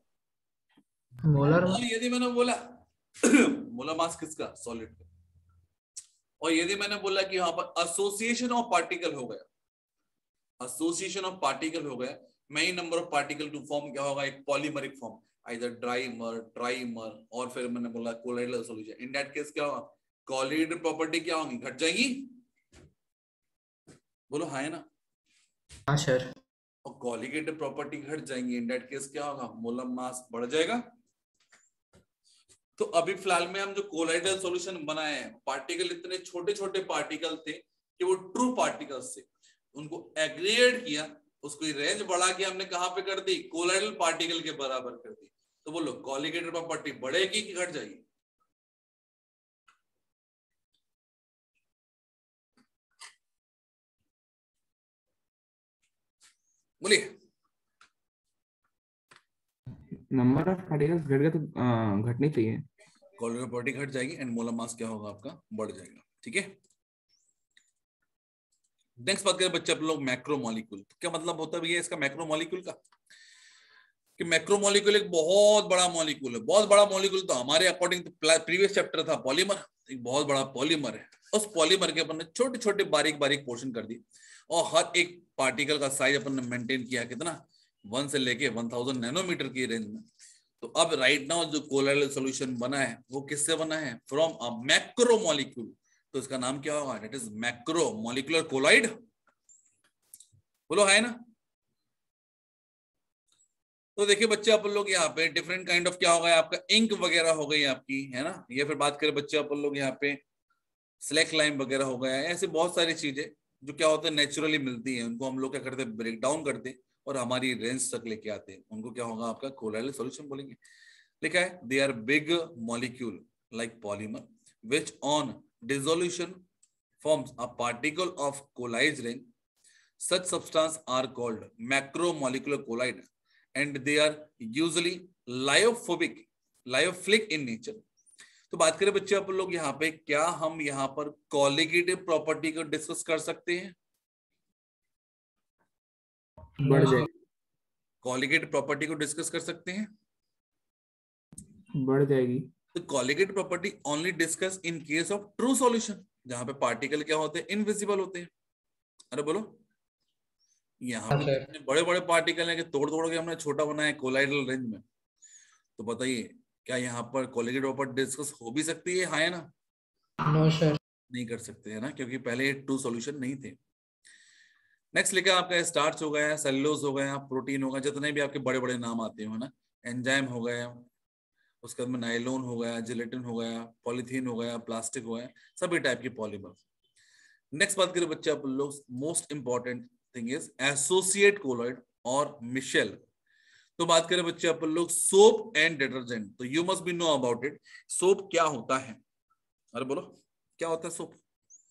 मोलर
और यदि मैंने बोला मोलर मास किसका? सॉलिड का। और यदि मैंने बोला कि यहाँ पर एसोसिएशन ऑफ पार्टिकल हो गया, एसोसिएशन ऑफ पार्टिकल हो गया, main number of particle to form क्या होगा? एक polymeric form, either dimer, trimer, और फिर मैंने बोला colloidal solution. In that case क्या होगा? कॉलिगेटिव प्रॉपर्टी क्या होगी? घट जाएगी। बोलो हाँ है ना?
हाँ सर।
और कॉलिगेटिव प्रॉपर्टी घट जाएंगी, इन दैट केस क्या होगा? मोलर मास बढ़ जाएगा। तो अभी फिलहाल में हम जो कोलाइडल सॉल्यूशन बनाए हैं, पार्टिकल इतने छोटे छोटे पार्टिकल थे कि वो ट्रू पार्टिकल्स थे, उनको एग्रीगेट किया, उसको रेंज बढ़ा के हमने कहां पे कर दी? कोलाइडल पार्टिकल के बराबर कर दी। तो बोलो कॉलिगेटिव प्रॉपर्टी बढ़ेगी कि घट जाएगी? बोलिए।
नंबर ऑफ पार्टिकल्स घट गया तो घटनी चाहिए।
कॉलिगेटिव प्रॉपर्टी घट जाएगी एंड मोलर मास क्या होगा? आपका बढ़ जाएगा। ठीक है, नेक्स्ट बात करें बच्चे आप लोग मैक्रोमोलिक्यूल। क्या मतलब होता है भैया इसका मैक्रोमोलिक्यूल का? कि मैक्रोमोलिक्यूल एक बहुत बड़ा मॉलिक्यूल है। बहुत बड़ा मॉलिक्यूल तो हमारे अकॉर्डिंग तो प्रीवियस चैप्टर था पॉलीमर, एक बहुत बड़ा पॉलीमर है। उस पॉलीमर के अपन ने छोटे छोटे बारीक बारीक पोर्शन कर दी और हर एक पार्टिकल का साइज अपन ने मेंटेन किया कितना? 1 से लेके 1000 नैनोमीटर की रेंज में। तो अब राइट नाउ जो कोलाइडल सॉल्यूशन बना है वो किससे बना है? From a macromolecule. तो इसका नाम क्या होगा? That is macromolecular colloid. बोलो है ना? तो देखिए बच्चे आप लोग यहाँ पे डिफरेंट काइंड ऑफ क्या होगा? आपका इंक वगैरह हो गई आपकी, है ना? ये फिर बात करें बच्चे आप लोग यहाँ पे स्लैक लाइम वगैरह हो गया, ऐसे बहुत सारी चीजें जो क्या होता है नेचुरली मिलती है, उनको हम लोग क्या करते हैं? ब्रेक डाउन करते और हमारी रेंज तक लेके आते हैं। उनको क्या होगा? आपका कोलाइडल सॉल्यूशन बोलेंगे। लिखा है they are big molecule like polymer which on dissolution forms a particle of colloid range. Such substances are called macromolecular colloid and they are usually lyophilic in nature. तो बात करें बच्चे आप लोग यहाँ पे, क्या हम यहाँ पर कॉलिगेटिव प्रॉपर्टी को डिस्कस कर सकते हैं?
बढ़ जाएगी।
कॉलिगेटिव प्रॉपर्टी को डिस्कस कर सकते हैं?
बढ़ जाएगी।
तो colligative property only discuss in case of true solution, जहां पे पार्टिकल क्या होते हैं? इनविजिबल होते हैं। अरे बोलो, यहाँ पे बड़े बड़े पार्टिकल है कि तोड़ तोड़ के हमने छोटा बनाया कोलाइडल रेंज में। तो बताइए क्या यहाँ पर कॉलिगेटिव प्रॉपर्टी डिस्कस हो भी सकती है? हाँ है ना?
नो सर,
नहीं कर सकते है ना, क्योंकि पहले ये ट्रू सॉल्यूशन नहीं थे। नेक्स्ट लिखा आपका स्टार्च हो गया, सेलुलोज हो गया, प्रोटीन हो गया, जितने भी आपके बड़े बड़े नाम आते हो ना, एंजाइम हो गया, उसके बाद में नाइलोन हो गया, जिलेटिन हो गया, पॉलीथीन हो गया, प्लास्टिक हो गया, सभी टाइप की पॉलीमर। नेक्स्ट बात करें बच्चे आप लोग, most important thing is associate colloid और मिशेल। तो बात करें बच्चे आप लोग सोप एंड डिटर्जेंट, तो you must be know about it. Soap क्या होता है? अरे बोलो क्या होता है सोप?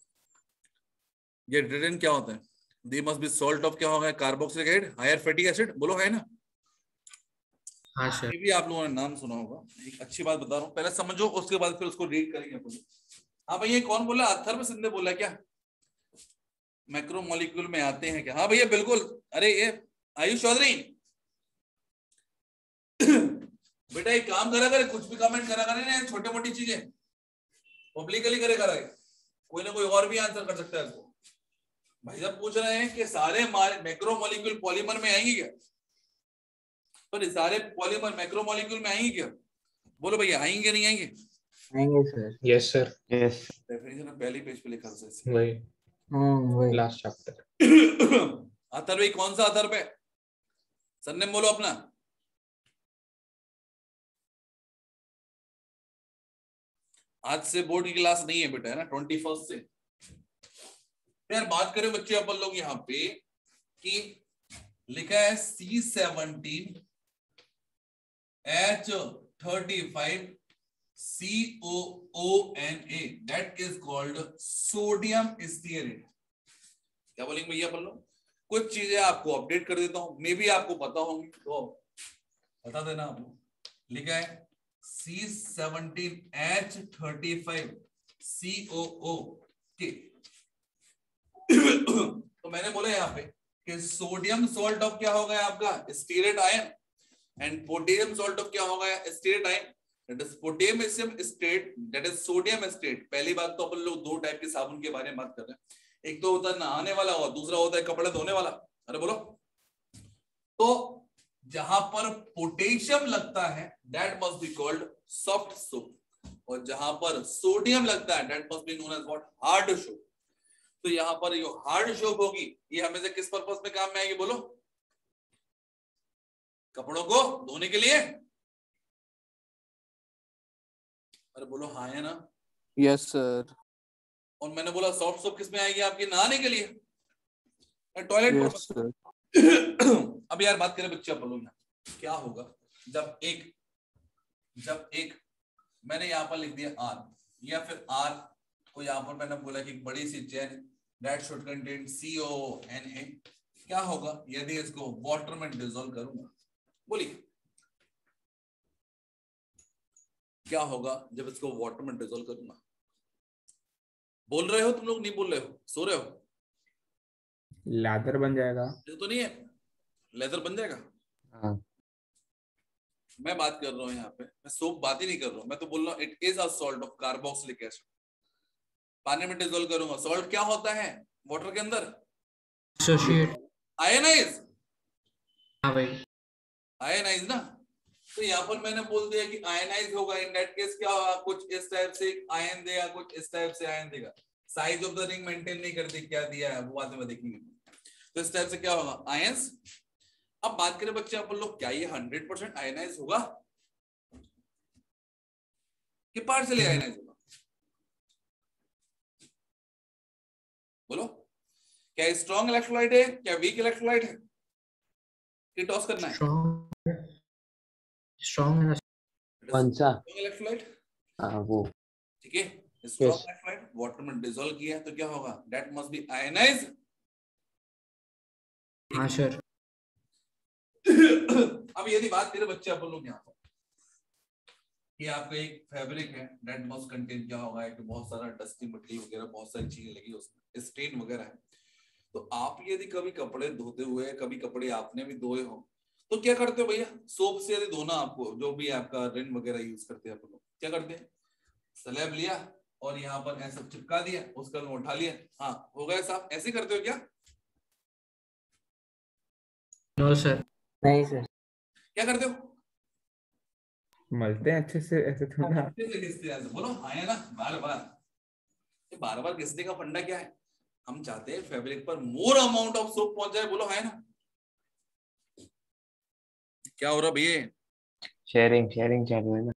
ये डिटर्जेंट क्या होता है? They must be salt of क्या होगा? Carboxylic acid, higher fatty acid. बोलो है ना?
हाँ सर।
ये भी आप लोगों ने नाम सुना होगा। एक अच्छी बात बता रहा हूँ, पहले समझो उसके बाद फिर उसको रीड करेंगे। हाँ भैया कौन बोला? अथर्व सिंधे बोला क्या? मैक्रोमोलिक्यूल में आते हैं क्या? हाँ भैया बिल्कुल। अरे ये आयुष चौधरी बेटा एक काम करा करे, कुछ भी कमेंट करा करे ना, छोटे मोटी चीजें पब्लिकली करे करा, कोई ना कोई और भी आंसर कर सकता है इसको। भाई साहब पूछ रहे हैं कि सारे मैक्रोमोलिक्यूल पॉलीमर में आएंगे क्या, पर सारे पॉलीमर मैक्रोमोलिक्यूल में आएंगे क्या? बोलो भैया, आएंगे नहीं आएंगे?
आएंगे sir.
Yes sir,
yes
definition पहली पेज पे लिखा है
वही
वही
लास्ट चैप्टर।
अथर्व कौन सा अथर्व है? सरनेम बोलो अपना। आज से बोर्ड की क्लास नहीं है बेटा, है ना, 21 से। यार बात करें बच्चे अपन लोग यहाँ पे कि लिखा है C17H35 COONA, that is called sodium stearate. क्या बोलेंगे भैया अपन लोग? कुछ चीजें आपको अपडेट कर देता हूं, मे भी आपको पता होंगी तो बता देना आपको। लिखा है C17H35 COO। तो मैंने बोला यहाँ पे कि सोडियम सॉल्ट ऑफ क्या होगा आपका stearate ion, and potassium salt of क्या होगा stearate ion, that is potassium stearate, that is sodium stearate. पहली बात तो अपन लोग दो टाइप के साबुन के बारे में बात कर रहे हैं, एक तो होता है नहाने वाला और दूसरा होता है कपड़े धोने वाला। अरे बोलो, तो जहां पर पोटेशियम लगता है that must be called soft soap, और जहां पर सोडियम लगता है that must be known as what, hard soap. तो यहाँ पर जो हार्ड सोप होगी ये हमें से किस पर्पस में काम में आएगी? बोलो, कपड़ों को धोने के लिए। अरे बोलो हाँ है ना?
Yes sir.
और मैंने बोला सॉफ्ट सोप किस में आएगी आपकी? नहाने के लिए, टॉयलेट
यस सर।
अब यार बात करें बच्चे अपन लोग, क्या होगा जब एक मैंने यहाँ पर लिख दिया R, या फिर R को यहाँ पर मैंने बोला कि बड़ी सी chain that should contain CONA। क्या होगा यदि इसको वाटर में डिसॉल्व करूंगा? बोलिए क्या होगा जब इसको वाटर में डिसॉल्व करूंगा? बोल रहे हो तुम लोग? नहीं बोल रहे हो? सो रहे हो?
लेदर बन जाएगा।
ये तो नहीं है, लेदर बन जाएगा।
हाँ
मैं बात कर रहा हूँ यहाँ पे, मैं सोप बात ही नहीं कर रहा हूँ, मैं तो बोल रहा हूँ it is a salt of carboxylic acid. पानी में डिसॉल्व करूंगा, सॉल्ट क्या होता है वाटर के अंदर?
एसोसिएट।
आयनाइज।
हाँ भाई,
आयनाइज ना। तो यहाँ पर मैंने बोल दिया कि आयनाइज होगा, इन दैट केस क्या होगा, कुछ इस टाइप से आयन देगा, कुछ इस टाइप से आयन देगा। Size of the ring maintain नहीं करती, क्या दिया है वो बाद में देखेंगे। तो इस टाइप से क्या होगा, आयंस। अब बात करें बच्चे अपन लोग, क्या ये 100% आयनाइज होगा कि पार्शियली आयनाइज होगा? बोलो, क्या स्ट्रॉन्ग इलेक्ट्रोलाइट है, क्या वीक इलेक्ट्रोलाइट है? कि टॉस करना है?
स्ट्रॉन्ग
कौन सा?
इलेक्ट्रोलाइट।
हाँ वो
ठीक है, स्ट्रॉन्ग इलेक्ट्रोलाइट वाटर में डिसॉल्व किया तो क्या होगा? That must be ionize.
हाँ सर।
अब यदि बात करें बच्चे अपन लोग यहाँ पर कि आपका एक फैब्रिक है, दैट मस्ट कंटेन क्या होगा, एक बहुत सारा डस्टी मटेरियल वगैरह, बहुत सारी चीजें लगी उसमें, स्टेन वगैरह है। तो आप यदि कभी कपड़े धोते हुए, कभी कपड़े आपने भी धोए हो, तो क्या करते हो भैया? सोप से यदि धोना आपको, जो भी आपका रिन वगैरह यूज करते हैं अपन लोग, क्या करते हैं? स्लैब लिया और यहाँ पर ऐसा चिपका दिया, उसका उठा लिया, हाँ हो गया साफ। ऐसे करते हो क्या?
No sir.
नहीं सर।
क्या करते हो?
मलते हैं अच्छे से, ऐसे थोड़ा।
बोलो हाँ है ना? बार बार घिसने का फंडा क्या है? हम चाहते हैं फैब्रिक पर मोर अमाउंट ऑफ सोप पहुंच जाए। बोलो है ना? क्या हो रहा भैया?
शेयरिंग चालू है ना।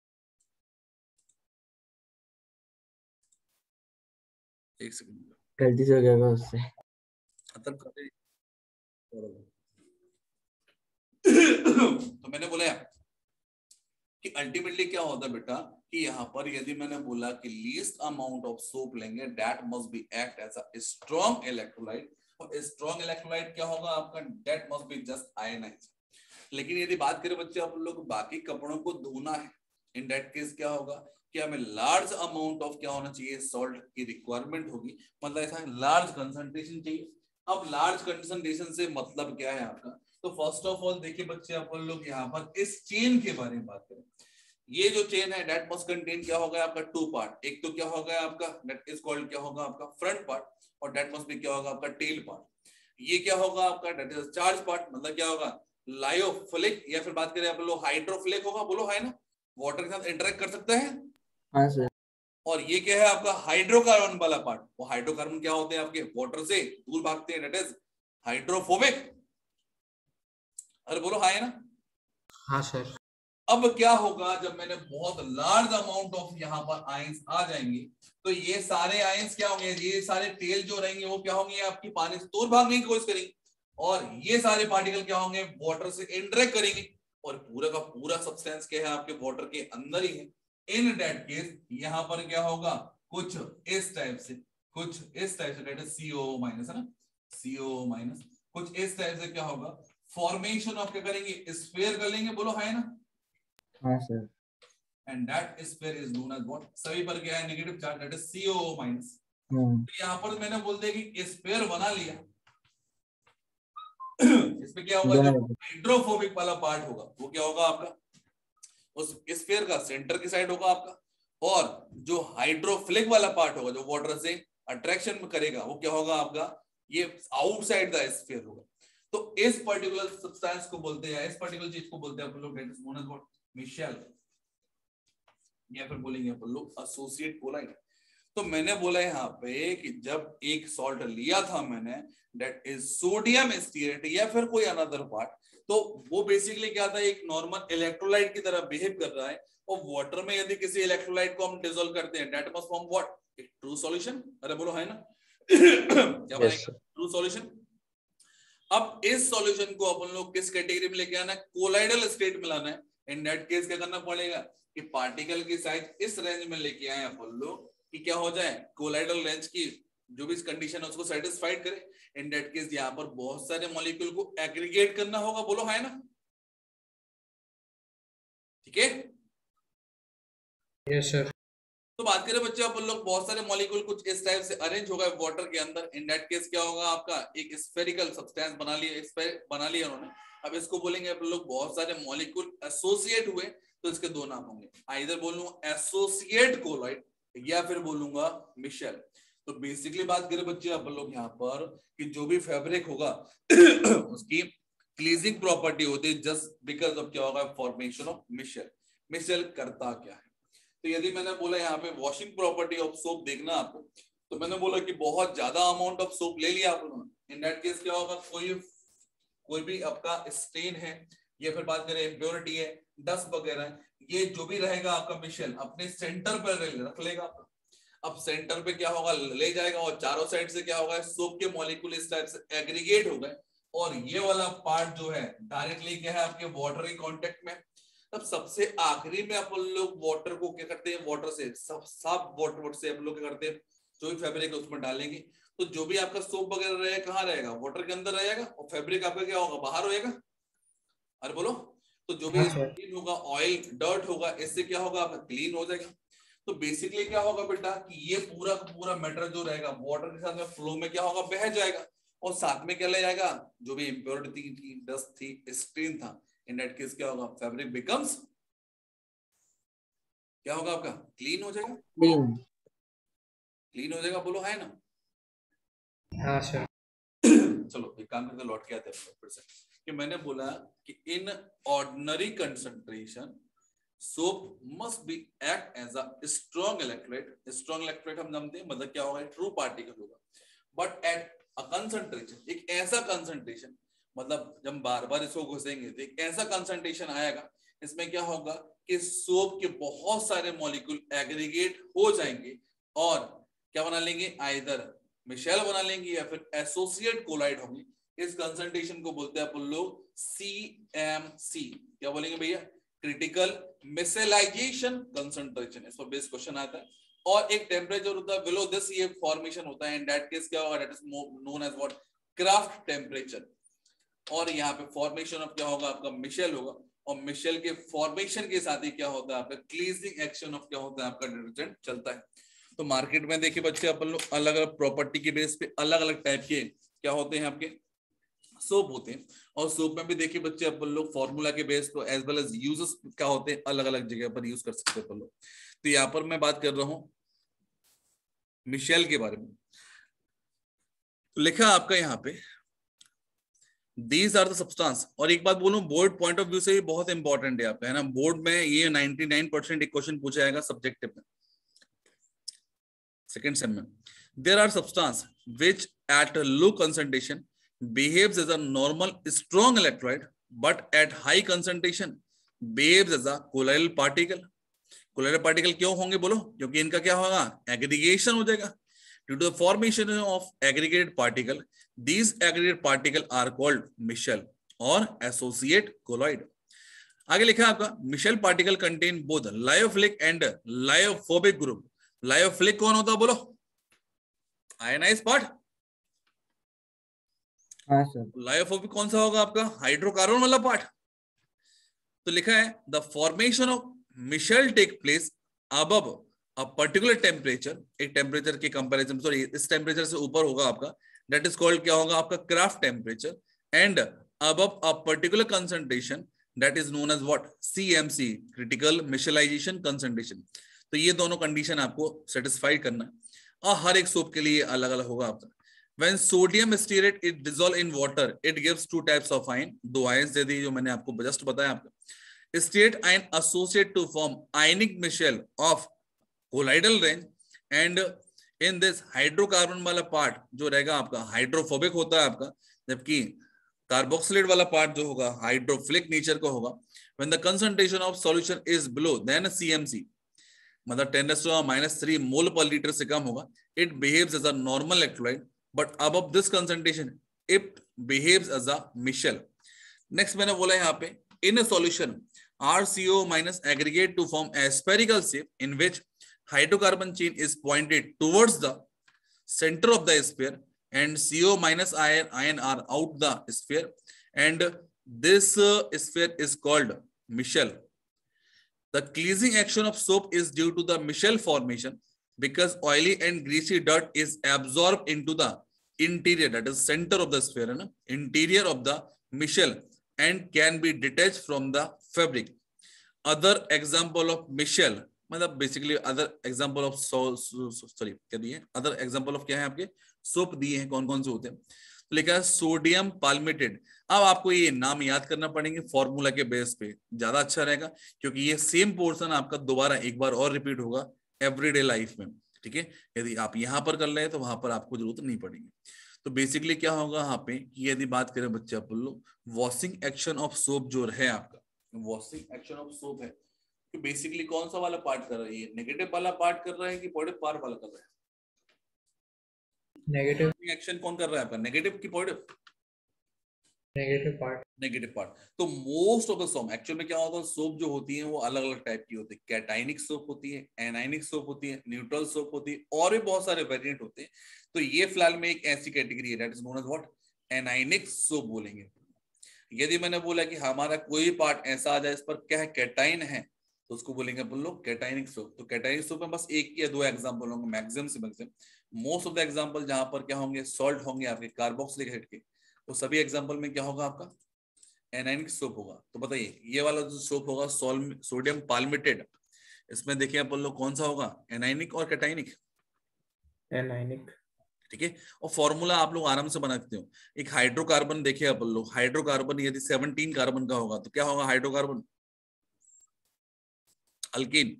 एक सेकंड,
गलती से हो गया उससे।
तो मैंने बोला कि अल्टीमेटली क्या होता है बेटा कि यहाँ पर यदि मैंने बोला कि लीस्ट अमाउंट ऑफ सोप लेंगे, that must be act as a strong electrolyte, और स्ट्रॉन्ग इलेक्ट्रोलाइट क्या होगा आपका? That must be just ionize. लेकिन यदि बात करें बच्चे आप लोग बाकी कपड़ों को धोना है, इन दैट केस क्या होगा कि हमें लार्ज अमाउंट ऑफ क्या होना चाहिए? सॉल्ट की रिक्वायरमेंट होगी, मतलब ऐसा लार्ज कंसंट्रेशन चाहिए। अब लार्ज कंसंट्रेशन से मतलब क्या है आपका तो फर्स्ट ऑफ ऑल देखिए बच्चे अपन लोग यहाँ पर इस चेन के बारे में बात करें। ये जो चेन है दैट मस्ट कंटेन क्या होगा आपका टू पार्ट। एक तो क्या होगा आपका दैट इज कॉल्ड क्या होगा आपका फ्रंट पार्ट, और दैट मस्ट भी क्या होगा आपका टेल पार्ट। ये क्या होगा आपका दैट इज चार्ज पार्ट, मतलब क्या होगा लायोफिलिक, या फिर बात करें अपन लोग हाइड्रोफिलिक होगा, बोलो है ना, वाटर के साथ इंटरेक्ट कर सकता है।
हाँ सर।
और ये क्या है आपका हाइड्रोकार्बन वाला पार्ट। वो हाइड्रोकार्बन क्या होते हैं आपके वाटर से दूर भागते हैं, दैट इज हाइड्रोफोबिक। अरे बोलो है ना।
हाँ सर।
अब क्या होगा जब मैंने बहुत लार्ज अमाउंट ऑफ यहाँ पर आयंस आ जाएंगे, तो ये सारे आयंस क्या होंगे, ये सारे टेल जो रहेंगे वो क्या होंगे आपकी पानी से दूर भागने की कोशिश करेंगे, और ये सारे पार्टिकल क्या होंगे वाटर से इंटरेक्ट करेंगे, और पूरा का पूरा सब्सटेंस क्या है आपके वाटर के अंदर ही है। इन दैट केस यहाँ पर क्या होगा कुछ इस टाइप से, दैट इज CO माइनस, है ना, CO माइनस, कुछ इस टाइप से क्या होगा फॉर्मेशन ऑफ क्या करेंगे स्फीयर कर लेंगे, बोलो है ना।
हाँ sir.
And that sphere is known as what? सभी पर क्या है negative charge, that is CO minus. यहाँ पर मैंने बोल दिया कि स्फीयर बना लिया। इसमें क्या होगा जो हाइड्रोफोबिक वाला पार्ट होगा वो क्या होगा आपका उस स्फीयर का सेंटर की साइड होगा आपका, और जो हाइड्रोफिलिक वाला पार्ट होगा जो वाटर से अट्रैक्शन करेगा वो क्या होगा आपका ये आउटसाइड द स्फीयर होगा। तो इस पर्टिकुलर सब्सटेंस को बोलते हैं, इस पर्टिकुलर चीज को बोलते हैं अपन लोग that is known as what micelle, या फिर बोलेंगे अपन लोग एसोसिएट कोलाइड। तो मैंने बोला यहाँ पे कि जब एक सॉल्ट लिया था मैंने दैट इज सोडियम स्टीरेट या फिर कोई अनदर पार्ट, तो वो बेसिकली क्या था एक नॉर्मल इलेक्ट्रोलाइट की तरह बिहेव कर रहा है, और वाटर में यदि किसी इलेक्ट्रोलाइट को हम डिसॉल्व करते हैं दैट मस्ट फॉर्म व्हाट एक ट्रू सॉल्यूशन। अरे बोलो है ना। क्या बनेगा ट्रू सॉल्यूशन। अब इस सॉल्यूशन को अपन लोग किस कैटेगरी में लेके आना है, कोलाइडल स्टेट में लाना है। इन दैट केस क्या करना पड़ेगा कि पार्टिकल की साइज इस रेंज में लेके आए अपन लोग कि क्या हो जाए कोलाइडल रेंज की जो भी कंडीशन है उसको सेटिस्फाइड करे। इन दैट केस यहाँ पर बहुत सारे मॉलिक्यूल को एग्रीगेट करना होगा, बोलो है ना, ठीक है।
Yes sir.
तो बात करें बच्चे अपन लोग बहुत सारे मॉलिक्यूल कुछ इस टाइप से अरेंज होगा वाटर के अंदर। इन दैट केस क्या होगा आपका एक स्फेरिकल सब्सटेंस बना लिया उन्होंने। अब इसको बोलेंगे अपन लोग बहुत सारे मॉलिक्यूल एसोसिएट हुए, तो इसके दो नाम होंगे, आइदर बोलूंगा एसोसिएट कोलाइड या फिर बोलूंगा मिशेल। तो बेसिकली बात करें बच्चे अपन लोग यहाँ पर कि जो भी फैब्रिक होगा उसकी क्लीजिंग प्रॉपर्टी होती है जस्ट बिकॉज ऑफ क्या होगा फॉर्मेशन ऑफ मिशेल। मिशेल करता क्या है, तो यदि मैंने बोला यहाँ पे वॉशिंग प्रॉपर्टी ऑफ सोप देखना आपको, तो मैंने बोला कि बहुत ज्यादा अमाउंट ऑफ सोप ले लिया आप लोगों ने। इन दैट केस क्या होगा कोई भी आपका स्टेन है या फिर बात करें इम्प्योरिटी है डस्ट वगैरह, ये जो भी रहेगा आपका मिशेल अपने सेंटर पर रख लेगा। अब सेंटर पे क्या होगा ले जाएगा, और चारों साइड से क्या होगा सोप के मॉलिक्यूल इस टाइप से एग्रीगेट हो गए, और ये वाला पार्ट जो है डायरेक्टली क्या है आपके वाटर के कांटेक्ट में। तब सबसे आखिरी में अपन लोग वाटर को क्या करते हैं, वाटर से सब वाटर से अपन लोग क्या करते हैं जो भी फैब्रिक है उसमें डालेंगे, तो जो भी आपका सोप वगैरह रहेगा कहाँ रहेगा वाटर के अंदर रहेगा, और फैब्रिक आपका क्या होगा बाहर होएगा। अरे बोलो, तो जो भी क्लीन होगा ऑयल डर्ट होगा इससे क्या होगा आपका क्लीन हो जाएगा। तो बेसिकली क्या होगा बेटा कि ये पूरा पूरा मैटर जो रहेगा वाटर के साथ में फ्लो में क्या होगा बह जाएगा, और साथ में क्या ले जाएगा जो भी इम्प्योरिटी थी डस्ट थी स्टेन था। इन दैट केस क्या होगा फैब्रिक बिकम्स क्या होगा आपका क्लीन हो जाएगा, क्लीन हो जाएगा, बोलो है ना।
हाँ सर।
चलो एक काम करते लौट के आते हैं फिर से कि मैंने बोला कि in ordinary concentration soap must be act as a strong electrolyte. Strong electrolyte हम जानते हैं मतलब क्या होगा ट्रू पार्टिकल होगा, बट एट अ कंसंट्रेशन एक ऐसा कंसंट्रेशन मतलब जब बार बार इसको घुसेंगे तो एक ऐसा कंसंट्रेशन आएगा इसमें क्या होगा कि सोप के बहुत सारे मॉलिक्यूल एग्रीगेट हो जाएंगे और क्या बना लेंगे आइदर मिशेल बना लेंगे या फिर एसोसिएट कोलाइड होंगे। इस कंसंट्रेशन को बोलते हैं अपन लोग CMC। क्या बोलेंगे भैया क्रिटिकल मिशेलाइजेशन कंसंट्रेशन। इस पर बेस क्वेश्चन आता है, और एक टेम्परेचर होता है बिलो दिस ये फॉर्मेशन होता है। इन दैट केस क्या होगा that is known as what Krafft temperature. और यहाँ पे फॉर्मेशन ऑफ क्या होगा आपका मिशेल होगा, और मिशेल के फॉर्मेशन के साथ ही क्या होता है आपका क्लीजिंग एक्शन ऑफ क्या होता है आपका डिटर्जेंट चलता है। तो मार्केट में देखिए बच्चे अपन लोग अलग अलग प्रॉपर्टी के बेस पे अलग अलग टाइप के क्या होते हैं आपके सोप होते हैं, और सोप में भी देखिए बच्चे अपन लोग फॉर्मूला के बेस पर एज वेल एज यूजेस क्या होते हैं, अलग अलग जगह पर यूज कर सकते हैं अपन लोग। तो यहाँ पर मैं बात कर रहा हूं मिशेल के बारे में। लिखा आपका यहाँ पे दीज आर द सब्सटेंस, और एक बात बोलूं बोर्ड पॉइंट ऑफ व्यू से ये बहुत इंपॉर्टेंट है आपका, है ना, बोर्ड में ये 99% एक क्वेश्चन पूछा जाएगा सब्जेक्टिव में सेकंड सेम में। There are substance which at low concentration behaves as a normal strong electrolyte but at high concentration behaves as a colloidal particle। colloidal particle क्यों होंगे बोलो? क्योंकि इनका क्या होगा, एग्रीगेशन हो जाएगा। due to the formation of aggregated particle, these aggregated particle are called Michel or associate colloid। आगे लिखा है आपका Michel particle contain both lyophilic and lyophobic group। lyophilic कौन होता है बोलो? Ionized part.
हाँ सर।
लायोफोबिक कौन सा होगा आपका? हाइड्रोकार्बन वाला पार्ट। तो लिखा है the formation of micelle take place above a particular temperature, एक टेम्परेचर के कंपैरिजन, सॉरी इस टेम्परेचर से ऊपर होगा आपका, दैट इज कॉल्ड क्या होगा आपका? Krafft temperature. And above a particular concentration that is known as what? CMC, critical micellization concentration. तो ये दोनों कंडीशन आपको सेटिस्फाई करना है, और हर एक सोप के लिए अलग अलग होगा आपका। When sodium stearate is dissolved in water, it gives two types of ion, दो ions दे दी जो मैंने आपको जस्ट बताया आपका। Stearate ion associate to form ionic Michel of colloidal range, and in this hydrocarbon वाला पार्ट जो रहेगा आपका हाइड्रोफोबिक होता है आपका, जबकि कार्बोक्सिलेट वाला पार्ट जो होगा हाइड्रोफिलिक नेचर का होगा। When the concentration of solution is below than CMC, मतलब 10⁻³ मोल पर लीटर से कम होगा, it behaves as a normal electrolyte, but above this concentration it behaves as a Michel। next मैंने बोला यहाँ पे in a solution RCO minus aggregate to form a spherical shape in which hydrocarbon chain is pointed towards the center of the sphere and CO minus ion are out the sphere, and this sphere is called Michel। the cleansing action of soap is due to the Michel formation because oily and greasy dirt is absorbed into the interior, that is center of the sphere, है ना, interior of the Michel, and can be detached from the fabric। other example of Michel मतलब basically other example of sorry क्या दिए, other example of क्या है आपके? सोप दिए हैं, कौन कौन से होते हैं? तो लिखा है सोडियम पाल्मिटेड। अब आपको ये नाम याद करना पड़ेंगे फॉर्मूला के बेस पे, ज्यादा अच्छा रहेगा, क्योंकि ये सेम पोर्शन आपका दोबारा एक बार और रिपीट होगा एवरीडे लाइफ में, ठीक है। यदि आप यहाँ पर कर रहे हैं तो वहां पर आपको जरूरत नहीं पड़ेगी। तो बेसिकली क्या होगा यहाँ पे कि यदि बात करें बच्चे आप लोग वॉशिंग एक्शन ऑफ सोप जो है आपका, वॉशिंग एक्शन ऑफ सोप है, तो बेसिकली कौन सा वाला पार्ट कर रहा है? ये नेगेटिव वाला पार्ट कर रहा है कि पॉजिटिव पार्ट वाला कर रहा है?
नेगेटिव
एक्शन कौन कर रहा है आपका? नेगेटिव की positive?
Negative part.
Negative part. तो most of the soap actual में क्या होता है, सोप जो होती है वो अलग अलग टाइप की होती है। कैटाइनिक सोप होती है, एनाइनिक सोप होती है, न्यूट्रल सोप होती है, और भी बहुत सारे वेरिएंट होते हैं। तो ये फिलहाल में एक ऐसी कैटेगरी है that is known as what? Anionic soap बोलेंगे। यदि मैंने बोला कि हमारा कोई पार्ट ऐसा आ जाए इस पर क्या है, कैटाइन है, तो उसको बोलेंगे अपन लोग कैटाइनिक सोप। तो कैटाइनिक सोप में बस एक या दो एग्जांपल होंगे मैक्सिमम से maximum. Most of the example जहां पर क्या होंगे, सॉल्ट होंगे आपके कार्बोक्सिलिक एसिड के, तो सभी एग्जांपल में क्या होगा आपका? एनाइनिक सोप होगा। तो बताइए ये वाला जो सोप होगा सोडियम पाल्मिटेड, इसमें देखिए अपन लोग कौन सा होगा, एनाइनिक और कैटाइनिक?
एनाइनिक।
ठीक है। और फॉर्मूला आप लोग आराम से बना सकते हो। एक हाइड्रोकार्बन देखिए अपन लोग, हाइड्रोकार्बन यदि 17 कार्बन का होगा तो क्या होगा हाइड्रोकार्बन? अल्कीन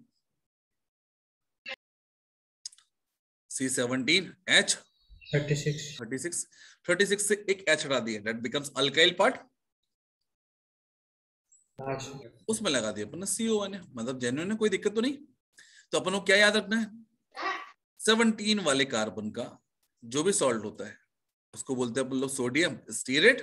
C17H36 से एक H हटा दिया, दैट बिकम्स अल्काइल पार्ट, उसमें लगा दिया अपन ने CO1 है, मतलब जेन्युइन है, कोई दिक्कत तो नहीं। तो अपन को क्या याद रखना है, 17 वाले कार्बन का जो भी सॉल्ट होता है उसको बोलते हैं अपन लोग सोडियम स्टीरेट।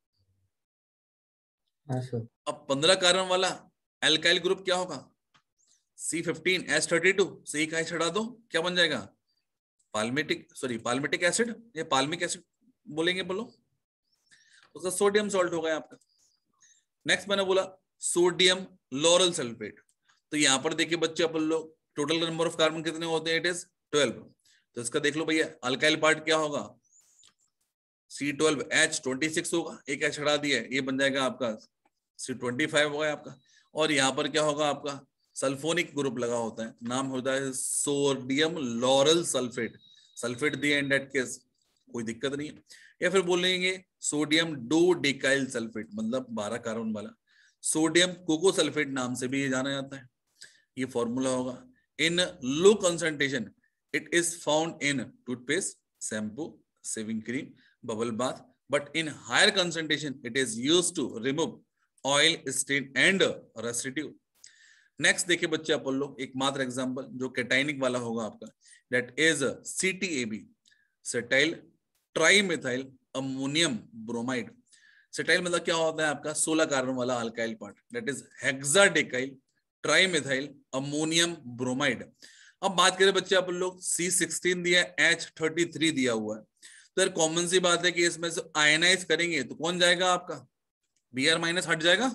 अब 15 कार्बन वाला एल्काइल ग्रुप क्या होगा, C15H32 से एक H हटा दो, क्या बन जाएगा? पाल्मिटिक एसिड या पाल्मिक एसिड बोलेंगे बोलो, उसका सोडियम सॉल्ट हो गया आपका। नेक्स्ट मैंने बोला सोडियम लॉरल सल्फेट। तो यहां पर देखिए बच्चे अपन लोग टोटल नंबर ऑफ कार्बन कितने होते हैं, इट इज 12। तो इसका देख लो भैया, अल्काइल पार्ट क्या होगा C12H26 होगा, एक H हटा दिया है, ये बन जाएगा आपका C25 होगा आपका। और यहाँ पर क्या होगा आपका सल्फोनिक ग्रुप लगा होता है, नाम होता है सोडियम लॉरल सल्फेट। सल्फेट दिया इन दैट केस कोई दिक्कत नहीं है। या फिर बोलेंगे सोडियम डोडेकाइल सल्फेट, मतलब 12 कार्बन वाला। सोडियम कोको सल्फेट नाम से भी ये जाना जाता है। ये फॉर्मूला होगा। In low concentration it is found in toothpaste, shampoo, shaving cream, bubble bath, but in higher concentration it is used to remove oil stain and residue. Next देखिए बच्चे अपन लोग एक मात्र एग्जांपल जो कैटाइनिक वाला होगा आपका, that is CTAB, cetyl trimethyl ammonium bromide. Cetyl मतलब क्या होता है आपका 16 कार्बन वाला alkyl part, that is hexadecyl trimethyl ammonium bromide. अब बात करें बच्चे अपन लोग C16 दिया है, H33 दिया हुआ है, तो यार कॉमन सी बात है कि इसमें से आयनाइज करेंगे तो कौन जाएगा आपका Br माइनस हट जाएगा,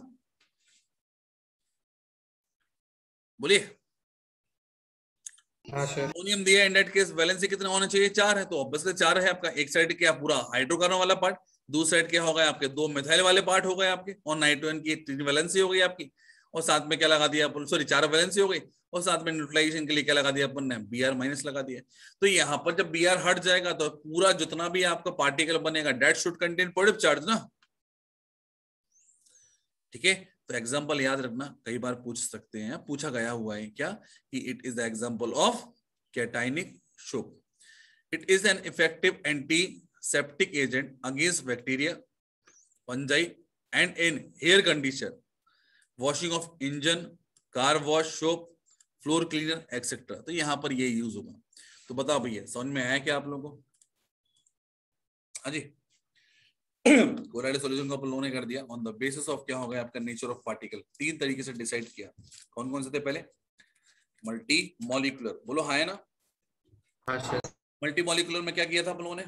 बोलिए। अमोनियम दिया इन दैट केस वैलेंसी कितना होना चाहिए 4 है, तो ऑब्वियसली 4 है आपका। एक साइड क्या पूरा हाइड्रोकार्बन वाला पार्ट, दूसरी साइड क्या होगा आपके 2 मिथाइल वाले पार्ट हो गए आपके, और नाइट्रोजन की 3 वैलेंसी हो गई आपकी, और साथ में क्या लगा दिया अपन, सॉरी 4 वैलेंसी हो गई, और साथ में न्यूट्रलाइजेशन के लिए क्या लगा दिया अपन ने Br माइनस लगा दिया। तो यहाँ पर जब Br हट जाएगा तो पूरा जितना भी आपका पार्टिकल बनेगा that should contain positive charge ना, ठीक है। तो एग्जांपल याद रखना, कई बार पूछ सकते हैं, पूछा गया हुआ है क्या कि it is the example of cationic soap. It is an effective antiseptic agent against bacteria, fungi and in hair conditioner, washing of engine, car wash, soap, floor cleaner etcetera. तो यहाँ पर ये यूज होगा। तो बताओ भैया समझ में आया क्या आप लोगों को? हाँ जी। कोराइडल सॉल्यूशन को अपन लोगों ने कर दिया ऑन द बेसिस ऑफ क्या होगा आपका नेचर ऑफ पार्टिकल। 3 तरीके से डिसाइड किया। कौन कौन से थे पहले? मल्टी मॉलिक्यूलर, बोलो हाँ है ना?
हाँ सर।
मल्टी मॉलिक्यूलर में क्या किया था अपन लोगों ने?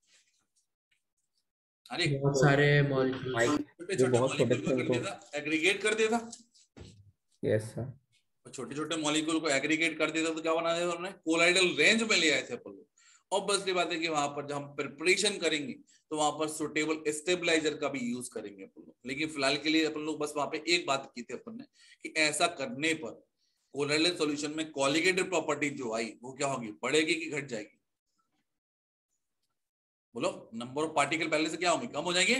अरे
बहुत सारे मॉलिक्यूल,
छोटे मॉलिक्यूल को कर दिया था, एग्रीगेट कर दिया था।
Yes sir.
छोटे छोटे मॉलिक्यूल को एग्रीगेट कर दिया था तो क्या बना दिया उन्होंने? कोलाइडल रेंज में ले आए थे अपन लोग। ऑब्वियसली बात है कि वहां पर जब हम प्रिपरेशन करेंगे तो वहां पर सुटेबल स्टेबलाइजर का भी यूज करेंगे अपन लोग। लेकिन फिलहाल के लिए अपन लोग बस वहां पे एक बात की थी अपन ने कि ऐसा करने पर कोलाइडल सॉल्यूशन में कोलिगेटेड प्रॉपर्टी जो आई वो क्या होगी, बढ़ेगी कि घट जाएगी? बोलो, नंबर ऑफ पार्टिकल पहले से क्या होंगे, कम हो जाएंगे?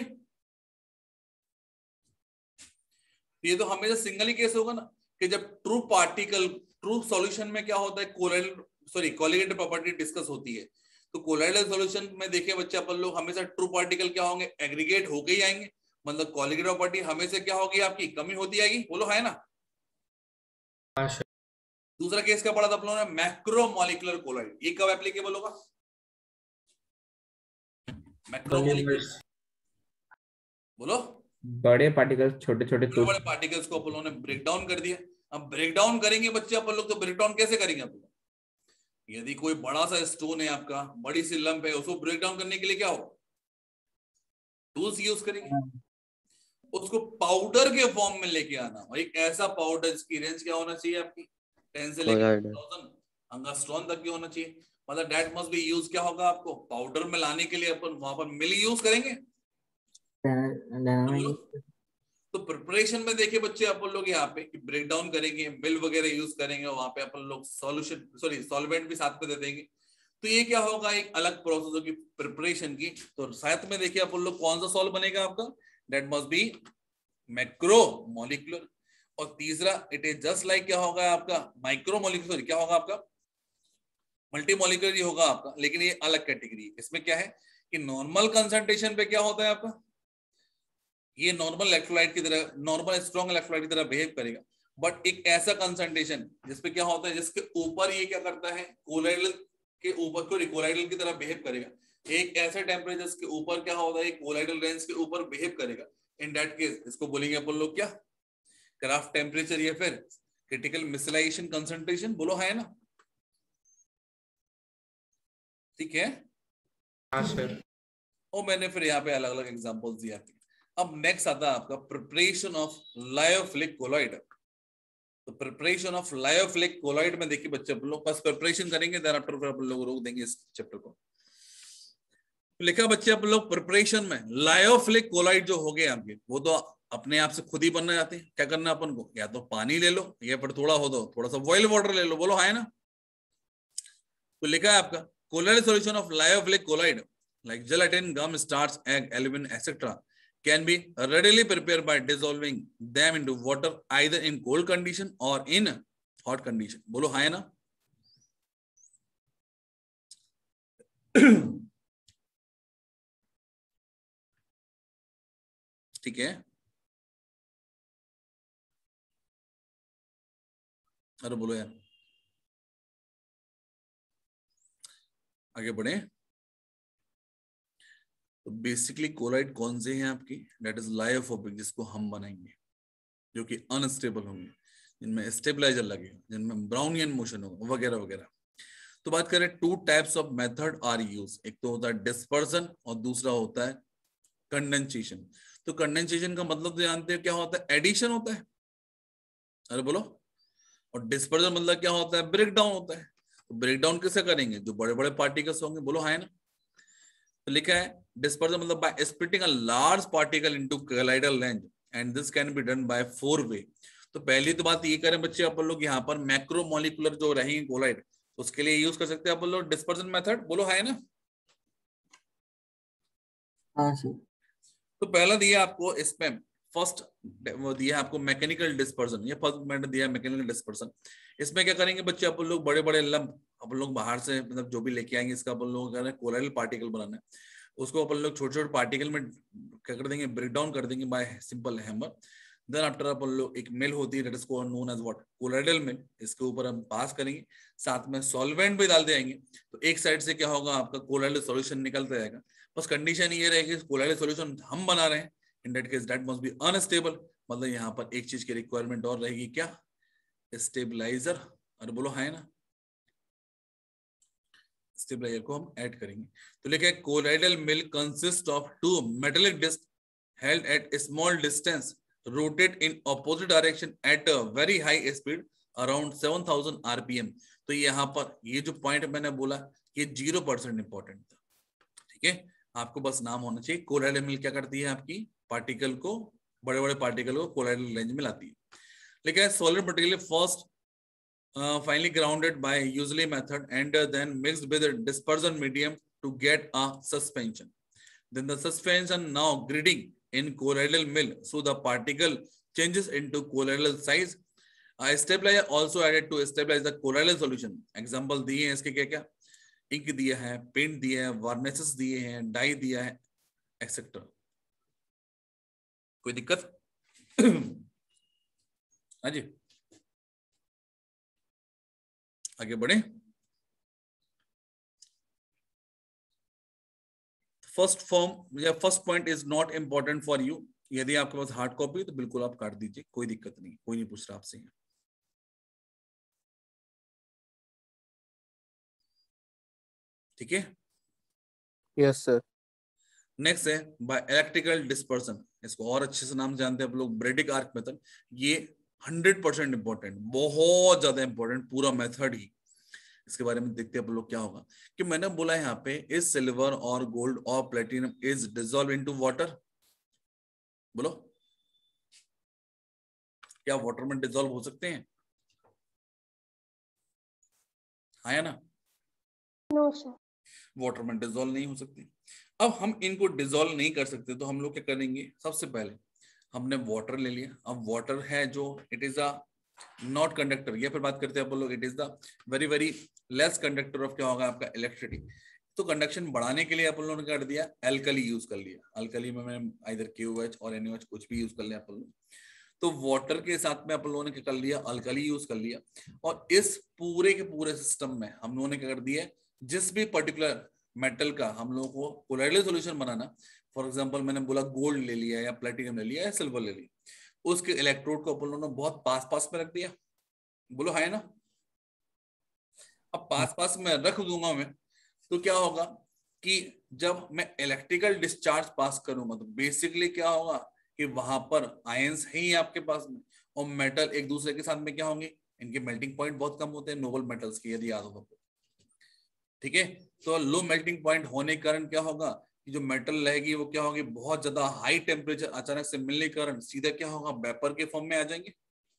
ये तो हमेशा सिंगल ही केस होगा ना कि जब ट्रू सॉल्यूशन में क्या होता है, कोलिगेटेड प्रॉपर्टी डिस्कस होती है। तो कोलाइडल सॉल्यूशन में देखिए बच्चे अपन लोग हमेशा ट्रू पार्टिकल क्या होंगे, एग्रीगेट होके ही आएंगे। मतलब कोलिगेटेड प्रॉपर्टी हमेशा क्या होगी आपकी, कमी होती आएगी। बोलो है ना? दूसरा केस क्या पढ़ा था आप लोगों ने, मैक्रोमोलिकुलर कोलाइड। ये कब एप्लीकेबल होगा? मैक्रोमोलिकुलर, बोलो।
बड़े पार्टिकल्स, छोटे छोटे
बड़े पार्टिकल्स को अपन लोगों ने ब्रेक डाउन कर दिया। अब ब्रेक डाउन करेंगे बच्चे अपन लोग, तो ब्रेक डाउन कैसे करेंगे अपन लोग? यदि कोई बड़ा सा स्टोन है आपका, बड़ी सी लंप है, उसको ब्रेक डाउन करने के लिए क्या हो, टूल्स यूज करेंगे। उसको पाउडर के फॉर्म में लेके आना, और एक ऐसा पाउडर जिसकी रेंज क्या होना चाहिए आपकी 10 से लेकर 1000 एंगस्ट्रॉन तक की होना चाहिए। मतलब दैट मस्ट बी यूज क्या होगा आपको, पाउडर में लाने के लिए अपन वहां पर मिल यूज करेंगे। तो प्रिपरेशन में देखिए बच्चे अपन लोग यहाँ पे ब्रेक डाउन करेंगे, मिल वगैरह यूज करेंगे, वहां पे अपन लोग सॉल्वेंट भी साथ में दे देंगे। तो ये क्या होगा, एक अलग प्रोसेस होगी प्रिपरेशन की। तो साथ में देखिए अपन लोग कौन सा सॉल्व बनेगा आपका, दैट मस्ट बी मैक्रोमोलिकुलर। और तीसरा इट इज जस्ट लाइक क्या होगा आपका, माइक्रोमोलिकुलर, क्या होगा आपका मल्टीमोलिकुलर ही होगा आपका। लेकिन ये अलग कैटेगरी। इसमें क्या है कि नॉर्मल कंसंट्रेशन पे क्या होता है आपका, ये नॉर्मल इलेक्ट्रोलाइट की तरह, नॉर्मल स्ट्रॉन्ग इलेक्ट्रोलाइट की तरह बिहेव करेगा। बट एक ऐसा कंसंट्रेशन जिसपे क्या होता है, जिसके ऊपर ये क्या करता है, कोलाइडल के ऊपर को कोलाइडल की तरह बिहेव करेगा। एक ऐसे टेम्परेचर के ऊपर क्या होता है, कोलाइडल रेंज के ऊपर बिहेव करेगा। इन दैट केस इसको बोलेंगे अपन लोग क्या, क्राफ्ट टेम्परेचर या फिर क्रिटिकल मिसलाइजेशन कंसंट्रेशन। बोलो है ना? ठीक है।
हाँ सर।
और मैंने फिर यहाँ पे अलग अलग एग्जांपल्स दिया। अब नेक्स्ट आता है आपका प्रिपरेशन ऑफ लायोफिलिक कोलॉइड। तो प्रिपरेशन ऑफ लायोफिलिक कोलॉइड में देखिए बच्चे अपन लोग बस प्रिपरेशन करेंगे, देन आफ्टर फिर अपन लोग रोक देंगे इस चैप्टर को। तो लिखा बच्चे आप लोग प्रिपरेशन में लायोफिलिक कोलाइड जो हो गए आपके, वो तो अपने आप से खुद ही बनना जाते हैं। क्या करना अपन को, या तो पानी ले लो या फिर थोड़ा सा बॉइल वाटर ले लो। बोलो हाँ है ना। तो लिखा है आपका colloidal solution of lyophilic colloid like gelatin, gum, starch, egg, albumin, etc. can be readily prepared by dissolving them into water either in cold condition or in hot condition. बोलो हाँ है ना। ठीक है, अरे बोलो यार, आगे बढ़े। तो बेसिकली कोलाइड कौन से हैं आपकी, डेट इज लायोफोबिक, जिसको हम बनाएंगे, जो कि अनस्टेबल होंगे, जिनमें स्टेबलाइजर लगेगा, जिनमें ब्राउनियन मोशन होगा वगैरह वगैरह। तो बात करें, two types of method are use, एक तो होता है डिस्पर्सन और दूसरा होता है कंडेंसेशन। तो कंडेंसेशन का मतलब तो जानते हैं क्या होता है, एडिशन होता है, अरे बोलो। और डिस्पर्सन मतलब क्या होता है, ब्रेक डाउन होता है। तो ब्रेक डाउन कैसे करेंगे, जो बड़े बड़े पार्टिकल्स होंगे, बोलो हाँ है ना। तो लिखा है डिस्पर्सन मतलब by splitting a large particle into colloidal length and this can be done by 4 way. तो पहली तो बात ये करें बच्चे अपन लोग, यहाँ पर मैक्रोमोलिकुलर जो रहेंगे कोलाइड, उसके लिए यूज कर सकते हैं अपन लोग डिस्पर्सन मेथड। बोलो हाँ है ना।
हाँ सर।
तो पहला दिया आपको इसमें फर्स्ट वो दिया आपको मैकेनिकल डिस्पर्सन, ये फर्स्ट मेथड दिया मैकेनिकल डिस्पर्सन। इसमें क्या करेंगे बच्चे, अपन लोग बड़े बड़े लंप अपन लोग बाहर से मतलब जो भी लेके आएंगे, इसका अपन लोग कोलाइडल पार्टिकल बनाना है, उसको अपन लोग छोटे छोटे पार्टिकल में क्या कर देंगे, ब्रेक डाउन कर देंगे by simple hammer. Then after अपन लोग एक मिल होती है, that is known as what, colloidal mill, इसके ऊपर हम पास करेंगे, साथ में सॉल्वेंट भी डाल देंगे। तो एक साइड से क्या होगा, आपका कोलाइडल सॉल्यूशन निकलता जाएगा। बस कंडीशन ये रहेगी, कोलाइडल सॉल्यूशन हम बना रहे हैं, in that case that must be unstable. मतलब यहाँ पर एक चीज की रिक्वायरमेंट और रहेगी, क्या, स्टेबलाइजर। अरे बोलो हाँ है ना, स्टेबलाइजर को हम ऐड करेंगे। तो लिखे colloidal mill consist of 2 metallic disc held at small distance rotate in opposite direction at a very high speed around 7000 RPM। तो यहाँ पर ये जो पॉइंट मैंने बोला, ये 0% इंपॉर्टेंट था। ठीक है, आपको बस नाम होना चाहिए। कोलाइडल मिल क्या करती है, आपकी पार्टिकल को, बड़े बड़े पार्टिकल को कोलाइडल रेंज में लाती है। लेकिन solid material first finally grounded by usually method and then mixed with a dispersion medium to get a suspension. Then the suspension now griding in colloidal mill, so the particle changes into colloidal size. A stabilizer also added to stabilize the colloidal solution. Example दिए हैं इसके, क्या क्या, इंक दिया है, पेंट दिया है, वार्निशेस दिए हैं, डाई दिया है, एक्सेट्रा। कोई दिक्कत? हाँ जी, आगे बढ़े। फर्स्ट फॉर्म या first point is not important for you. यदि आपके पास हार्ड कॉपी तो बिल्कुल आप काट दीजिए, कोई दिक्कत नहीं, कोई नहीं पूछ रहा आपसे। ठीक है,
यस सर।
नेक्स्ट है बाय इलेक्ट्रिकल डिस्पर्सन, इसको और अच्छे से नाम जानते हैं आप लोग, ब्रेडिक आर्क मेथड। ये 100% इंपॉर्टेंट, बहुत ज्यादा इंपॉर्टेंट पूरा मेथड ही। इसके बारे में देखते हैं आप लोग क्या होगा, कि मैंने बोला यहाँ पे इज सिल्वर और गोल्ड और platinum is dissolve into water. बोलो क्या वाटर में डिसॉल्व हो सकते हैं, हाँ या ना?
No sir.
वाटर में डिसॉल्व नहीं हो सकते। अब हम इनको डिसॉल्व नहीं कर सकते, तो हम लोग क्या करेंगे, सबसे पहले हमने वाटर ले लिया। अब वाटर है जो it is a not conductor, या फिर बात करते हैं आप लोग, it is the very very less conductor of क्या होगा आपका इलेक्ट्रिसिटी। तो कंडक्शन बढ़ाने के लिए अपन लोगों ने कर दिया, एल्कली यूज कर लिया। एल्कली में मैंने आइदर KOH और NaOH कुछ भी यूज कर लिया अपन लोग। तो वाटर के साथ में अपन लोगों ने क्या कर लिया, अल्कली यूज कर लिया। और इस पूरे के पूरे सिस्टम में हम लोगों ने क्या कर दिया, जिस भी पर्टिकुलर मेटल का हम लोगों को कोलाइडल सॉल्यूशन बनाना, फॉर एग्जांपल मैंने बोला गोल्ड ले लिया या प्लेटिनम ले लिया या सिल्वर ले लिया, उसके इलेक्ट्रोड को अपन लोगों ने बहुत पास पास में रख दिया। बोलो है ना। अब पास पास में रख दूंगा मैं, तो क्या होगा कि जब मैं इलेक्ट्रिकल डिस्चार्ज पास करूंगा, तो बेसिकली क्या होगा कि वहां पर आयंस है ही आपके पास में, और मेटल एक दूसरे के साथ में क्या होंगे, इनके मेल्टिंग पॉइंट बहुत कम होते हैं नोबल मेटल्स के, यदि याद होगा। ठीक है, तो लो मेल्टिंग पॉइंट होने के कारण क्या होगा, कि जो मेटल रहेगी वो क्या होगी, बहुत ज्यादा हाई टेम्परेचर अचानक से मिलने के कारण सीधा क्या होगा, वेपर के फॉर्म में आ जाएंगे।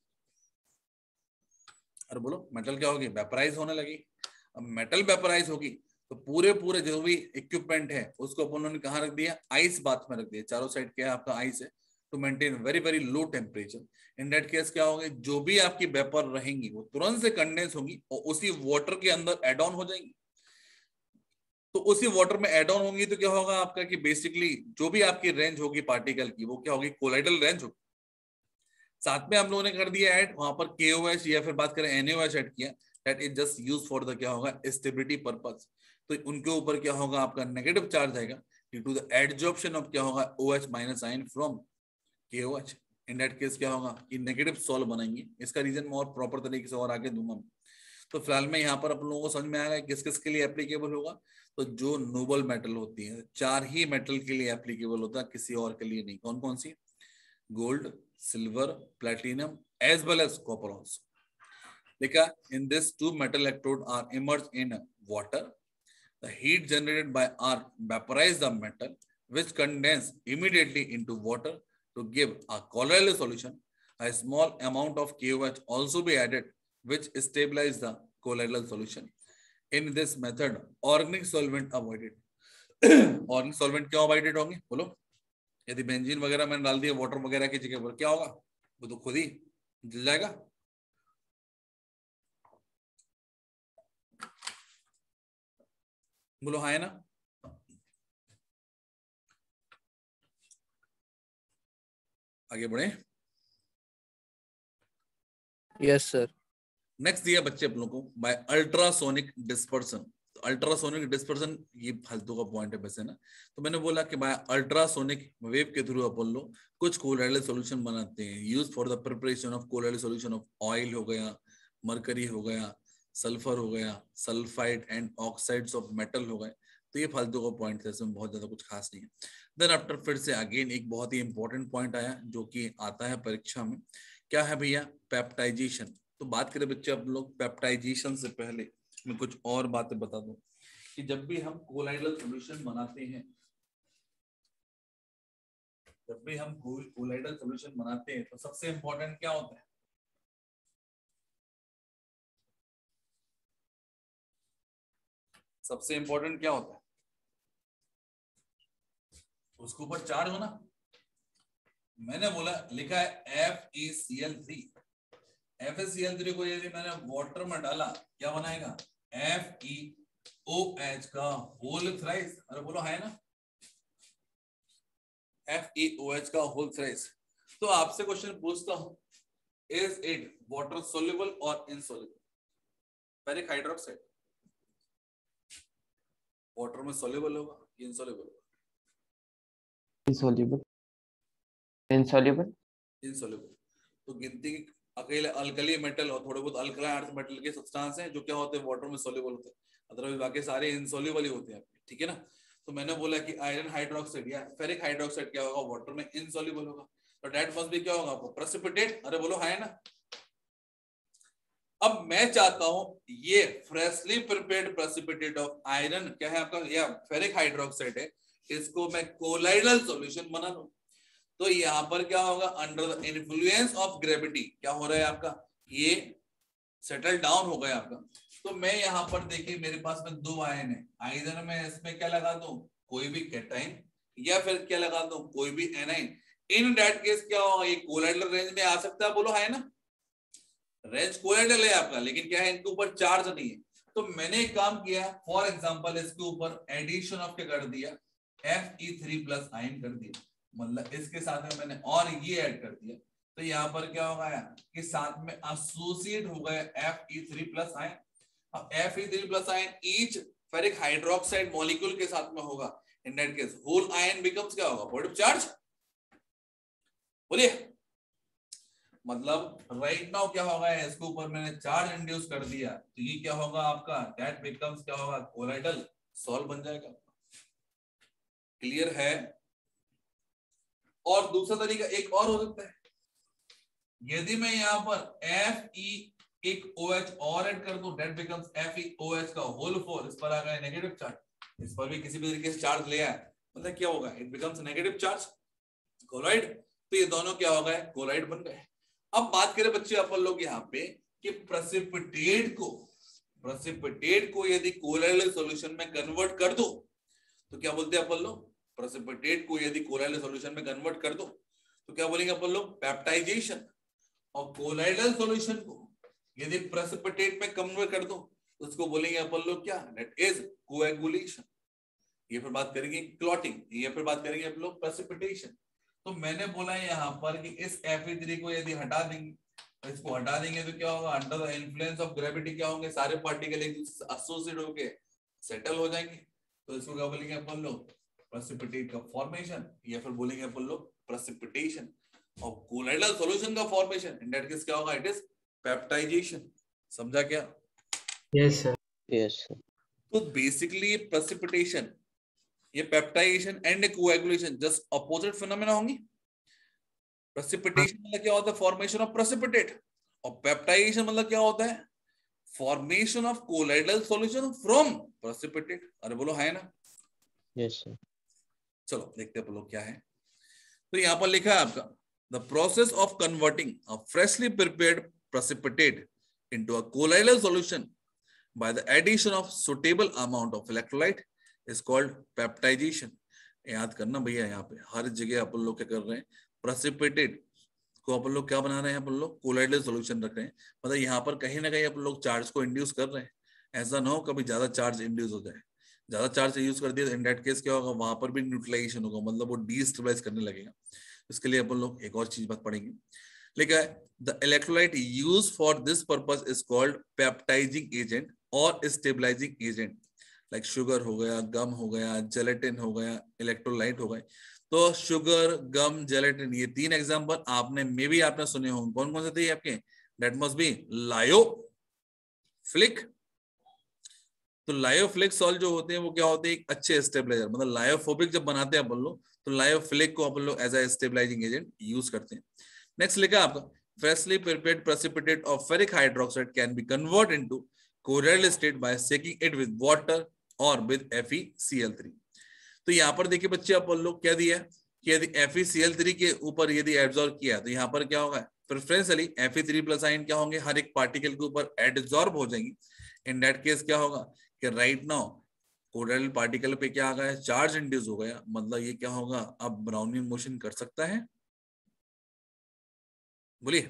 अरे बोलो, मेटल क्या होगी, वेपराइज होने लगी। अब मेटल वेपराइज होगी तो पूरे जो भी इक्विपमेंट है उसको अपन ने कहाँ रख दिया, आइस बाथ में रख दिया। चारों साइड क्या है आपका, आइस है, to maintain very very low temperature. In that case क्या होगा, जो भी आपकी वेपर रहेंगी वो तुरंत से कंडेंस होंगी और उसी वाटर के अंदर एड ऑन हो जाएंगी। तो उसी वाटर में एड ऑन होंगी तो क्या होगा आपका कि बेसिकली जो भी आपकी रेंज होगी पार्टिकल की वो क्या होगी, कोलाइडल रेंज होगी। साथ में हम लोगों ने कर दिया ऐड वहां पर KOH या फिर बात करें NaOH ऐड किया, that is just use for the क्या होगा, स्टेबिलिटी पर्पस। तो उनके ऊपर क्या होगा आपका नेगेटिव चार्ज आएगा due to the adsorption of क्या होगा OH minus ion from KOH। In that case क्या होगा कि नेगेटिव सॉल्व बनाएंगे। इसका रीजन मैं और प्रॉपर तरीके से और आगे दूंगा। तो फिलहाल में यहाँ पर अपन लोगों को समझ में आएगा किस किस के लिए एप्लीकेबल होगा। तो जो नोबल मेटल होती है, 4 ही मेटल के लिए एप्लीकेबल होता है, किसी और के लिए नहीं। कौन कौन सी, gold, silver, platinum as well as copper also. देखा, in this 2 metal electrode are immersed in water. The heat generated by arc vaporize the metal, which condense immediately into water to give a colloidal solution. A small amount of KOH also be added, which stabilize the colloidal solution. In this method, organic solvent avoided. Organic solvent क्यों avoided होंगे बोलो? यदि बेंजीन वगैरह मैंने डाल दिया वाटर वगैरह की जगह पर, क्या होगा, वो तो खुद ही जल जाएगा। बोलो हाँ है ना। आगे बढ़े।
Yes sir.
नेक्स्ट दिया बच्चे आप लोगों को by ultrasonic dispersion. Ultrasonic dispersion ये फालतू का पॉइंट है वैसे ना। तो मैंने बोला कि बाय अल्ट्रासोनिक वेव के थ्रू अपन लोग कुछ कोलाइडल सॉल्यूशन बनाते हैं, use for the preparation of colloidal solution of oil हो गया, मरकरी हो गया, सल्फर हो गया, sulphide and oxides of metal हो गए। तो ये फालतू का पॉइंट है, इसमें बहुत ज्यादा कुछ खास नहीं है। देन आफ्टर फिर से अगेन एक बहुत ही इंपॉर्टेंट पॉइंट आया जो कि आता है परीक्षा में, क्या है भैया, पेप्टाइजेशन। तो बात करें बच्चे आप लोग पेप्टाइजेशन से पहले मैं कुछ और बातें बता दूं कि जब भी हम कोलाइडल सॉल्यूशन बनाते हैं, तो सबसे इंपॉर्टेंट क्या होता है, सबसे इंपॉर्टेंट क्या होता है, उसके ऊपर चार्ज होना। मैंने बोला लिखा है FeCl3। FeCl3 को यदि मैंने वाटर में डाला क्या बनाएगा, FeOH का होल थ्राइस। अरे बोलो है ना, FeOH का होल थ्राइस। तो आपसे क्वेश्चन पूछता हूं, इज इट वाटर सोल्यूबल और इनसोल्यूबल? फेरिक हाइड्रोक्साइड वाटर में सोल्यूबल होगा, इनसोल्यूबल होगा?
इनसॉल्युबल। इनसॉल्युबल।
इनसोल्यूबल। तो गिनती की अकेले अल्कली मेटल और थोड़े बहुत अल्कलाइन अर्थ मेटल के सब्सटेंस हैं जो क्या होते हैं, वाटर में सोल्यूबल होते हैं, अदरवाइज बाकी सारे इनसोल्यूबल ही होते हैं। ठीक है ना। तो मैंने बोला कि आयरन हाइड्रोक्साइड या फेरिक हाइड्रोक्साइड क्या होगा, वाटर में इनसोल्यूबल होगा। तो दैट मस्ट बी क्या होगा, प्रेसिपिटेट। अरे बोलो है ना। अब मैं चाहता हूं ये freshly prepared precipitate of iron क्या है आपका, या फेरिक हाइड्रोक्साइड है, इसको मैं कोलाइडल सॉल्यूशन बना दूं। तो यहां पर क्या होगा, under the influence of gravity क्या हो रहा है आपका, ये सेटल डाउन हो गया आपका। तो मैं यहां पर देखिए मेरे पास में 2 आयन है, आइदर मैं इसमें क्या लगा दूं, कोई भी कैटाइन, या फिर क्या लगा दूं, कोई भी एनाइन। इन दैट केस क्या होगा, ये कोलाइडल रेंज में आ सकता है। बोलो है ना, रेंज कोलाइडल है आपका, लेकिन क्या है, इनके ऊपर चार्ज नहीं है। तो मैंने एक काम किया, फॉर एग्जांपल इसके ऊपर एडिशन ऑफ क्या कर दिया, Fe3+ आयन कर दिया, मतलब इसके साथ में मैंने और ये ऐड कर दिया। तो यहाँ पर क्या होगा कि साथ में एसोसिएट हो गया Fe3+ आयन। अब Fe3+ ion each ferric hydroxide molecule के साथ में होगा। In that case whole ion becomes क्या होगा, पॉजिटिव चार्ज। बोलिए, मतलब राइट नाउ क्या होगा, इसके ऊपर मैंने चार्ज इंड्यूस कर दिया, तो ये क्या होगा आपका, दैट बिकम्स क्या होगा, कोलाइडल सॉल्व बन जाएगा। क्लियर है। और दूसरा तरीका एक और हो सकता है, यदि मैं यहाँ पर Fe एक OH और ऐड कर दूं, दैट बिकम्स FeOH का होल 4। इस पर आ गया नेगेटिव चार्ज, इस पर भी किसी भी तरीके से चार्ज ले आया, मतलब क्या होगा, it becomes negative charge colloid. तो ये दोनों क्या हो गए, कोलॉइड बन गए। अब बात करें बच्चे अपन लोग यहाँ पे कि प्रेसिपिटेट को यदि कोलॉइडल सॉल्यूशन में कन्वर्ट कर दो तो क्या बोलते हैं अपन लोग, प्रेसिपिटेट को यदि कोलॉइडल सॉल्यूशन में कन्वर्ट कर दो तो क्या बोलेंगे अपन लोग, पेप्टाइजेशन। और कोलॉइडल सॉल्यूशन को यदि प्रेसिपिटेट में कन्वर्ट कर दो तो उसको बोलेंगे अपन लोग क्या, दैट इज कोएगुलेशन। ये फिर बात करेंगे क्लॉटिंग, ये फिर बात करेंगे अपन लोग प्रेसिपिटेशन। तो मैंने बोला है यहाँ पर कि इस Fe3 को यदि हटा देंगे, इसको हटा देंगे तो क्या होगा, under the influence of gravity क्या होंगे, सारे पार्टिकल एक दूसरे से एसोसिएट होके सेटल हो जाएंगे। तो इसको क्या बोलेंगे अपन लोग, प्रेसिपिटेट का फॉर्मेशन, या फिर बोलेंगे अपन लोग प्रेसिपिटेशन। और कोलॉइडल सॉल्यूशन का फॉर्मेशन, इन दैट केस क्या होगा, इट इज पेप्टाइजेशन। समझा क्या?
Yes sir.
Yes, sir.
तो बेसिकली प्रेसिपिटेशन, ये peptization and coagulation just opposite phenomena होंगी। प्रेसिपिटेशन मतलब क्या होता है, फॉर्मेशन ऑफ प्रेसिपिटेट, और पेप्टाइजेशन मतलब क्या होता है, formation of colloidal solution from precipitate. अरे बोलो है ना?
Yes, sir.
चलो देखते हैं लोग क्या है। तो यहाँ पर लिखा है आपका, the process of converting a freshly prepared precipitate into a colloidal solution by the addition of suitable amount of electrolyte is called peptization. याद करना भैया, यहाँ पे हर जगह अपन लोग क्या कर रहे हैं, प्रेसिपिटेट को अपन लोग क्या बना रहे हैं, अपन लोग कोलॉइडल सॉल्यूशन रख रहे हैं। मतलब यहाँ पर कहीं ना कहीं अपन लोग चार्ज को इंड्यूस कर रहे हैं। ऐसा ना हो कभी ज्यादा चार्ज इंड्यूस हो जाए, ज्यादा चार्ज यूज कर दिया तो इन दैट केस क्या होगा, वहां पर भी न्यूट्रलाइजेशन होगा, मतलब वो डीस्टेबलाइज करने लगेगा। इसके लिए अपन लोग एक और चीज बात पढ़ेंगे। लिखा है the electrolyte use for this purpose is called peptizing agent और स्टेबलाइजिंग एजेंट। लाइक शुगर हो गया, गम हो गया, जेलेटिन हो गया, इलेक्ट्रोलाइट हो गए। तो शुगर, गम, जेलेटिन, ये तीन एग्जांपल आपने मे भी आपने सुने होंगे। कौन कौन से थे आपके? That must be lyophilic. तो लायोफिलिक सॉल्ट जो होते हैं वो क्या होते हैं, एक अच्छे स्टेबलाइजर। मतलब लायोफोबिक जब बनाते हैं अपन लोग तो लायोफिलिक को अपन लोग as a stabilizing agent use करते हैं। नेक्स्ट लिखा आपका, freshly prepared precipitate of ferric hydroxide can be converted into colloidal state by shaking it with water or with FeCl3। तो यहाँ पर देखिए बच्चे अपन लोग क्या दिया है कि यदि FeCl3 के ऊपर यदि एब्जॉर्ब किया तो यहाँ पर क्या होगा, प्रेफरेंशियली Fe3+ आयन क्या होंगे, हर एक पार्टिकल के ऊपर एडजॉर्ब हो जाएंगे। इन दैट केस क्या होगा कि राइट नाउ कोलॉइडल पार्टिकल पे क्या आ गया, चार्ज इंड्यूस हो गया। मतलब ये क्या होगा, अब ब्राउनिंग मोशन कर सकता है। बोलिए।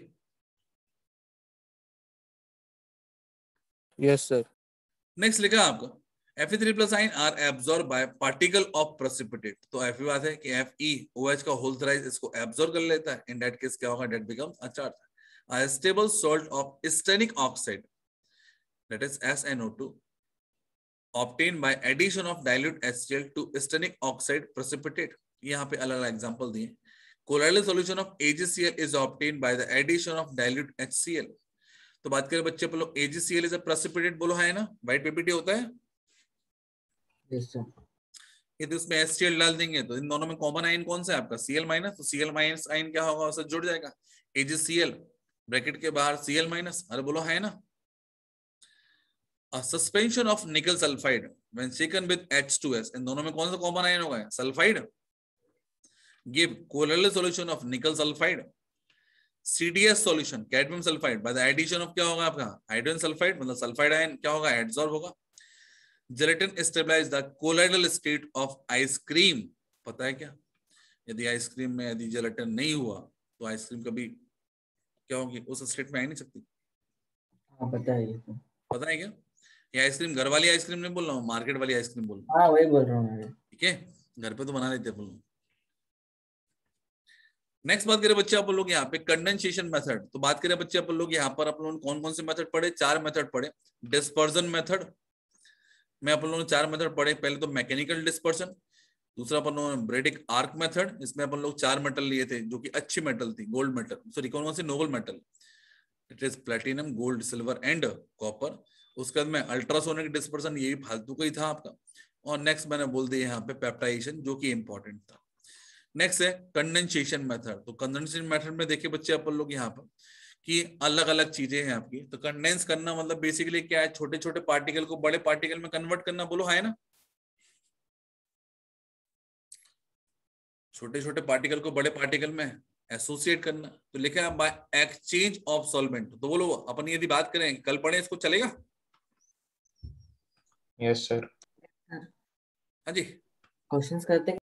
Yes, sir.
नेक्स्ट लिखा आपका, Fe3+ ion are absorb by particle of precipitate. तो ऐसी बात है कि FeOH का होल थ्राइस इसको एब्जॉर्ब कर लेता है। इन दैट केस क्या होगा, that becomes a charge, a stable salt of stannic oxide that is SnO2 obtained by addition of dilute HCl to sternic oxide precipitate। यहाँ पे अलग अलग एग्जांपल दिए। Colloidal solution of AgCl is obtained by the addition of dilute HCl। तो बात करें बच्चे अपन लोग, AgCl is a precipitate, बोलो है ना, व्हाइट PPT होता है।
Yes, sir.
यदि उसमें HCl डाल देंगे तो इन दोनों में कॉमन आयन कौन सा है आपका, Cl-। तो Cl- आयन क्या होगा, उससे जुड़ जाएगा AgCl, ब्रैकेट के बाहर Cl-। अरे बोलो है ना। A suspension of nickel sulfide when shaken with H2S, इन दोनों में कौन सा कॉमन आयन होगा, sulphide, give colloidal solution of nickel sulfide। CDS solution cadmium sulfide by the addition of क्या होगा आपका, हाइड्रोजन सल्फाइड, मतलब सल्फाइड आयन क्या होगा, एडसॉर्ब होगा। Gelatin stabilize the colloidal state of ice cream। पता है क्या, यदि आइसक्रीम में यदि जेलेटिन नहीं हुआ तो आइसक्रीम कभी क्या होगी, उस स्टेट में आ नहीं सकती।
हाँ पता है ये तो।
पता है क्या, ये आइसक्रीम घर वाली आइसक्रीम नहीं बोल रहा हूँ, मार्केट वाली आइसक्रीम बोल रहा हूँ।
हाँ वही बोल रहा हूँ मैं।
ठीक है, घर पे तो बना लेते अपन लोग। नेक्स्ट बात करें बच्चे अपन लोग यहाँ पे कंडेंसेशन मेथड। तो बात करें बच्चे अपन लोग यहाँ पर अपन लोग कौन कौन से मेथड पढ़े, 4 मेथड पढ़े। डिस्पर्जन मेथड में अपन लोगों ने 4 मेथड पढ़े। पहले तो मैकेनिकल डिस्पर्सन, दूसरा अपन लोगों ने ब्रेडिक आर्क मेथड, इसमें अपन लोग 4 मेटल लिए थे जो कि अच्छी मेटल थी, गोल्ड मेटल, सॉरी कौन कौन सी, noble metal, it is platinum, gold, silver and copper. उसके बाद में अल्ट्रासोनिक डिस्पर्सन, ये भी फालतू का ही था आपका। और नेक्स्ट मैंने बोल दिया यहाँ पे पेप्टाइजेशन, जो कि इंपॉर्टेंट था। नेक्स्ट है कंडेंसेशन मेथड। तो कंडेंसेशन मेथड में देखिए बच्चे अपन लोग यहाँ पर कि अलग अलग चीजें हैं आपकी। तो कंडेंस करना मतलब बेसिकली क्या है, छोटे छोटे पार्टिकल को बड़े पार्टिकल में कन्वर्ट करना, बोलो है ना। छोटे छोटे पार्टिकल को बड़े पार्टिकल में एसोसिएट करना। तो लिखा है बाय एक्सचेंज ऑफ सॉल्वेंट। तो बोलो अपन यदि बात करें कल पढ़े इसको, चलेगा?
Yes sir.
हाँ जी,
क्वेश्चंस करते